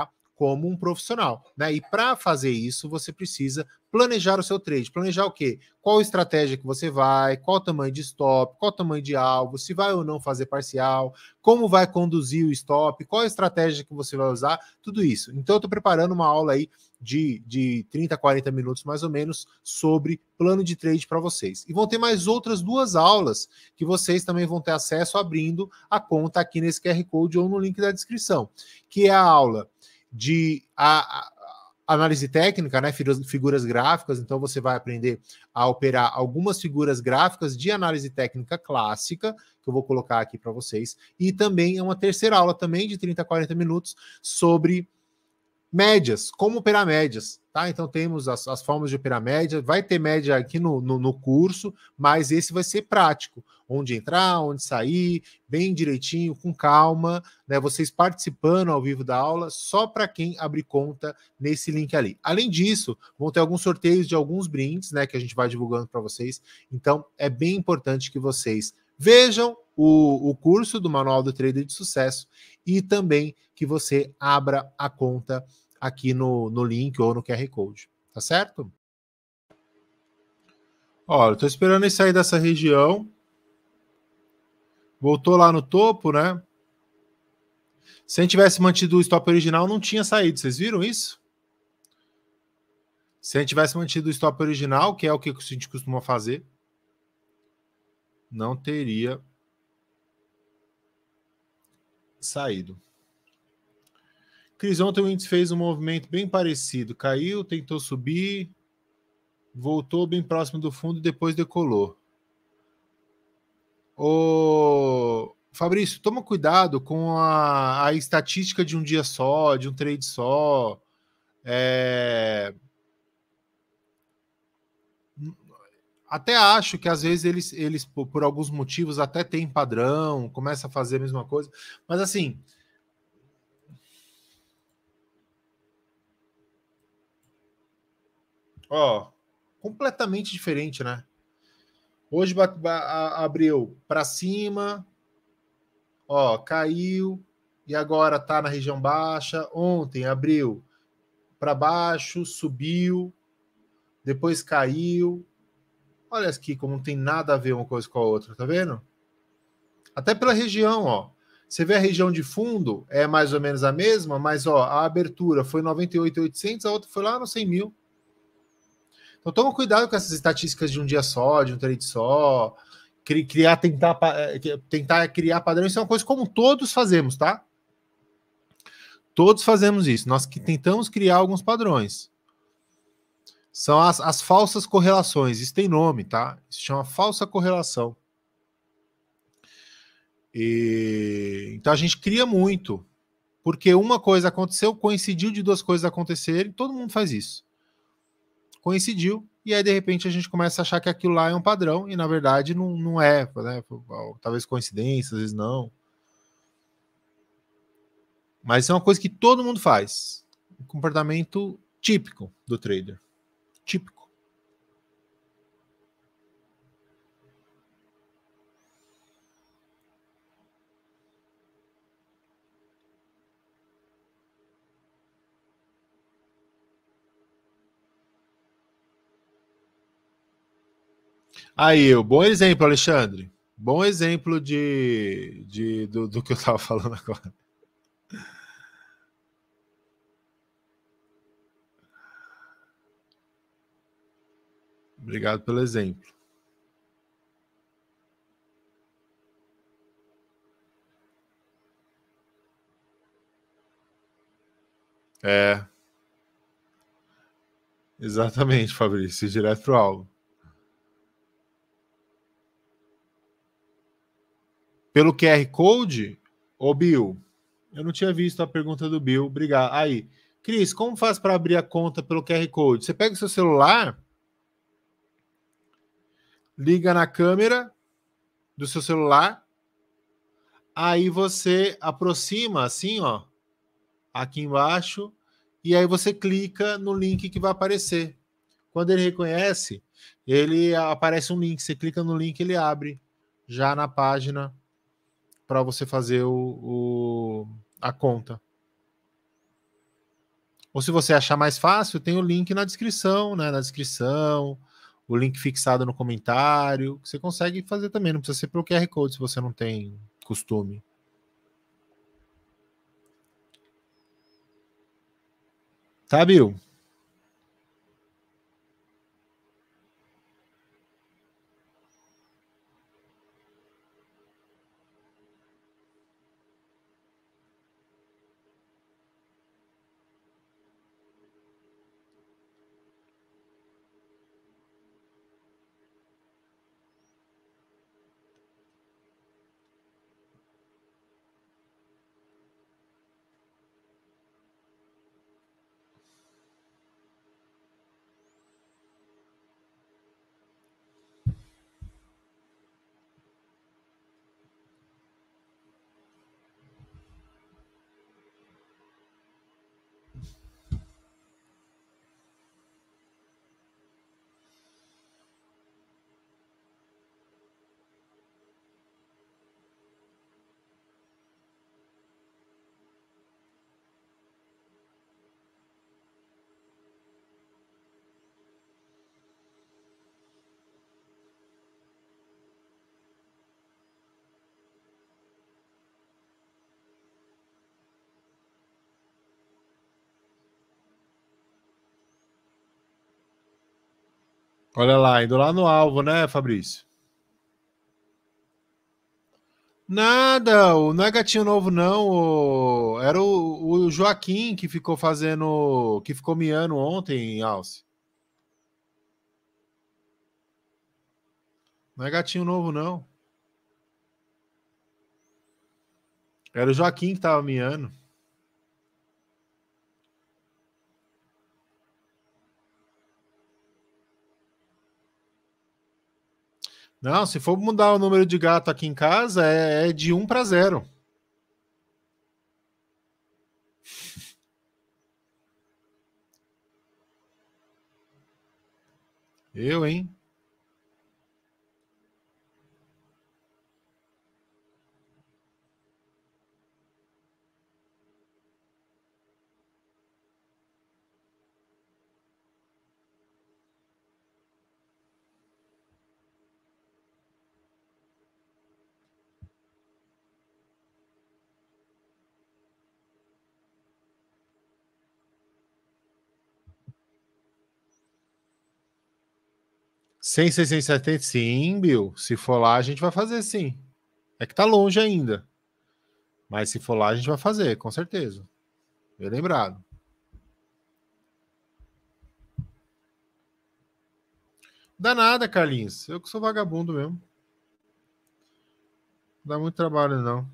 como um profissional, né? E para fazer isso, você precisa planejar o seu trade. Planejar o quê? Qual estratégia que você vai, qual o tamanho de stop, qual o tamanho de alvo, se vai ou não fazer parcial, como vai conduzir o stop, qual a estratégia que você vai usar, tudo isso. Então, eu estou preparando uma aula aí de, de trinta, quarenta minutos, mais ou menos, sobre plano de trade para vocês. E vão ter mais outras duas aulas que vocês também vão ter acesso abrindo a conta aqui nesse Q R Code ou no link da descrição, que é a aula de a, a, análise técnica, né, figuras, figuras gráficas. Então você vai aprender a operar algumas figuras gráficas de análise técnica clássica, que eu vou colocar aqui para vocês, e também é uma terceira aula também de trinta, quarenta minutos sobre médias, como operar médias, tá? Então temos as, as formas de operar média, vai ter média aqui no, no, no curso, mas esse vai ser prático, onde entrar, onde sair, bem direitinho, com calma, né? Vocês participando ao vivo da aula, só para quem abrir conta nesse link ali. Além disso, vão ter alguns sorteios de alguns brindes, né? Que a gente vai divulgando para vocês. Então é bem importante que vocês vejam o, o curso do Manual do Trader de Sucesso e também que você abra a conta aqui no, no link ou no Q R Code, tá certo? Olha, eu tô esperando ele sair dessa região. Voltou lá no topo, né? Se a gente tivesse mantido o stop original, não tinha saído. Vocês viram isso? Se a gente tivesse mantido o stop original, que é o que a gente costuma fazer, não teria saído. Cris, ontem o índice fez um movimento bem parecido. Caiu, tentou subir, voltou bem próximo do fundo e depois decolou. Ô, Fabrício, toma cuidado com a, a estatística de um dia só, de um trade só. É... Até acho que às vezes eles, eles por, por alguns motivos, até tem padrão, começa a fazer a mesma coisa. Mas assim... Ó, completamente diferente, né? Hoje abriu para cima, ó, caiu e agora tá na região baixa. Ontem abriu para baixo, subiu, depois caiu. Olha aqui como não tem nada a ver uma coisa com a outra, tá vendo? Até pela região, ó. Você vê a região de fundo, é mais ou menos a mesma, mas ó, a abertura foi noventa e oito mil e oitocentos, a outra foi lá no cem mil. Então toma cuidado com essas estatísticas de um dia só, de um trade só, criar, tentar, tentar criar padrão. Isso é uma coisa como todos fazemos, tá? Todos fazemos isso. Nós que tentamos criar alguns padrões. São as, as falsas correlações. Isso tem nome, tá? Isso chama falsa correlação. E, então a gente cria muito. Porque uma coisa aconteceu, coincidiu de duas coisas acontecerem, todo mundo faz isso. Coincidiu, e aí de repente a gente começa a achar que aquilo lá é um padrão, e na verdade não, não é, né? Talvez coincidência, às vezes não. Mas é uma coisa que todo mundo faz. Um comportamento típico do trader. Típico. Aí, bom exemplo, Alexandre. Bom exemplo de, de, do, do que eu estava falando agora. Obrigado pelo exemplo. É. Exatamente, Fabrício. Direto para o alvo. Pelo Q R Code, ô Bill, eu não tinha visto a pergunta do Bill. Obrigado. Aí, Cris, como faz para abrir a conta pelo Q R Code? Você pega o seu celular, liga na câmera do seu celular, aí você aproxima assim, ó, aqui embaixo, e aí você clica no link que vai aparecer. Quando ele reconhece, ele aparece um link. Você clica no link, ele abre já na página para você fazer o, o, a conta. Ou se você achar mais fácil, tem o link na descrição, né? Na descrição, o link fixado no comentário. Você consegue fazer também, não precisa ser pelo Q R Code se você não tem costume. Tá, Bill? Olha lá, indo lá no alvo, né, Fabrício? Nada, o- não é gatinho novo, não. o- Era o, o Joaquim que ficou fazendo. Que ficou miando ontem, Alce. Não é gatinho novo, não. Era o Joaquim que tava miando. Não, se for mudar o número de gato aqui em casa, é, é de um para zero. Eu, hein? cem, seiscentos e setenta? Sim, Bill. Se for lá, a gente vai fazer sim. É que tá longe ainda. Mas se for lá, a gente vai fazer, com certeza. Bem lembrado. Dá nada, Carlinhos. Eu que sou vagabundo mesmo. Não dá muito trabalho, não.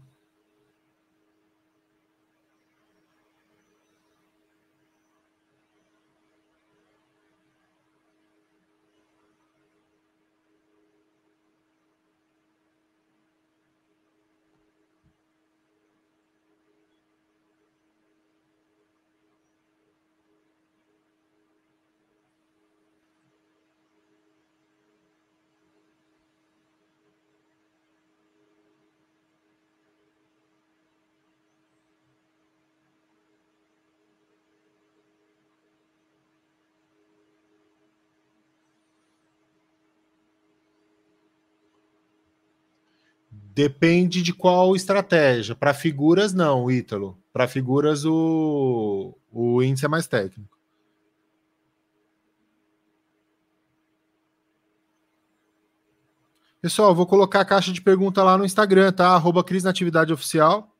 Depende de qual estratégia. Para figuras, não, Ítalo. Para figuras, o, o índice é mais técnico. Pessoal, vou colocar a caixa de pergunta lá no Instagram, tá? Arroba Cris Natividade Oficial.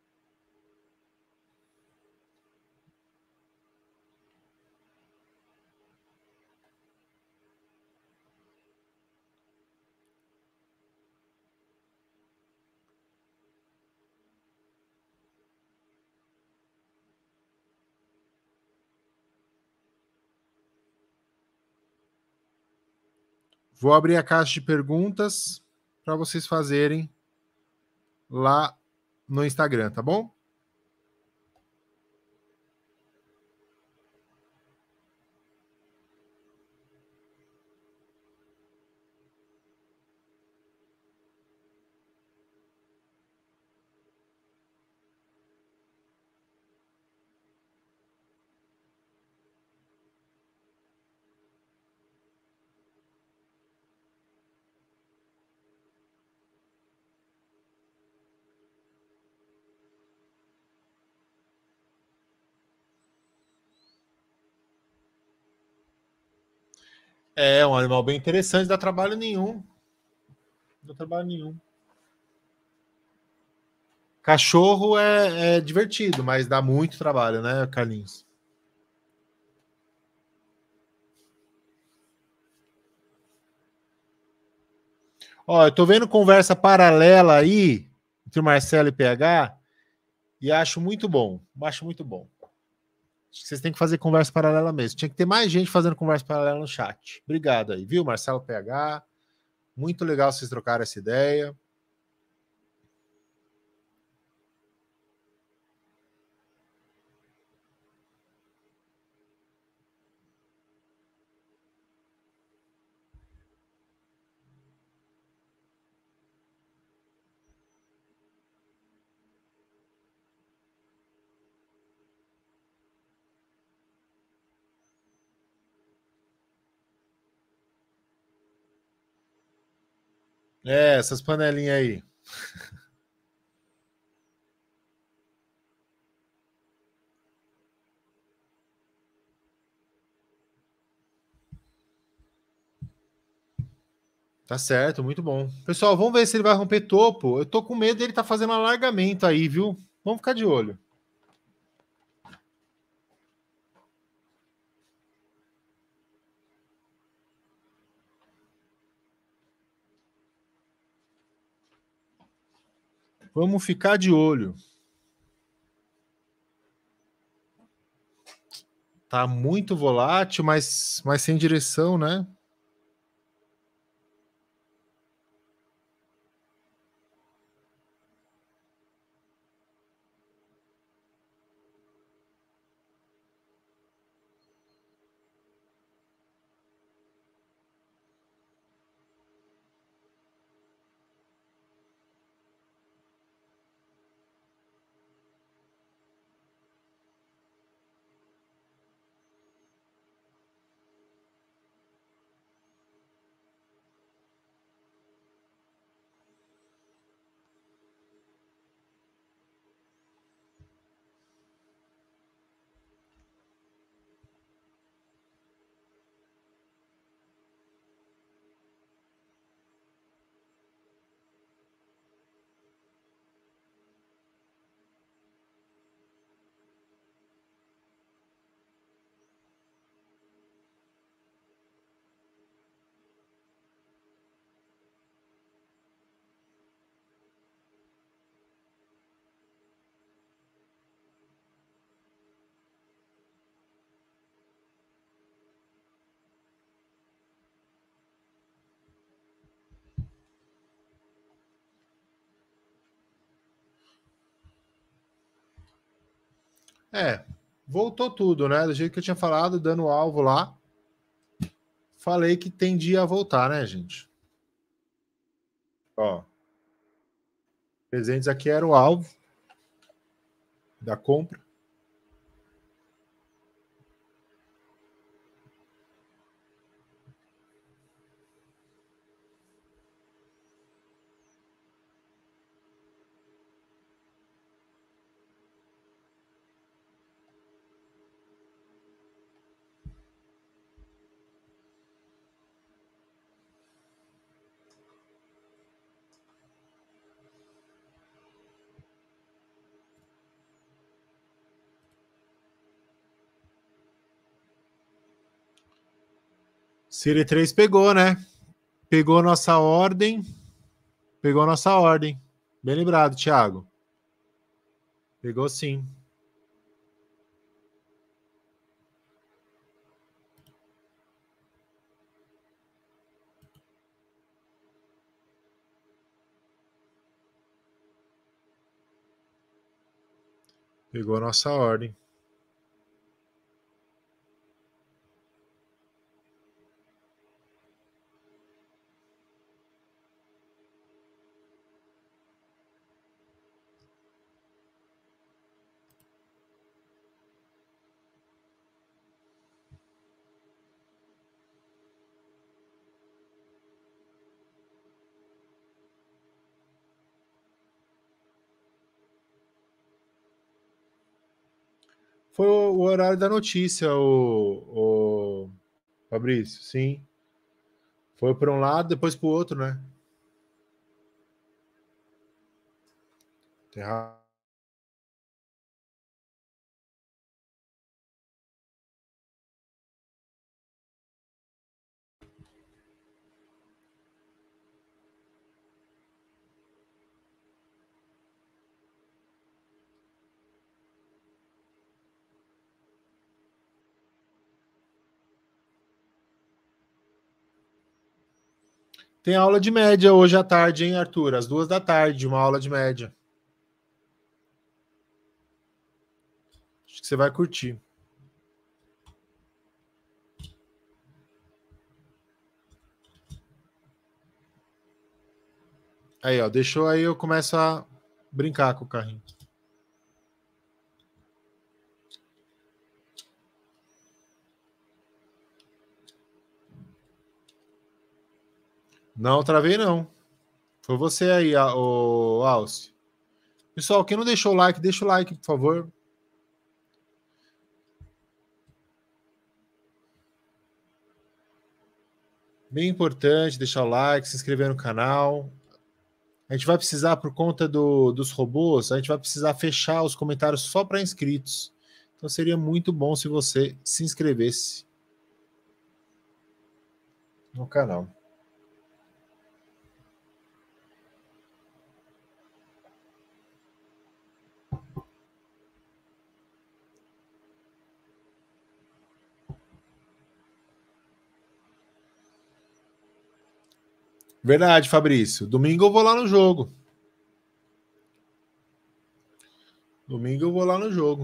Vou abrir a caixa de perguntas para vocês fazerem lá no Instagram, tá bom? É um animal bem interessante, dá trabalho nenhum. Não dá trabalho nenhum. Cachorro é, é divertido, mas dá muito trabalho, né, Carlinhos? Ó, eu tô vendo conversa paralela aí entre o Marcelo e P H e acho muito bom. Acho muito bom. Acho que vocês têm que fazer conversa paralela mesmo. Tinha que ter mais gente fazendo conversa paralela no chat. Obrigado aí, viu, Marcelo P H? Muito legal vocês trocarem essa ideia. É, essas panelinhas aí. Tá certo, muito bom. Pessoal, vamos ver se ele vai romper topo. Eu tô com medo dele tá fazendo alargamento aí, viu? Vamos ficar de olho. Vamos ficar de olho. Tá muito volátil, mas, mas sem direção, né? É, voltou tudo, né? Do jeito que eu tinha falado, dando o alvo lá. Falei que tendia a voltar, né, gente? Ó, trezentos aqui era o alvo da compra. Série três pegou, né? Pegou nossa ordem. Pegou nossa ordem. Bem lembrado, Thiago. Pegou sim. Pegou nossa ordem. Foi o, o horário da notícia, o, o Fabrício, sim. Foi para um lado, depois para o outro, né? Terra... Tem aula de média hoje à tarde, hein, Arthur? Às duas da tarde, uma aula de média. Acho que você vai curtir. Aí, ó, deixou aí, eu começo a brincar com o carrinho. Não, travei não. Foi você aí, o Alce. Pessoal, quem não deixou o like, deixa o like, por favor. Bem importante deixar o like, se inscrever no canal. A gente vai precisar, por conta do, dos robôs, a gente vai precisar fechar os comentários só para inscritos. Então seria muito bom se você se inscrevesse no canal. Verdade, Fabrício. Domingo eu vou lá no jogo. Domingo eu vou lá no jogo.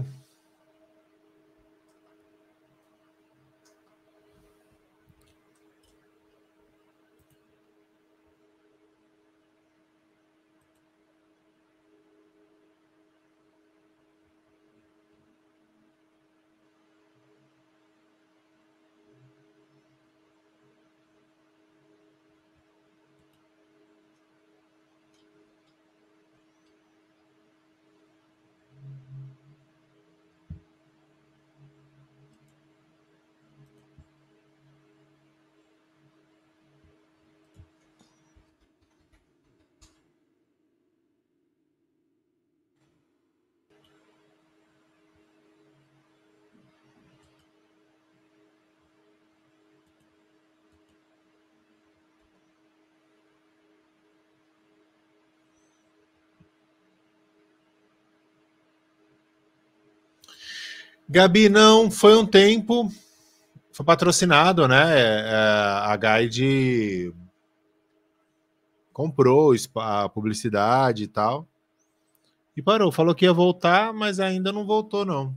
Gabi, não, foi um tempo, foi patrocinado, né? É, a Guide comprou a publicidade e tal. E parou, falou que ia voltar, mas ainda não voltou, não.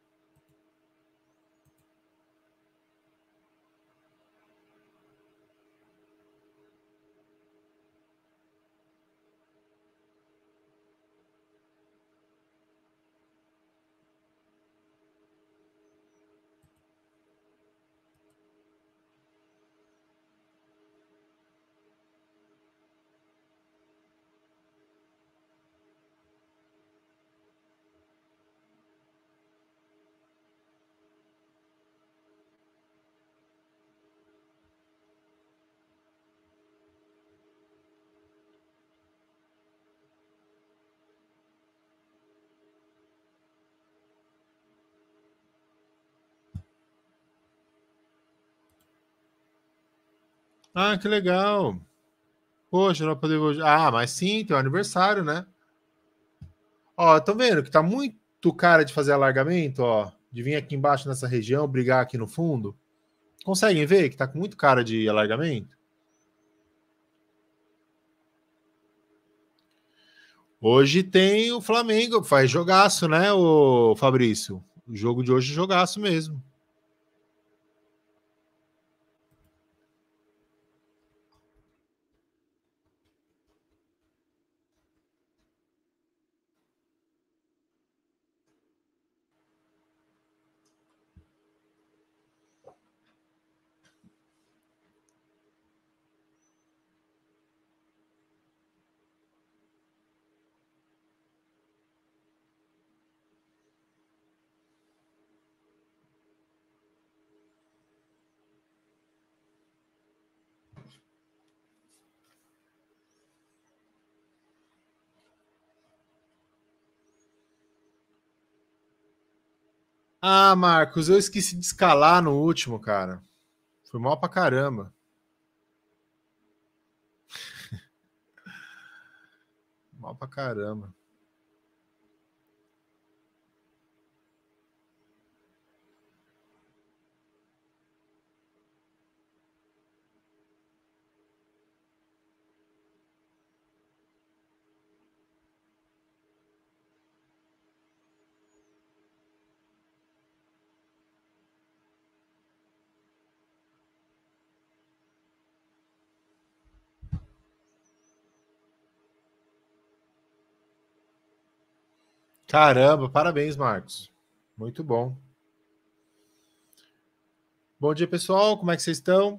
Ah, que legal. Poxa, não poder. Ah, mas sim, tem o aniversário, né? Ó, estão vendo que tá muito cara de fazer alargamento, ó. De vir aqui embaixo nessa região, brigar aqui no fundo. Conseguem ver que tá com muito cara de alargamento? Hoje tem o Flamengo, faz jogaço, né, o Fabrício? O jogo de hoje é jogaço mesmo. Ah, Marcos, eu esqueci de escalar no último, cara. Foi mal pra caramba. Mal pra caramba. Caramba, parabéns, Marcos. Muito bom. Bom dia, pessoal. Como é que vocês estão?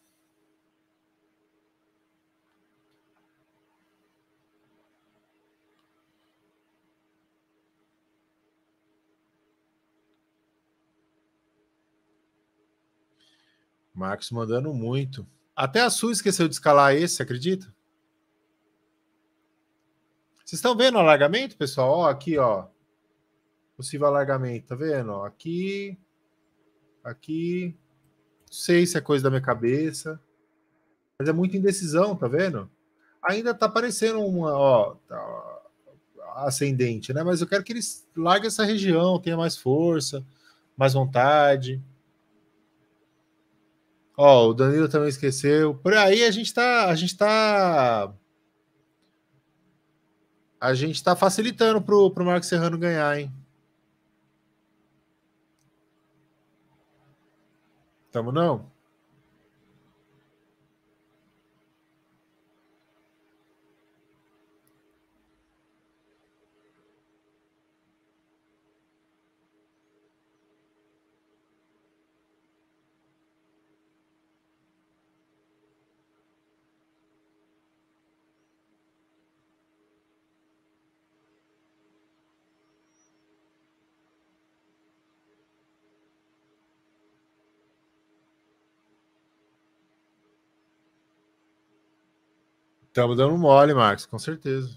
Marcos mandando muito. Até a Su esqueceu de escalar esse, acredita? Vocês estão vendo o alargamento, pessoal? Ó, aqui, ó. Possível alargamento, tá vendo? Ó, aqui, aqui. Não sei se é coisa da minha cabeça, mas é muita indecisão, tá vendo? Ainda tá parecendo uma, ó, tá ascendente, né? Mas eu quero que eles larguem essa região, tenha mais força, mais vontade. Ó, o Danilo também esqueceu. Por aí a gente tá, a gente tá, a gente tá facilitando pro, pro Marcos Serrano ganhar, hein? Tamo não? Estamos dando mole, Marcos, com certeza.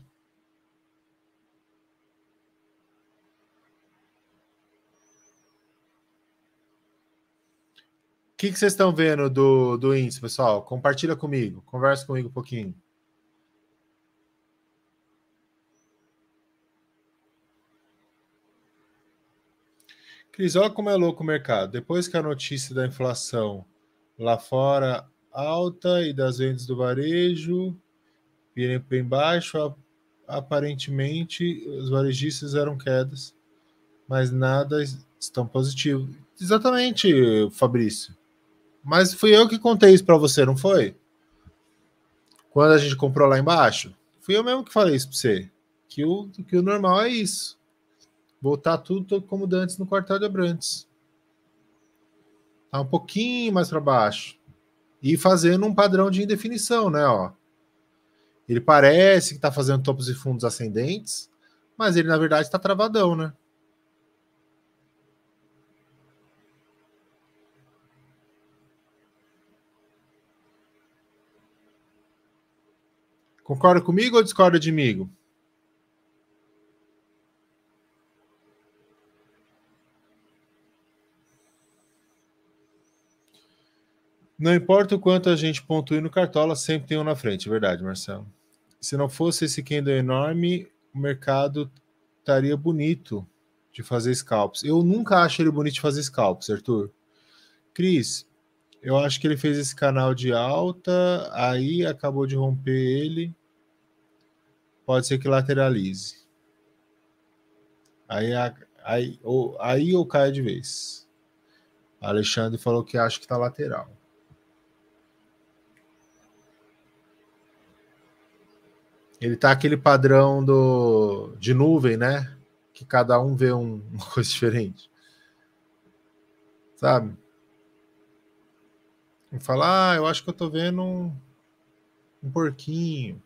O que, que vocês estão vendo do, do índice, pessoal? Compartilha comigo, conversa comigo um pouquinho. Cris, olha como é louco o mercado. Depois que a notícia da inflação lá fora alta e das vendas do varejo virem bem baixo, aparentemente os varejistas eram quedas, mas nada estão positivo. Exatamente, Fabrício. Mas fui eu que contei isso para você, não foi? Quando a gente comprou lá embaixo, fui eu mesmo que falei isso para você. Que o, que o normal é isso. Voltar tudo como antes no quartel de Abrantes. Tá um pouquinho mais para baixo. E fazendo um padrão de indefinição, né? Ó. Ele parece que está fazendo topos e fundos ascendentes, mas ele, na verdade, está travadão, né? Concorda comigo ou discorda de mim? Não importa o quanto a gente pontue no Cartola, sempre tem um na frente, verdade, Marcelo. Se não fosse esse candle enorme, o mercado estaria bonito de fazer scalps. Eu nunca acho ele bonito de fazer scalps, Arthur. Cris, eu acho que ele fez esse canal de alta, aí acabou de romper ele. Pode ser que lateralize. Aí, aí, ou, aí eu caio de vez. A Alexandre falou que acha que tá lateral. Ele tá aquele padrão do, de nuvem, né? Que cada um vê um, uma coisa diferente. Sabe? E fala, ah, eu acho que eu tô vendo um, um porquinho.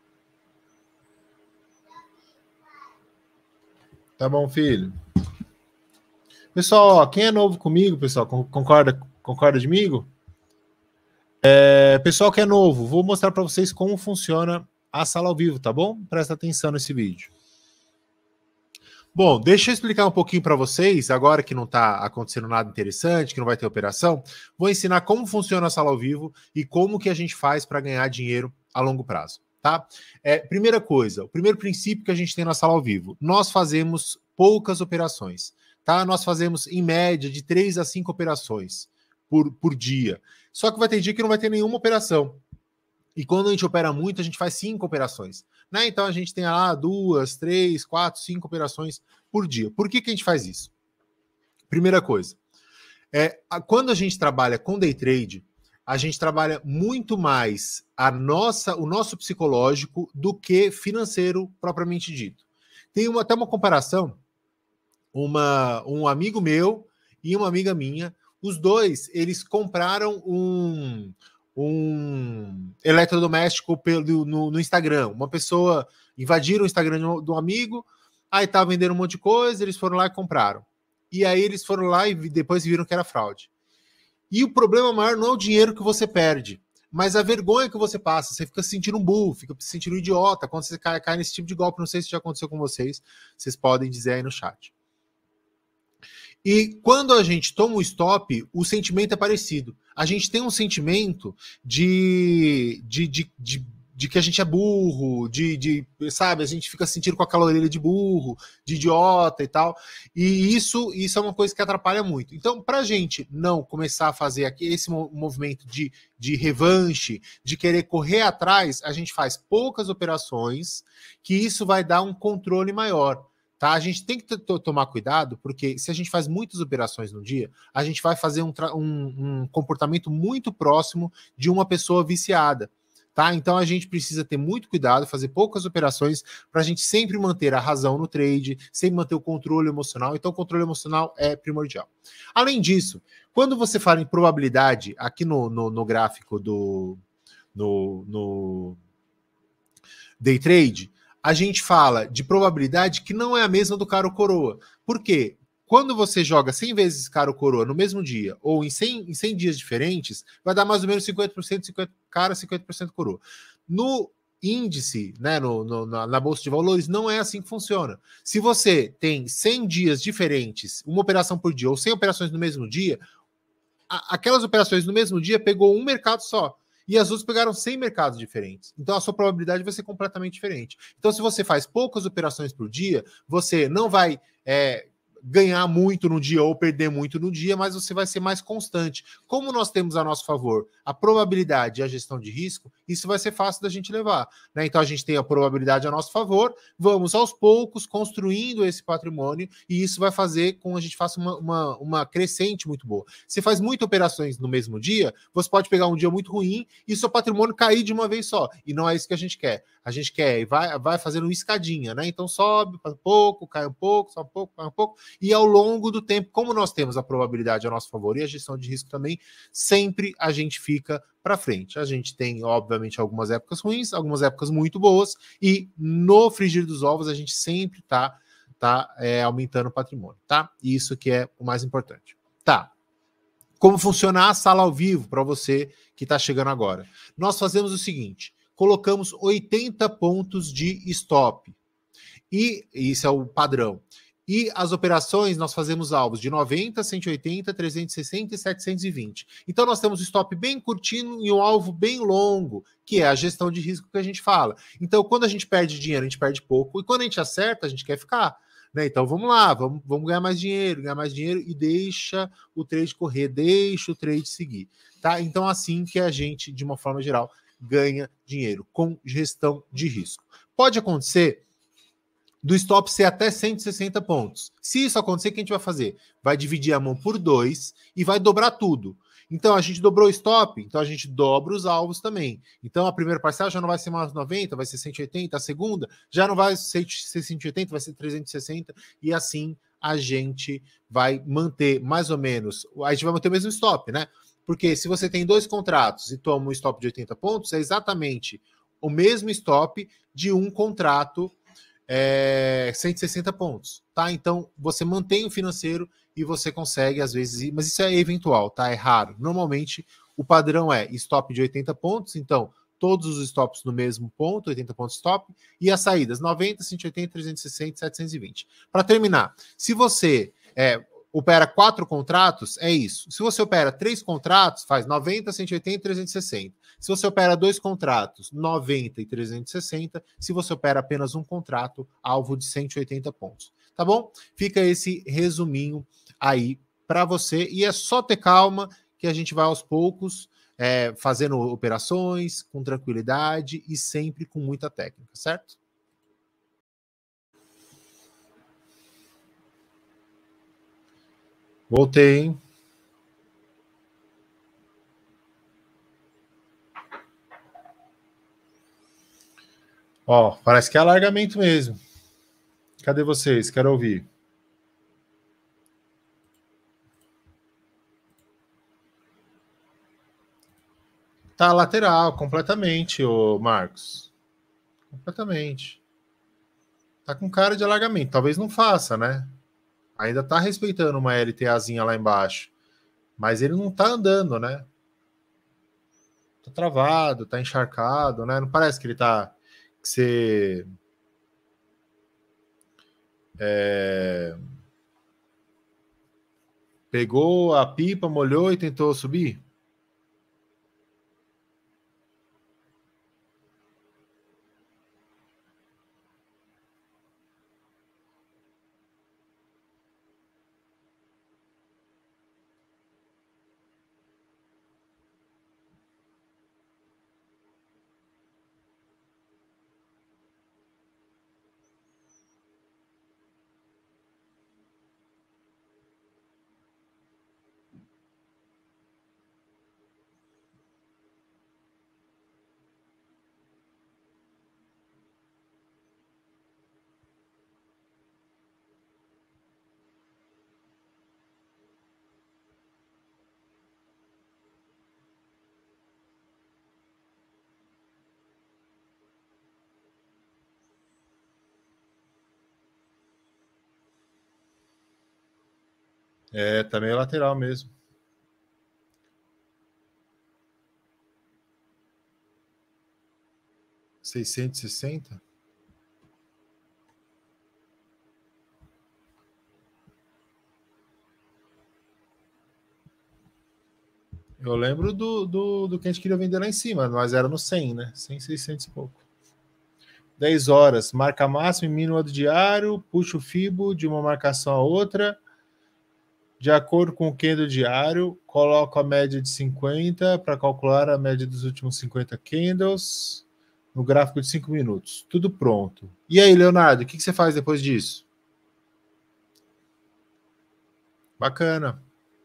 Tá bom, filho? Pessoal, ó, quem é novo comigo, pessoal, concorda, concorda comigo? É, pessoal que é novo, vou mostrar para vocês como funciona a sala ao vivo, tá bom? Presta atenção nesse vídeo. Bom, deixa eu explicar um pouquinho para vocês, agora que não está acontecendo nada interessante, que não vai ter operação, vou ensinar como funciona a sala ao vivo e como que a gente faz para ganhar dinheiro a longo prazo, tá? É, primeira coisa, o primeiro princípio que a gente tem na sala ao vivo, nós fazemos poucas operações, tá? Nós fazemos, em média, de três a cinco operações por, por dia. Só que vai ter dia que não vai ter nenhuma operação. E quando a gente opera muito, a gente faz cinco operações. Né? Então a gente tem lá duas, três, quatro, cinco operações por dia. Por que, que a gente faz isso? Primeira coisa, é, a, quando a gente trabalha com day trade, a gente trabalha muito mais a nossa, o nosso psicológico do que financeiro propriamente dito. Tem uma, até uma comparação, uma, um amigo meu e uma amiga minha, os dois, eles compraram um... um eletrodoméstico pelo, no, no Instagram. Uma pessoa invadiram o Instagram do amigo, aí tava vendendo um monte de coisa, eles foram lá e compraram. E aí eles foram lá e depois viram que era fraude. E o problema maior não é o dinheiro que você perde, mas a vergonha que você passa. Você fica se sentindo um burro, fica se sentindo um idiota quando você cai, cai nesse tipo de golpe. Não sei se já aconteceu com vocês, vocês podem dizer aí no chat. E quando a gente toma o stop, o sentimento é parecido. A gente tem um sentimento de, de, de, de, de que a gente é burro, de, de, sabe, a gente fica sentindo com aquela orelha de burro, de idiota e tal. E isso, isso é uma coisa que atrapalha muito. Então, para a gente não começar a fazer aqui esse movimento de, de revanche, de querer correr atrás, a gente faz poucas operações, que isso vai dar um controle maior. Tá? A gente tem que tomar cuidado, porque se a gente faz muitas operações no dia, a gente vai fazer um, um, um comportamento muito próximo de uma pessoa viciada. Tá? Então a gente precisa ter muito cuidado, fazer poucas operações para a gente sempre manter a razão no trade, sempre manter o controle emocional. Então o controle emocional é primordial. Além disso, quando você fala em probabilidade, aqui no, no, no gráfico do no, no day trade, a gente fala de probabilidade que não é a mesma do cara ou coroa. Por quê? Quando você joga cem vezes cara ou coroa no mesmo dia, ou em cem, em cem dias diferentes, vai dar mais ou menos cinquenta por cento cinquenta cara, cinquenta por cento coroa. No índice, né, no, no, na, na Bolsa de Valores, não é assim que funciona. Se você tem cem dias diferentes, uma operação por dia, ou cem operações no mesmo dia, a, aquelas operações no mesmo dia pegou um mercado só. E as outras pegaram cem mercados diferentes. Então a sua probabilidade vai ser completamente diferente. Então se você faz poucas operações por dia, você não vai é, ganhar muito no dia ou perder muito no dia, mas você vai ser mais constante. Como nós temos a nosso favor a probabilidade e a gestão de risco, isso vai ser fácil da gente levar. Né? Então a gente tem a probabilidade a nosso favor, vamos aos poucos construindo esse patrimônio e isso vai fazer com que a gente faça uma, uma, uma crescente muito boa. Você faz muitas operações no mesmo dia, você pode pegar um dia muito ruim e seu patrimônio cair de uma vez só. E não é isso que a gente quer. A gente quer e vai, vai fazendo uma escadinha, né? Então sobe um pouco, cai um pouco, sobe um pouco, cai um pouco. E ao longo do tempo, como nós temos a probabilidade a nosso favor e a gestão de risco também, sempre a gente fica para frente. A gente tem, obviamente, algumas épocas ruins, algumas épocas muito boas, e no frigir dos ovos a gente sempre está tá, é, aumentando o patrimônio, tá? Isso que é o mais importante. Tá. Como funciona a sala ao vivo para você que está chegando agora? Nós fazemos o seguinte, colocamos oitenta pontos de stop. E isso é o padrão. E as operações, nós fazemos alvos de noventa, cento e oitenta, trezentos e sessenta e setecentos e vinte. Então, nós temos um stop bem curtinho e um alvo bem longo, que é a gestão de risco que a gente fala. Então, quando a gente perde dinheiro, a gente perde pouco. E quando a gente acerta, a gente quer ficar. Né? Então, vamos lá, vamos, vamos ganhar mais dinheiro, ganhar mais dinheiro e deixa o trade correr, deixa o trade seguir. Tá? Então, assim que a gente, de uma forma geral, ganha dinheiro com gestão de risco. Pode acontecer do stop ser até cento e sessenta pontos. Se isso acontecer, o que a gente vai fazer? Vai dividir a mão por dois e vai dobrar tudo. Então, a gente dobrou o stop, então a gente dobra os alvos também. Então, a primeira parcela já não vai ser mais noventa, vai ser cento e oitenta. A segunda já não vai ser cento e oitenta, vai ser trezentos e sessenta. E assim a gente vai manter mais ou menos... A gente vai manter o mesmo stop, né? Porque se você tem dois contratos e toma um stop de oitenta pontos, é exatamente o mesmo stop de um contrato É, cento e sessenta pontos, tá? Então você mantém o financeiro e você consegue às vezes, mas isso é eventual, tá? É raro. Normalmente o padrão é stop de oitenta pontos, então todos os stops no mesmo ponto, oitenta pontos stop, e as saídas noventa, cento e oitenta, trezentos e sessenta, setecentos e vinte. Para terminar, se você é, opera quatro contratos, é isso. Se você opera três contratos, faz noventa, cento e oitenta e trezentos e sessenta. Se você opera dois contratos, noventa e trezentos e sessenta. Se você opera apenas um contrato, alvo de cento e oitenta pontos. Tá bom? Fica esse resuminho aí para você. E é só ter calma que a gente vai aos poucos é, fazendo operações com tranquilidade e sempre com muita técnica, certo? Voltei, hein? Ó, parece que é alargamento mesmo. Cadê vocês? Quero ouvir. Tá lateral, completamente, ô Marcos. Completamente. Tá com cara de alargamento. Talvez não faça, né? Ainda tá respeitando uma LTAzinha lá embaixo. Mas ele não tá andando, né? Tá travado, tá encharcado, né? Não parece que ele tá... Que você... É... Pegou a pipa, molhou e tentou subir? É, tá meio lateral mesmo. seiscentos e sessenta? Eu lembro do, do, do que a gente queria vender lá em cima, mas era no cem, né? cem, seiscentos e pouco. dez horas, marca máxima e mínima do diário, puxa o fibo de uma marcação a outra, de acordo com o candle diário, coloco a média de cinquenta para calcular a média dos últimos cinquenta candles no gráfico de cinco minutos. Tudo pronto. E aí, Leonardo, o que, que você faz depois disso? Bacana.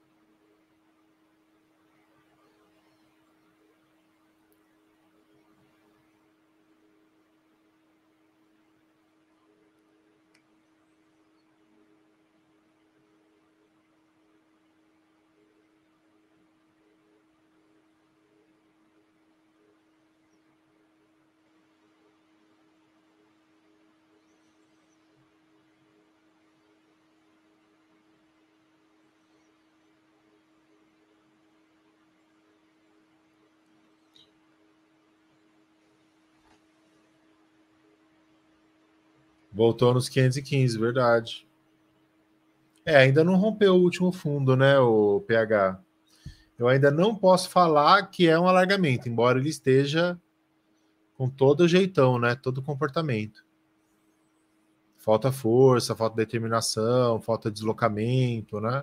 Voltou nos quinhentos e quinze, verdade. É, ainda não rompeu o último fundo, né, o P H? Eu ainda não posso falar que é um alargamento, embora ele esteja com todo o jeitão, né, todo o comportamento. Falta força, falta determinação, falta deslocamento, né?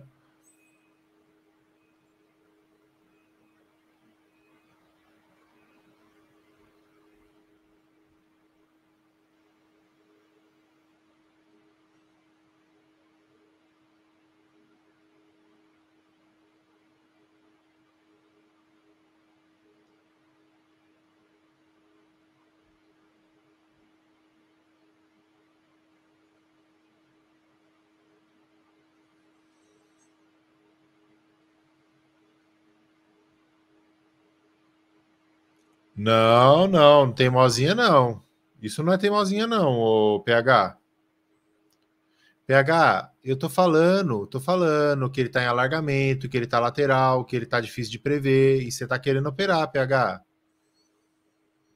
Não, não, teimosinha não. Isso não é teimosinha não, o P H. P H, eu tô falando, tô falando que ele tá em alargamento, que ele tá lateral, que ele tá difícil de prever, e você tá querendo operar, P H.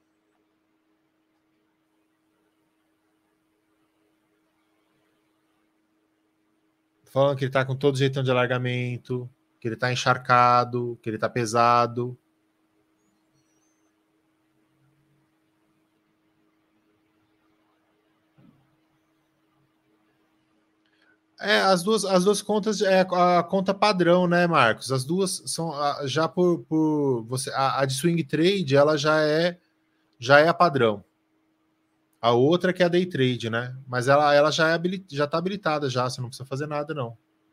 falando que ele tá com todo jeitão de alargamento, que ele tá encharcado, que ele tá pesado. É, as duas, as duas contas é a conta padrão, né, Marcos? As duas são já por, por você. A, a de swing trade, ela já é já é a padrão. A outra que é a day trade, né? Mas ela, ela já é habilit, já está habilitada já, você não precisa fazer nada não.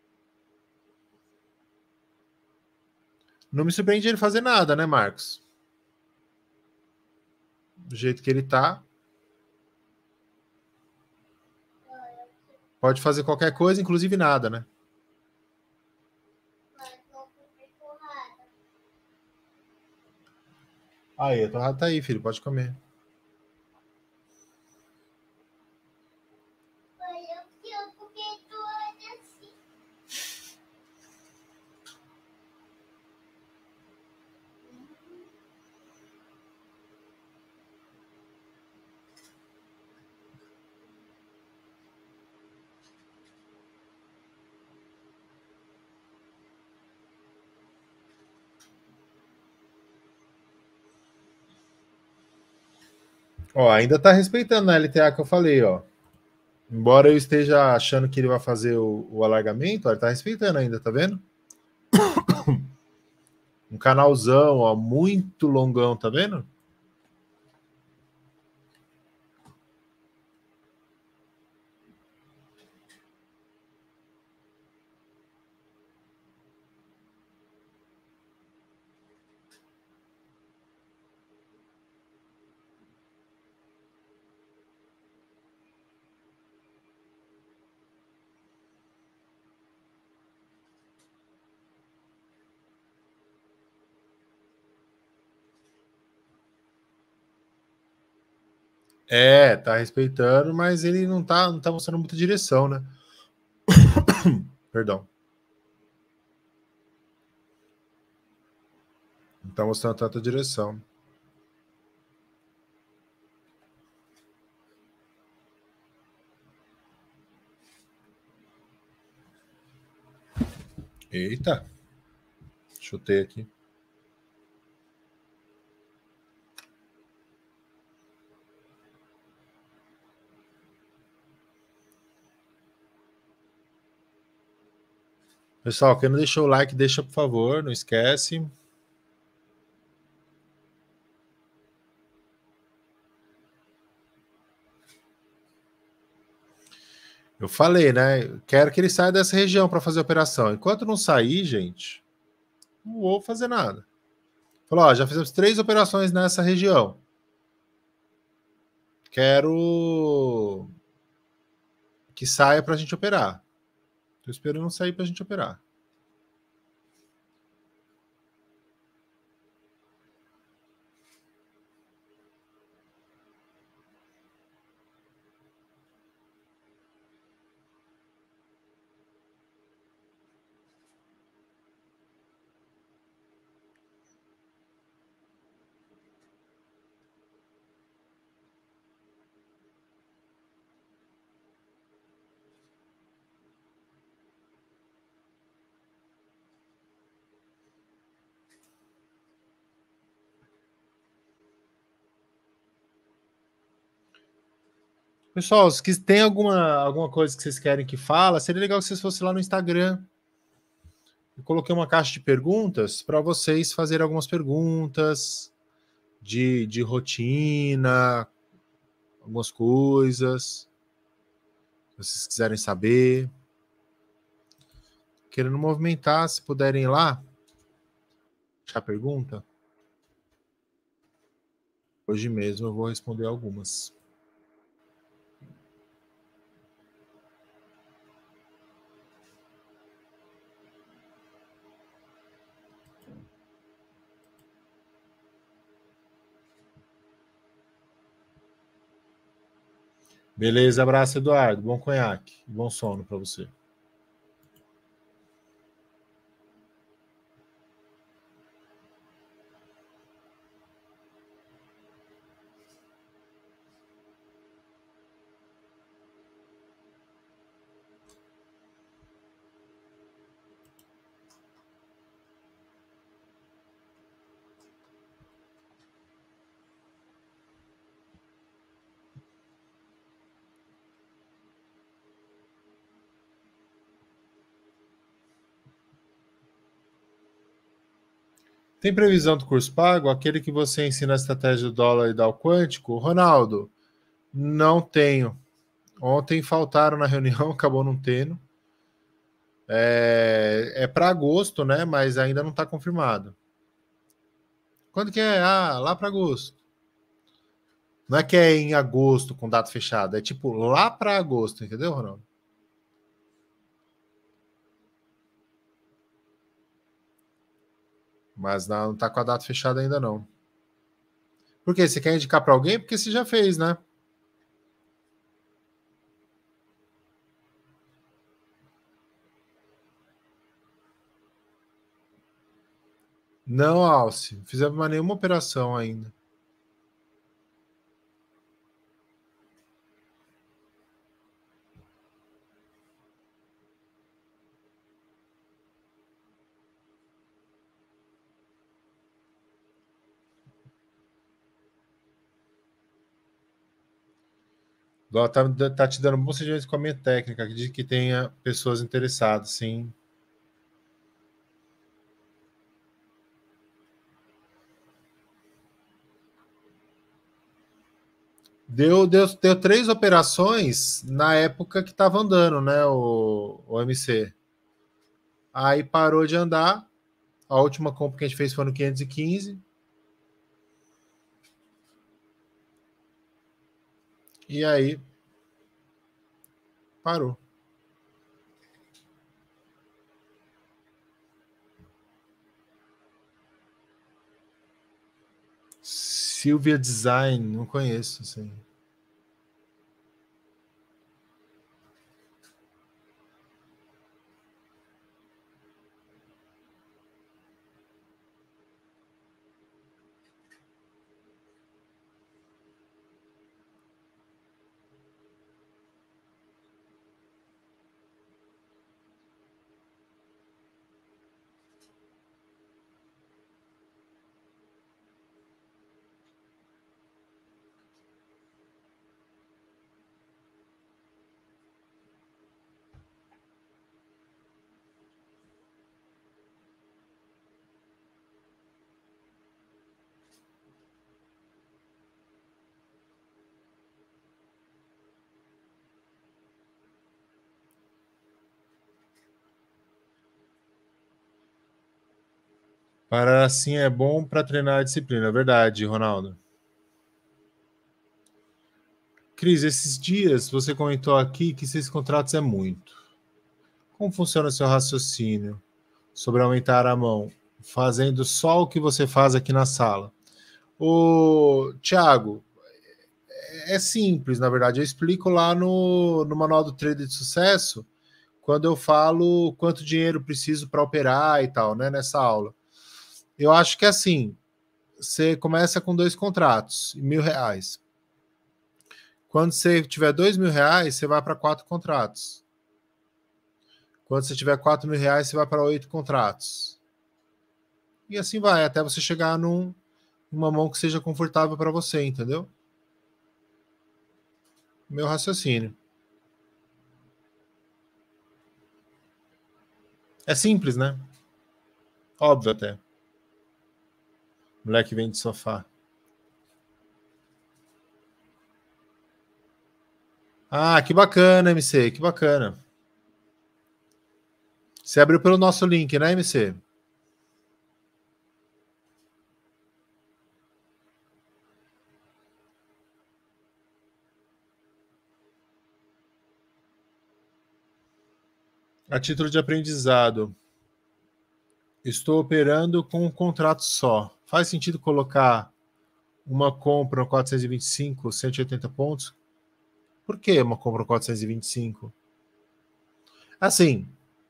Não me surpreende ele fazer nada, né, Marcos? Do jeito que ele tá, pode fazer qualquer coisa, inclusive nada, né? Aí, a torrada tá aí, filho, pode comer. Ó, ainda tá respeitando a L T A que eu falei, ó. Embora eu esteja achando que ele vai fazer o, o alargamento, ó, ele tá respeitando ainda, tá vendo? Um canalzão, ó, muito longão, tá vendo? É, tá respeitando, mas ele não tá, não tá mostrando muita direção, né? Perdão. Não tá mostrando tanta direção. Eita. Chutei aqui. Pessoal, quem não deixou o like, deixa por favor, não esquece. Eu falei, né? Quero que ele saia dessa região para fazer a operação. Enquanto não sair, gente, não vou fazer nada. Falou, ó, já fizemos três operações nessa região. Quero que saia para a gente operar. Tô esperando não sair para a gente operar. Pessoal, se tem alguma, alguma coisa que vocês querem que fala, seria legal que vocês fossem lá no Instagram. Eu coloquei uma caixa de perguntas para vocês fazerem algumas perguntas de, de rotina, algumas coisas, se vocês quiserem saber. Querendo movimentar, se puderem ir lá, deixar pergunta. Hoje mesmo eu vou responder algumas. Beleza, abraço, Eduardo. Bom conhaque. Bom sono para você. Tem previsão do curso pago? Aquele que você ensina a estratégia do dólar e dá o quântico? Ronaldo, não tenho. Ontem faltaram na reunião, acabou não tendo. É, é para agosto, né? Mas ainda não está confirmado. Quando que é? Ah, lá para agosto. Não é que é em agosto com data fechada, é tipo lá para agosto, entendeu, Ronaldo? Mas não, não tá com a data fechada ainda não. Por quê? Você quer indicar para alguém? Porque você já fez, né? Não, Alce, não fizemos mais nenhuma operação ainda. Ela tá, tá te dando um bom procedimento com a minha técnica, acredito que tenha pessoas interessadas, sim. Deu, deu, deu três operações na época que estava andando, né, o, o M C. Aí parou de andar. A última compra que a gente fez foi no quinhentos e quinze. E aí parou. Silvia Design, não conheço, assim. Parar assim é bom para treinar a disciplina, é verdade, Ronaldo. Cris, esses dias você comentou aqui que seis contratos é muito. Como funciona o seu raciocínio sobre aumentar a mão, fazendo só o que você faz aqui na sala? O Thiago, é simples, na verdade. Eu explico lá no, no Manual do Trader de Sucesso, quando eu falo quanto dinheiro preciso para operar e tal, né, nessa aula. Eu acho que é assim, você começa com dois contratos, mil reais. Quando você tiver dois mil reais, você vai para quatro contratos. Quando você tiver quatro mil reais, você vai para oito contratos. E assim vai, até você chegar num, numa mão que seja confortável para você, entendeu? Meu raciocínio. É simples, né? Óbvio até. Moleque vem de sofá. Ah, que bacana, M C, que bacana. Você abriu pelo nosso link, né, M C? A título de aprendizado. Estou operando com um contrato só. Faz sentido colocar uma compra no quatrocentos e vinte e cinco, cento e oitenta pontos? Por que uma compra no quatrocentos e vinte e cinco? Assim,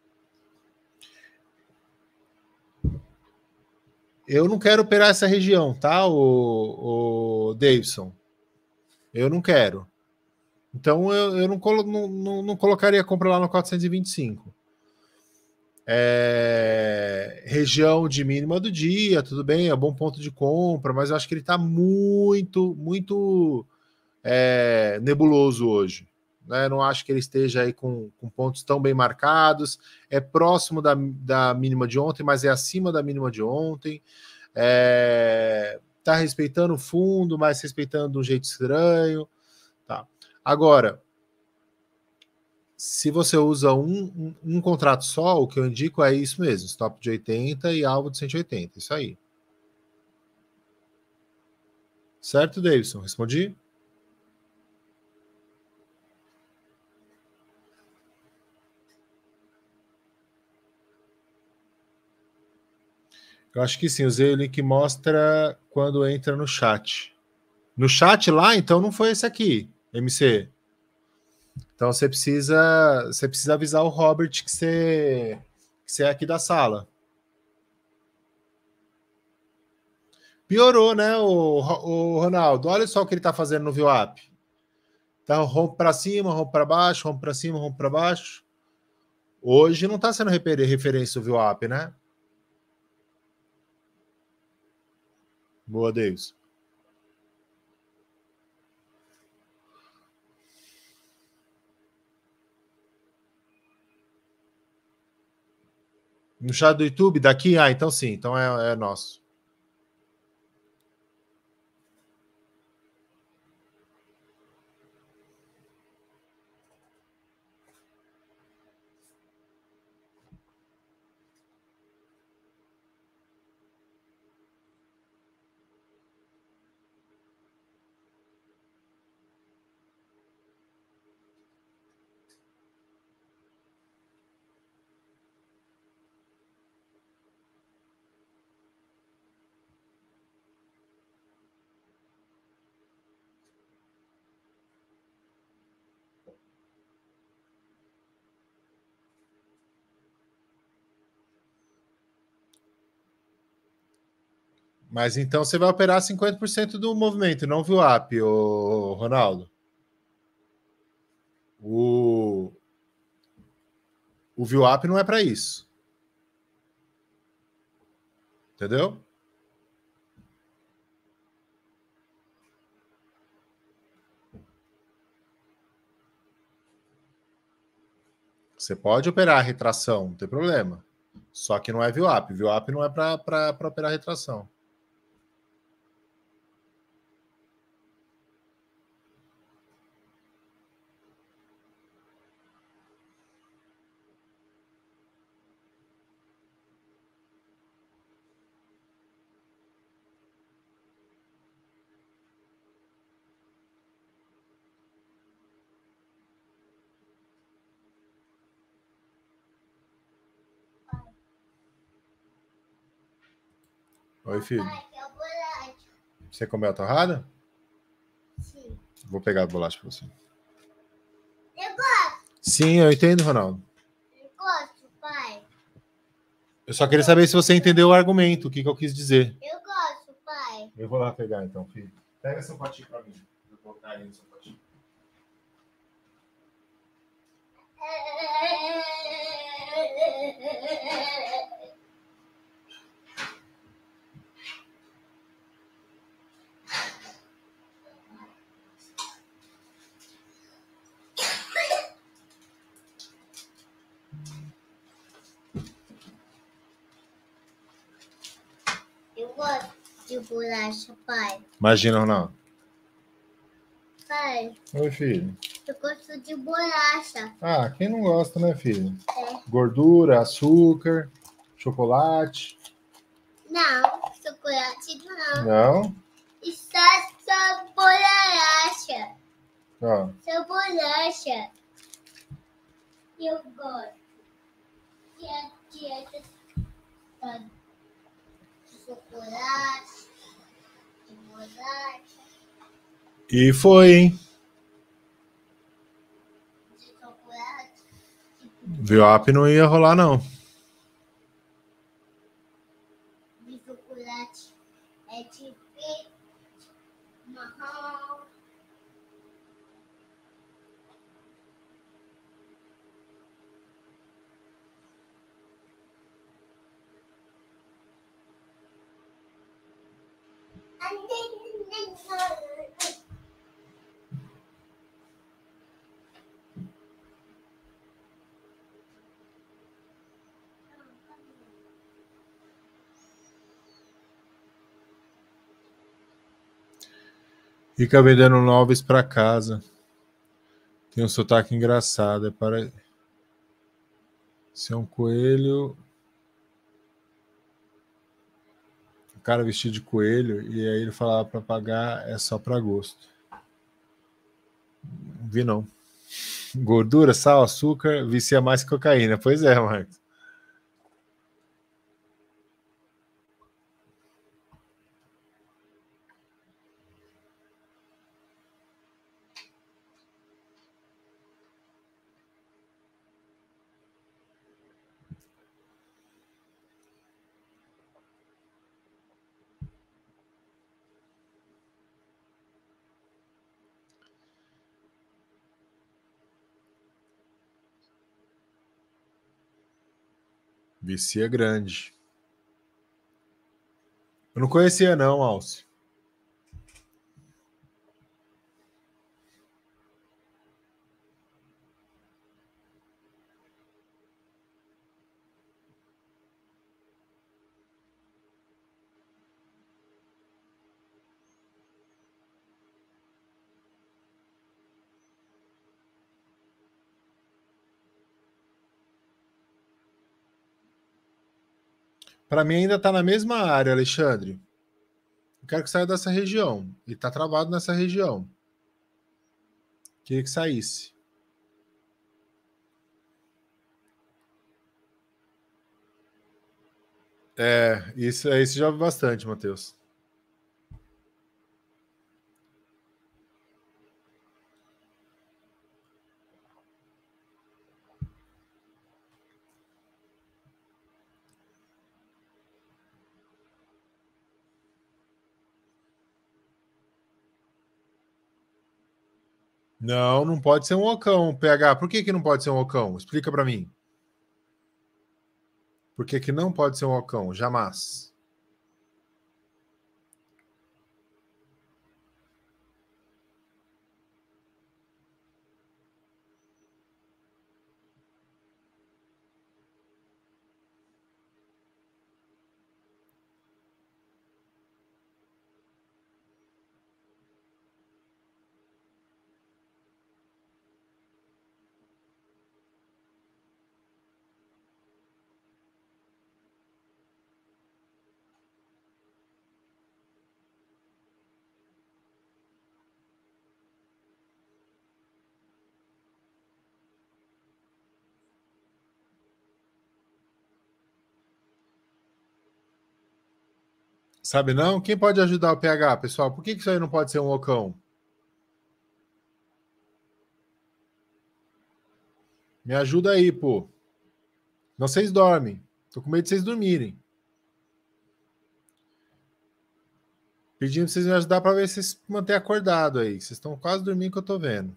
eu não quero operar essa região, tá, o, o Davidson? Eu não quero. Então eu, eu não, colo, não, não, não colocaria a compra lá no quatrocentos e vinte e cinco. É, região de mínima do dia, tudo bem, é bom ponto de compra, mas eu acho que ele está muito, muito é, nebuloso hoje. Né? Não acho que ele esteja aí com, com pontos tão bem marcados. É próximo da, da mínima de ontem, mas é acima da mínima de ontem. é, tá respeitando o fundo, mas respeitando de um jeito estranho. Tá. Agora, se você usa um, um, um contrato só, o que eu indico é isso mesmo, stop de oitenta e alvo de cento e oitenta, isso aí. Certo, Davidson? Respondi? Eu acho que sim, usei o link que mostra quando entra no chat. No chat lá, então não foi esse aqui, M C. Então você precisa, você precisa avisar o Robert que você, que você é aqui da sala. Piorou, né, o, o Ronaldo? Olha só o que ele está fazendo no V W A P. Tá, rompe para cima, rompe para baixo, rompe para cima, rompe para baixo. Hoje não está sendo referência o V W A P, né? Boa, Davis. No chat do YouTube, daqui? Ah, então sim, então é, é nosso. Mas então você vai operar cinquenta por cento do movimento, não V W A P, ô, Ronaldo. O, o V W A P não é para isso. Entendeu? Você pode operar a retração, não tem problema. Só que não é V W A P. V W A P não é para operar retração. Oi, filho. Você comeu a torrada? Sim. Vou pegar a bolacha para você. Eu gosto. Sim, eu entendo, Ronaldo. Eu gosto, pai. Eu só queria saber se você entendeu o argumento, o que, que eu quis dizer. Eu gosto, pai. Eu vou lá pegar então, filho. Pega seu potinho para mim. Vou colocar aí no seu potinho. Eu gosto de bolacha, pai. Imagina, Ronaldo. Pai, Oi, filho. eu gosto de bolacha. Ah, quem não gosta, né, filho? É. Gordura, açúcar, chocolate. Não, chocolate não. Não? Isso é só bolacha. Ó. Só bolacha. Eu gosto. E a dieta tá de chocolate, de bolacha, E foi, hein? de chocolate. V W A P não ia rolar, não. De chocolate é de preto, marrom. Fica vendendo móveis para casa. Tem um sotaque engraçado. É para ser um coelho. O cara vestido de coelho. E aí ele falava para pagar é só para gosto. Não vi não. Gordura, sal, açúcar, vicia mais que cocaína. Pois é, Marcos. Vicia grande. Eu não conhecia não, Alce. Para mim ainda está na mesma área, Alexandre. Eu quero que saia dessa região. Ele está travado nessa região. Queria que saísse. É, isso, isso já ouvi bastante, Matheus. Não, não pode ser um ocão, P H. Por que, que não pode ser um ocão? Explica para mim. Por que, que não pode ser um ocão? Jamais. Sabe não? Quem pode ajudar o P H, pessoal? Por que, que isso aí não pode ser um ocão? Me ajuda aí, pô. Não, vocês dormem. Tô com medo de vocês dormirem. Pedindo pra vocês me ajudar para ver se vocês manter acordado aí. Vocês estão quase dormindo que eu tô vendo.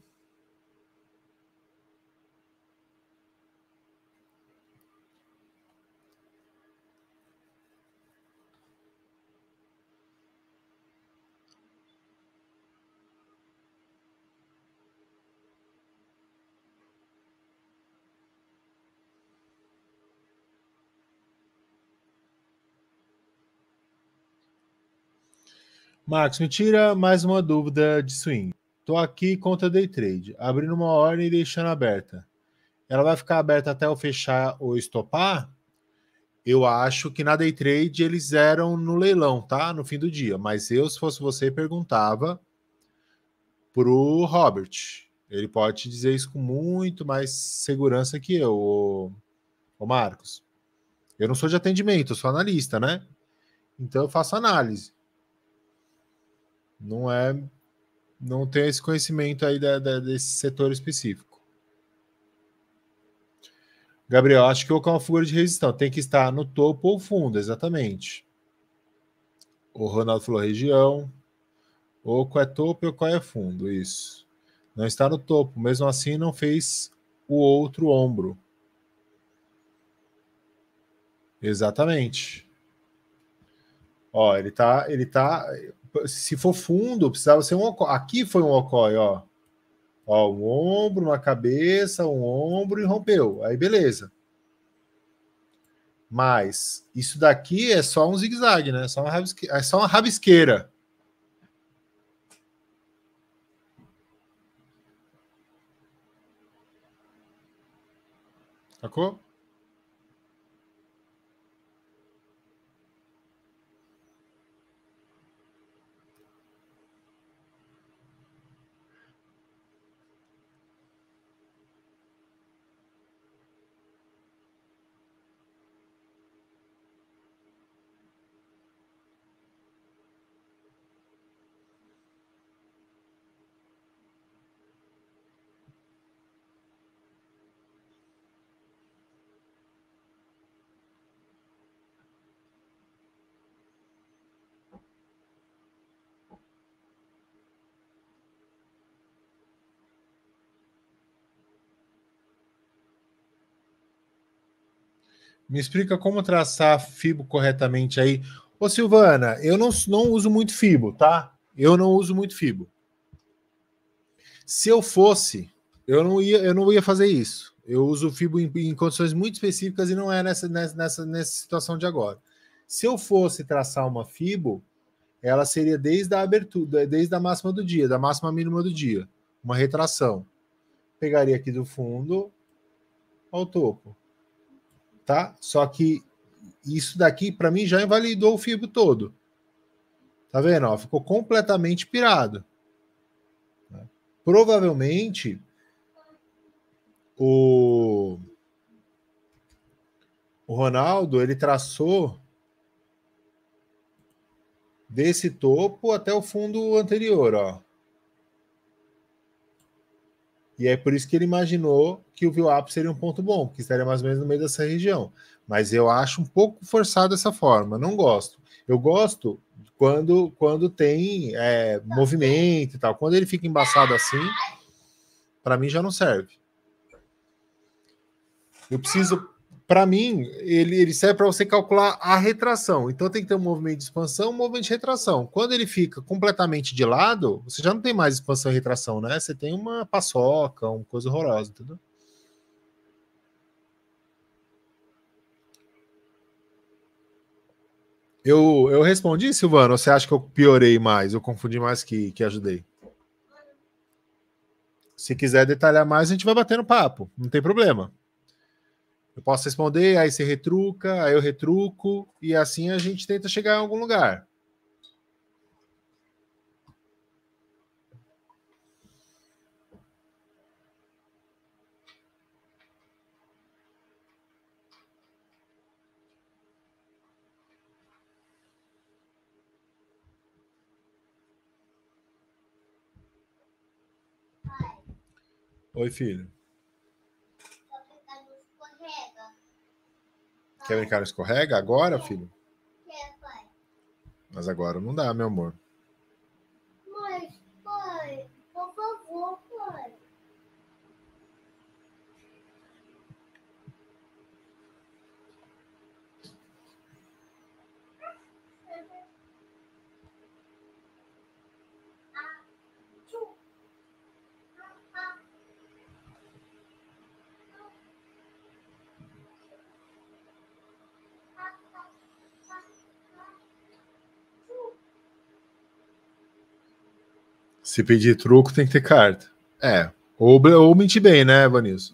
Marcos, me tira mais uma dúvida de swing. Tô aqui contra day trade, abrindo uma ordem e deixando aberta. Ela vai ficar aberta até eu fechar ou estopar? Eu acho que na day trade eles eram no leilão, tá? No fim do dia. Mas eu, se fosse você, perguntava pro Robert. Ele pode te dizer isso com muito mais segurança que eu, o, o Marcos. Eu não sou de atendimento, eu sou analista, né? Então eu faço análise. Não é, não tenho esse conhecimento aí da, da, desse setor específico. Gabriel, acho que o é uma figura de resistência. Tem que estar no topo ou fundo, exatamente. O Ronaldo falou região. Ou qual é topo ou qual é fundo, isso. Não está no topo, mesmo assim não fez o outro ombro. Exatamente. Ó, ele tá, ele tá, se for fundo, precisava ser um ocói. Aqui foi um ocói, ó. Ó, um ombro, uma cabeça, um ombro e rompeu. Aí beleza. Mas isso daqui é só um zigue-zague, né? Só uma rabisque... É só uma rabisqueira. Sacou? Me explica como traçar fibo corretamente aí. Ô, Silvana, eu não, não uso muito fibo, tá? Eu não uso muito fibo. Se eu fosse, eu não ia, eu não ia fazer isso. Eu uso fibo em, em condições muito específicas e não é nessa, nessa, nessa situação de agora. Se eu fosse traçar uma fibo, ela seria desde a abertura, desde a máxima do dia, da máxima mínima do dia. Uma retração. Pegaria aqui do fundo ao topo. Tá? Só que isso daqui, para mim, já invalidou o fibo todo. Tá vendo? Ó, ficou completamente pirado. Provavelmente, o, o Ronaldo, ele traçou desse topo até o fundo anterior, ó. E é por isso que ele imaginou que o VWAP seria um ponto bom, que estaria mais ou menos no meio dessa região. Mas eu acho um pouco forçado dessa forma, não gosto. Eu gosto quando, quando tem é, movimento e tal. Quando ele fica embaçado assim, para mim já não serve. Eu preciso, para mim, ele, ele serve para você calcular a retração. Então tem que ter um movimento de expansão, um movimento de retração. Quando ele fica completamente de lado, você já não tem mais expansão e retração, né? Você tem uma paçoca, uma coisa horrorosa, entendeu? Eu, eu respondi, Silvano, ou você acha que eu piorei mais? Eu confundi mais que, que ajudei? Se quiser detalhar mais, a gente vai batendo papo, não tem problema. Eu posso responder, aí você retruca, aí eu retruco, e assim a gente tenta chegar em algum lugar. Oi, filho. Quer brincar no escorrega agora, filho? Mas agora não dá, meu amor. Mas, pai, por favor, pai. Se pedir truco, tem que ter carta. É. Ou, ou mentir bem, né, Vanilson?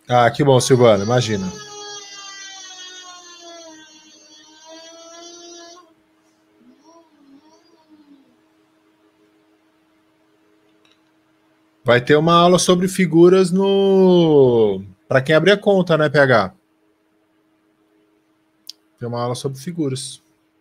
Ah, que bom, Silvana, imagina. Vai ter uma aula sobre figuras no... Para quem abrir a conta, né, P H? Tem uma aula sobre figuras.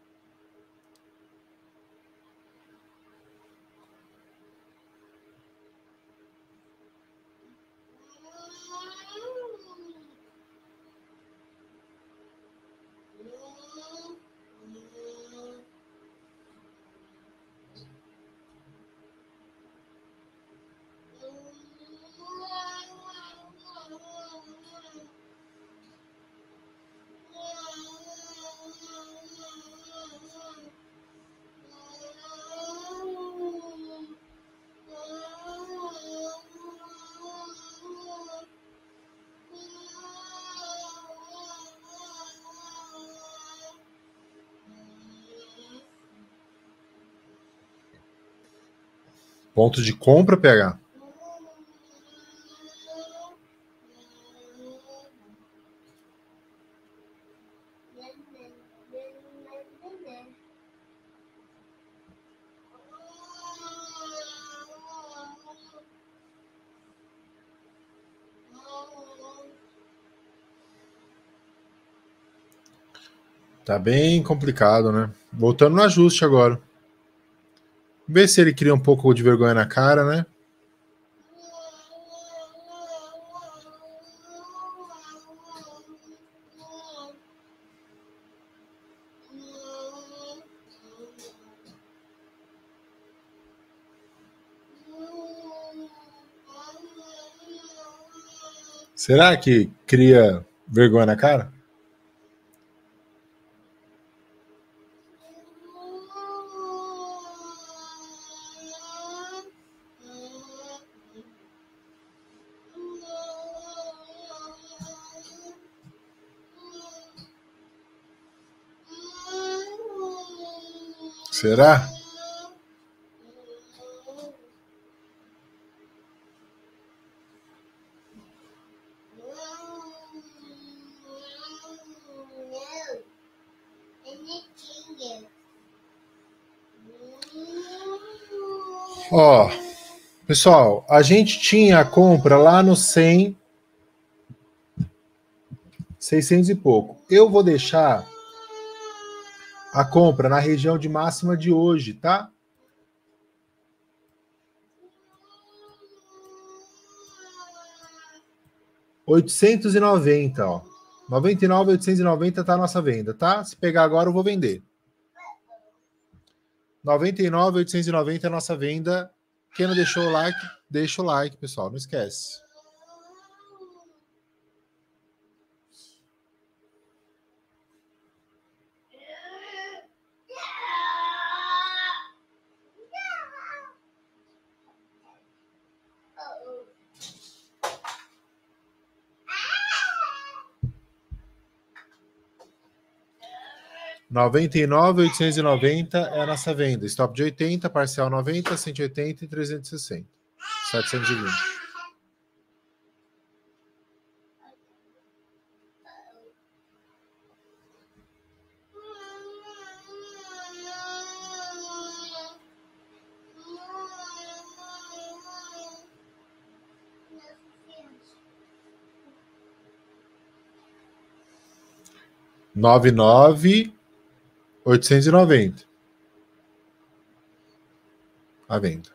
Ponto de compra, P H? Tá bem complicado, né? Voltando no ajuste agora. Ver se ele cria um pouco de vergonha na cara, né? Será que cria vergonha na cara? Será? Ó, pessoal, a gente tinha a compra lá no cem, seiscentos e pouco. Eu vou deixar a compra na região de máxima de hoje, tá? oitocentos e noventa, ó. noventa e nove, oitocentos e noventa tá a nossa venda, tá? Se pegar agora eu vou vender. noventa e nove, oitocentos e noventa é a nossa venda. Quem não deixou o like, deixa o like, pessoal, não esquece. noventa e nove, oitocentos e noventa é a nossa venda. Stop de oitenta, parcial noventa, cento e oitenta e trezentos e sessenta. setecentos e vinte. noventa e nove, oitocentos e noventa. A venda.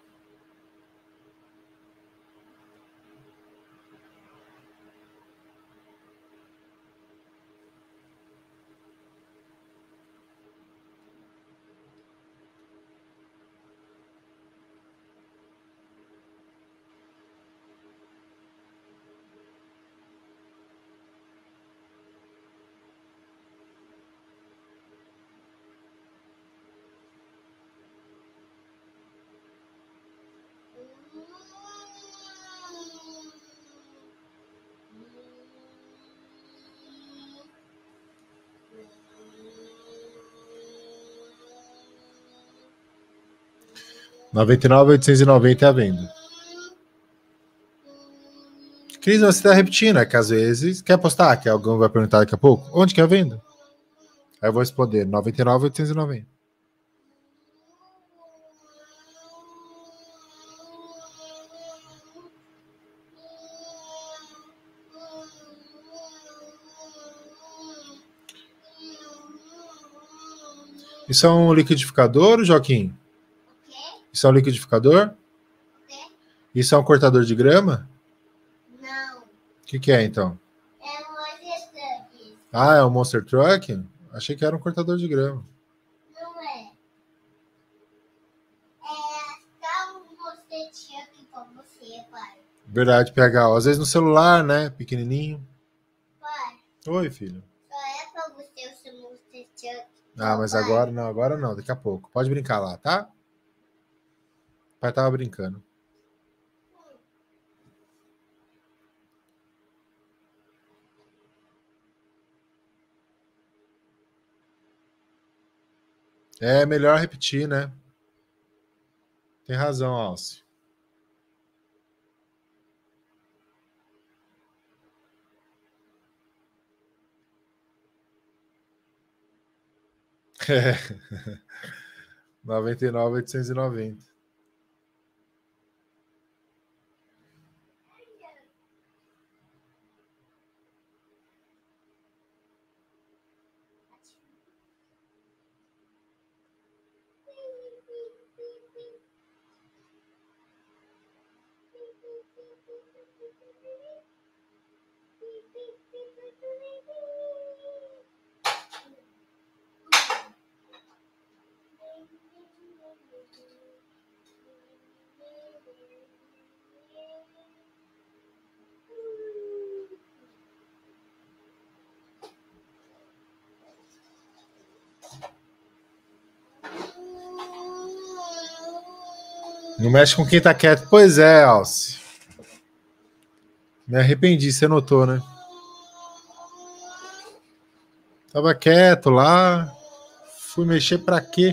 noventa e nove, oitocentos e noventa é a venda. Cris, você está repetindo, é que às vezes... Quer postar? Que alguém vai perguntar daqui a pouco? Onde que é a venda? Aí eu vou responder, noventa e nove mil oitocentos e noventa. Isso é um liquidificador, Joaquim? Isso é um liquidificador? Isso é um cortador de grama? Não. O que, que é, então? É um Monster Truck. Ah, é um Monster Truck? Achei que era um cortador de grama. Não é. É só um Monster Truck pra você, pai. Verdade, P H. Às vezes no celular, né? Pequenininho. Pai, Oi, filho. só é pra você o seu Monster Truck. Ah, mas pai. agora não, agora não, daqui a pouco. Pode brincar lá, tá? O pai tava brincando. É melhor repetir, né? Tem razão, Alce. É. noventa e nove mil oitocentos e noventa. Não mexe com quem tá quieto. Pois é, Alce. Me arrependi, você notou, né? Tava quieto lá. Fui mexer pra quê?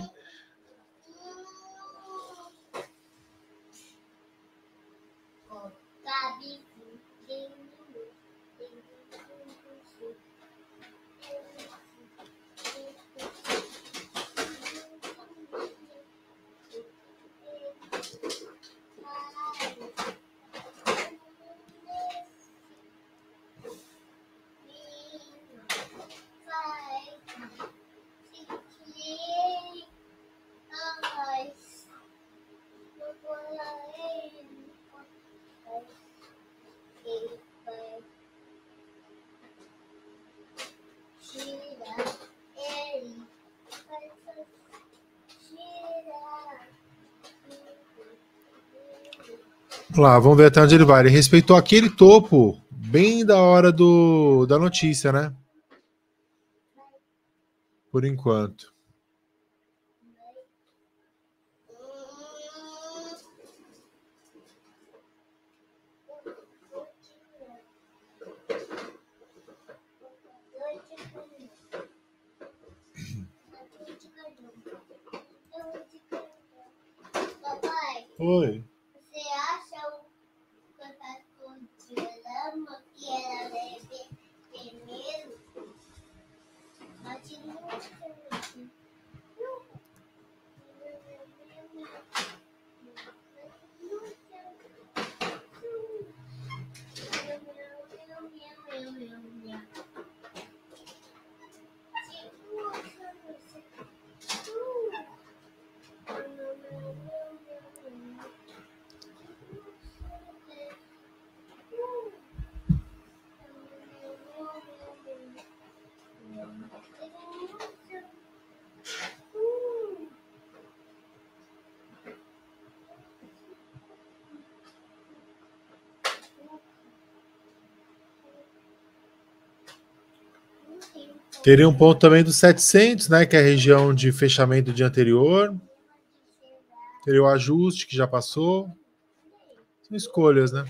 Vamos lá, vamos ver até onde ele vai. Ele respeitou aquele topo bem da hora do, da notícia, né? Por enquanto. Papai, Oi. você acha o cortador de grama que era leve primeiro? Continua assim. Teria um ponto também dos setecentos, né? Que é a região de fechamento do dia anterior. Teria o ajuste que já passou. São escolhas, né?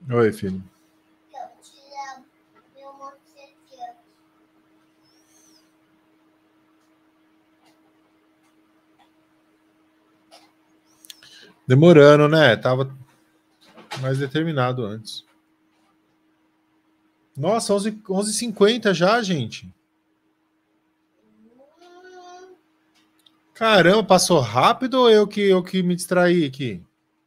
Oi, filho. Eu tirar meu mosqueteiro. Demorando, né? Tava mais determinado antes. Nossa, onze e cinquenta já, gente. Caramba, passou rápido ou eu que, eu que me distraí aqui?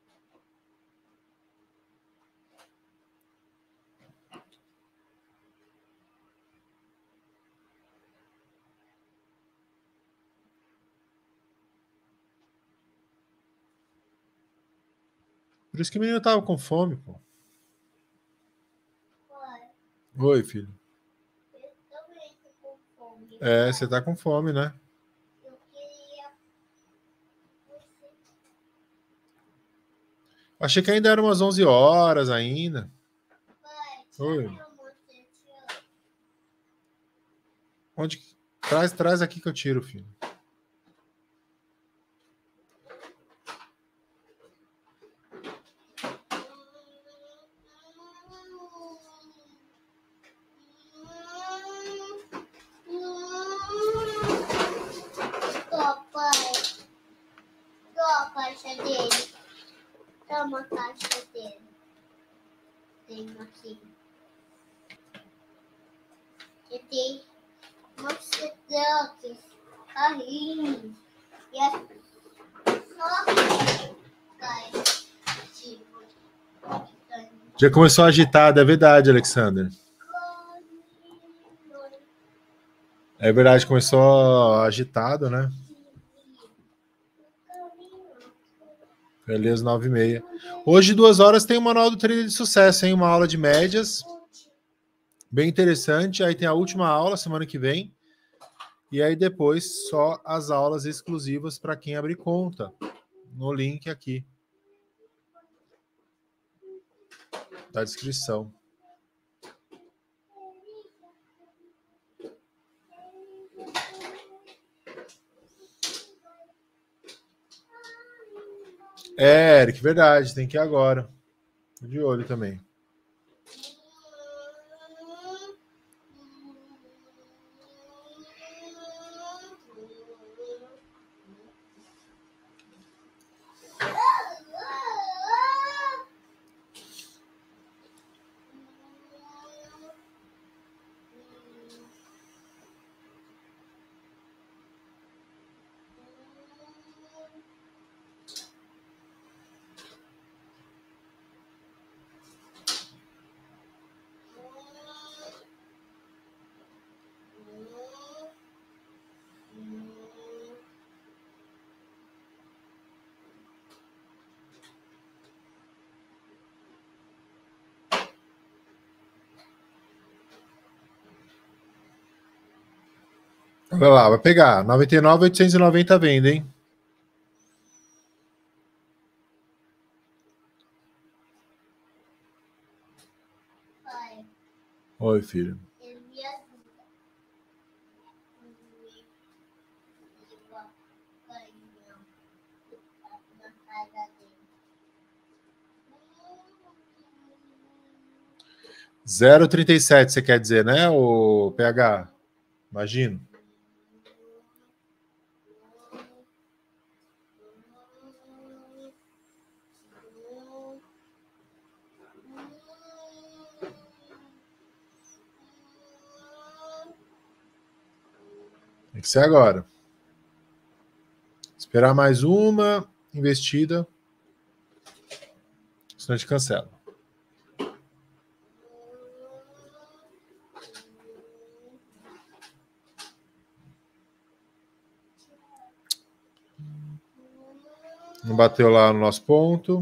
Por isso que o menino tava com fome, pô. Pai, Oi, filho. eu também tô com fome. É, você tá com fome, né? Eu queria você. Achei que ainda eram umas onze horas ainda. Pai, Oi. tira meu mosqueteiro. Onde que- Traz, traz aqui que eu tiro, filho. Ó, pai. Ó, a caixa dele. Toma a caixa dele. Tenho aqui. E tem mosqueteiros, carrinhos. E é só cai. Tipo. Já começou agitado, é verdade, Alexander. É verdade, começou agitado, né? Beleza, nove e meia. Hoje, duas horas, tem o Manual do Trilha de Sucesso, hein? Uma aula de médias. Bem interessante. Aí tem a última aula, semana que vem. E aí depois, só as aulas exclusivas para quem abrir conta. No link aqui da descrição. É, Eric, verdade. Tem que ir agora. Tô de olho também. Olha lá, vai pegar. noventa e nove, oitocentos e noventa venda, hein? Pai, Oi, filho. ele me ajuda. Na casa dele. zero vírgula trinta e sete, você quer dizer, né, o P H? Imagino. Tem que ser agora. Esperar mais uma investida. Senão a gente cancela. Não bateu lá no nosso ponto.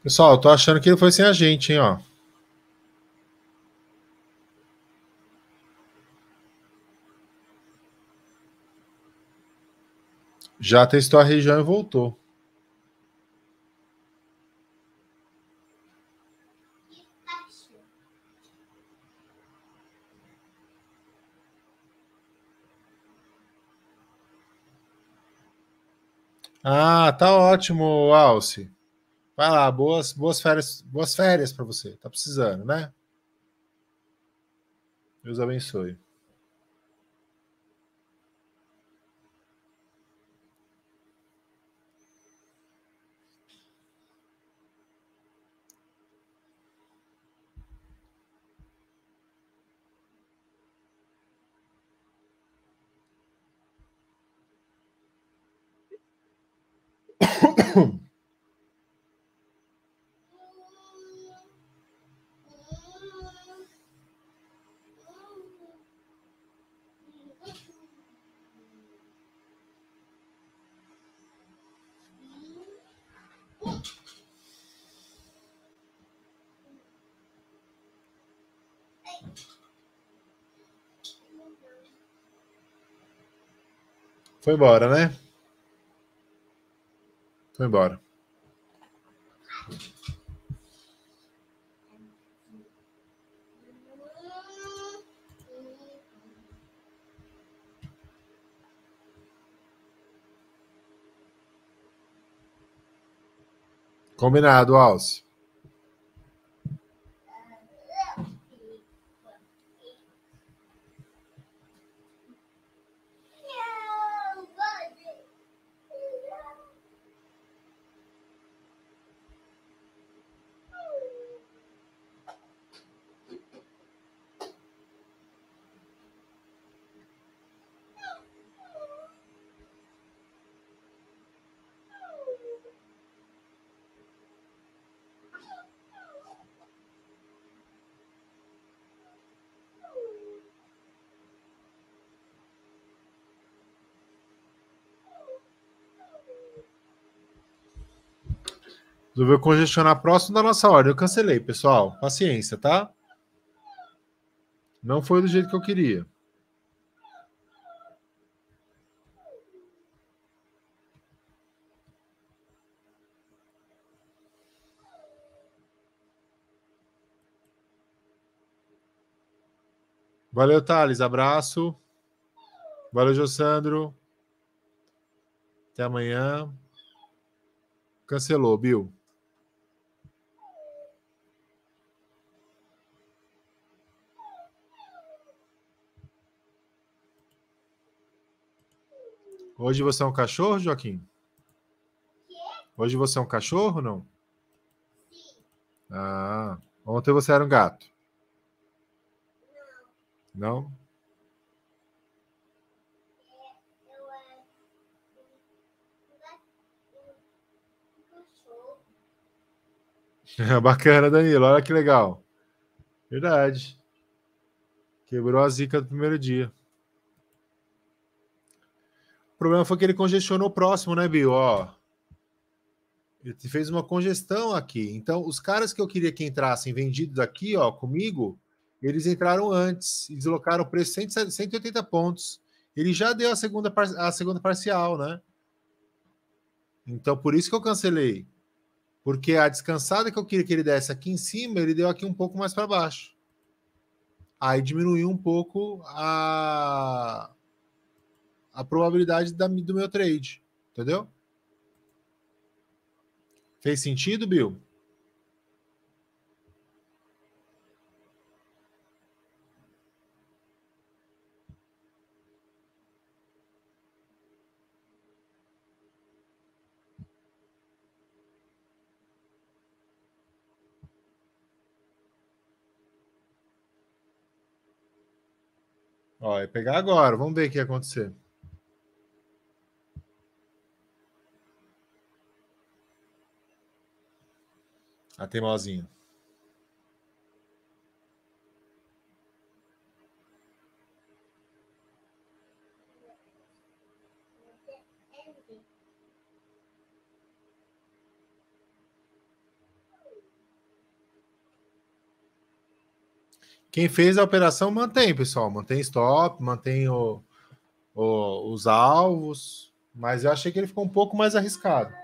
Pessoal, eu tô achando que ele foi sem a gente, hein, ó. Já testou a região e voltou. Ah, tá ótimo, Alce. Vai lá, boas, boas férias, boas férias para você. Tá precisando, né? Deus abençoe. Foi embora, né? Foi embora. Combinado, Alce. Resolveu congestionar próximo da nossa ordem. Eu cancelei, pessoal. Paciência, tá? Não foi do jeito que eu queria. Valeu, Thales. Abraço. Valeu, Jossandro. Até amanhã. Cancelou, Bill. Hoje você é um cachorro, Joaquim? Hoje você é um cachorro, não? Ah, ontem você era um gato. Não? Bacana, Danilo. Olha que legal. Verdade. Quebrou a zica do primeiro dia. O problema foi que ele congestionou próximo, né, Bill? Ó, ele fez uma congestão aqui. Então, os caras que eu queria que entrassem vendidos aqui, ó, comigo, eles entraram antes e deslocaram o preço cem, cento e oitenta pontos. Ele já deu a segunda, a segunda parcial, né? Então, por isso que eu cancelei. Porque a descansada que eu queria que ele desse aqui em cima, ele deu aqui um pouco mais para baixo. Aí diminuiu um pouco a, a probabilidade da, do meu trade. Entendeu? Fez sentido, Bill? Ó, é pegar agora. Vamos ver o que ia acontecer. A teimosinha. Quem fez a operação mantém, pessoal. Mantém stop, mantém o, o, os alvos. Mas eu achei que ele ficou um pouco mais arriscado.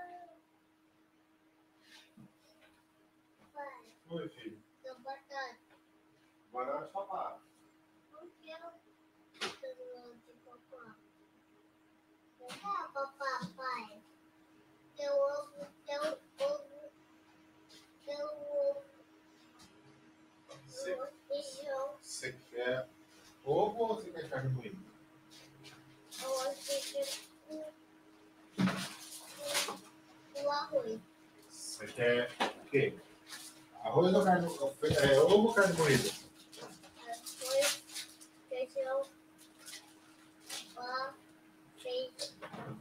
Oi, filho. Agora é hora de papar. Papai, teu ovo, teu ovo, teu ovo, Você, feijão, você quer ovo ou você quer carne moída? eu acho que o arroz. Você quer o quê? Arroz ou carne moída? É, ovo ou carne moída? Arroz, feijão, pá, feijão,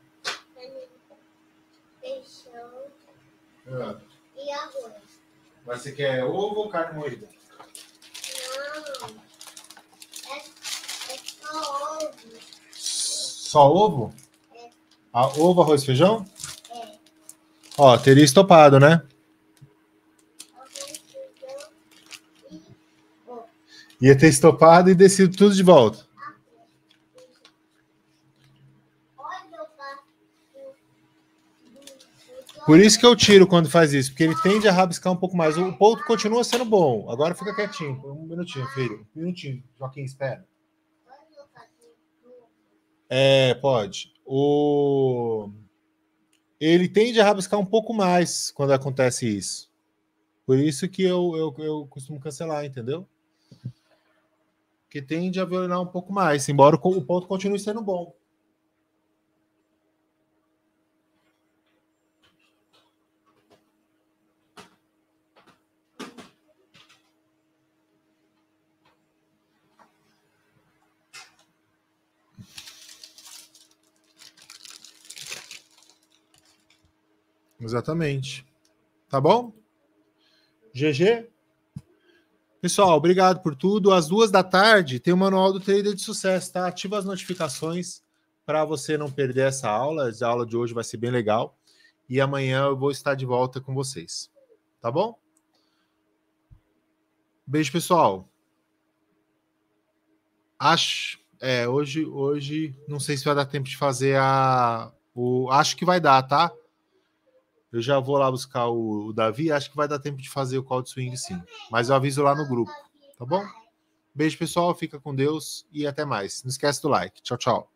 feijão Ah, e arroz. mas você quer ovo ou carne moída? Não, é, é só ovo. Só ovo? É. Ah, ovo, arroz e feijão? É, Ó, teria estopado, né? arroz, feijão e ovo. Ia ter estopado e descido tudo de volta. Olha o passo. Por isso que eu tiro quando faz isso, porque ele tende a rabiscar um pouco mais. O ponto continua sendo bom. Agora fica quietinho. Um minutinho, filho. Um minutinho. Joaquim, espera. É, pode. O... Ele tende a rabiscar um pouco mais quando acontece isso. Por isso que eu, eu, eu costumo cancelar, entendeu? Porque tende a violar um pouco mais, embora o ponto continue sendo bom. Exatamente. Tá bom? G G? Pessoal, obrigado por tudo. Às duas da tarde tem o Manual do Trader de Sucesso, tá? Ativa as notificações para você não perder essa aula. A aula de hoje vai ser bem legal. E amanhã eu vou estar de volta com vocês. Tá bom? Beijo, pessoal. Acho... É, hoje, hoje não sei se vai dar tempo de fazer a... O, acho que vai dar, tá? Eu já vou lá buscar o, o Davi, acho que vai dar tempo de fazer o call de swing, sim. Mas eu aviso lá no grupo, tá bom? Beijo, pessoal, fica com Deus e até mais. Não esquece do like. Tchau, tchau.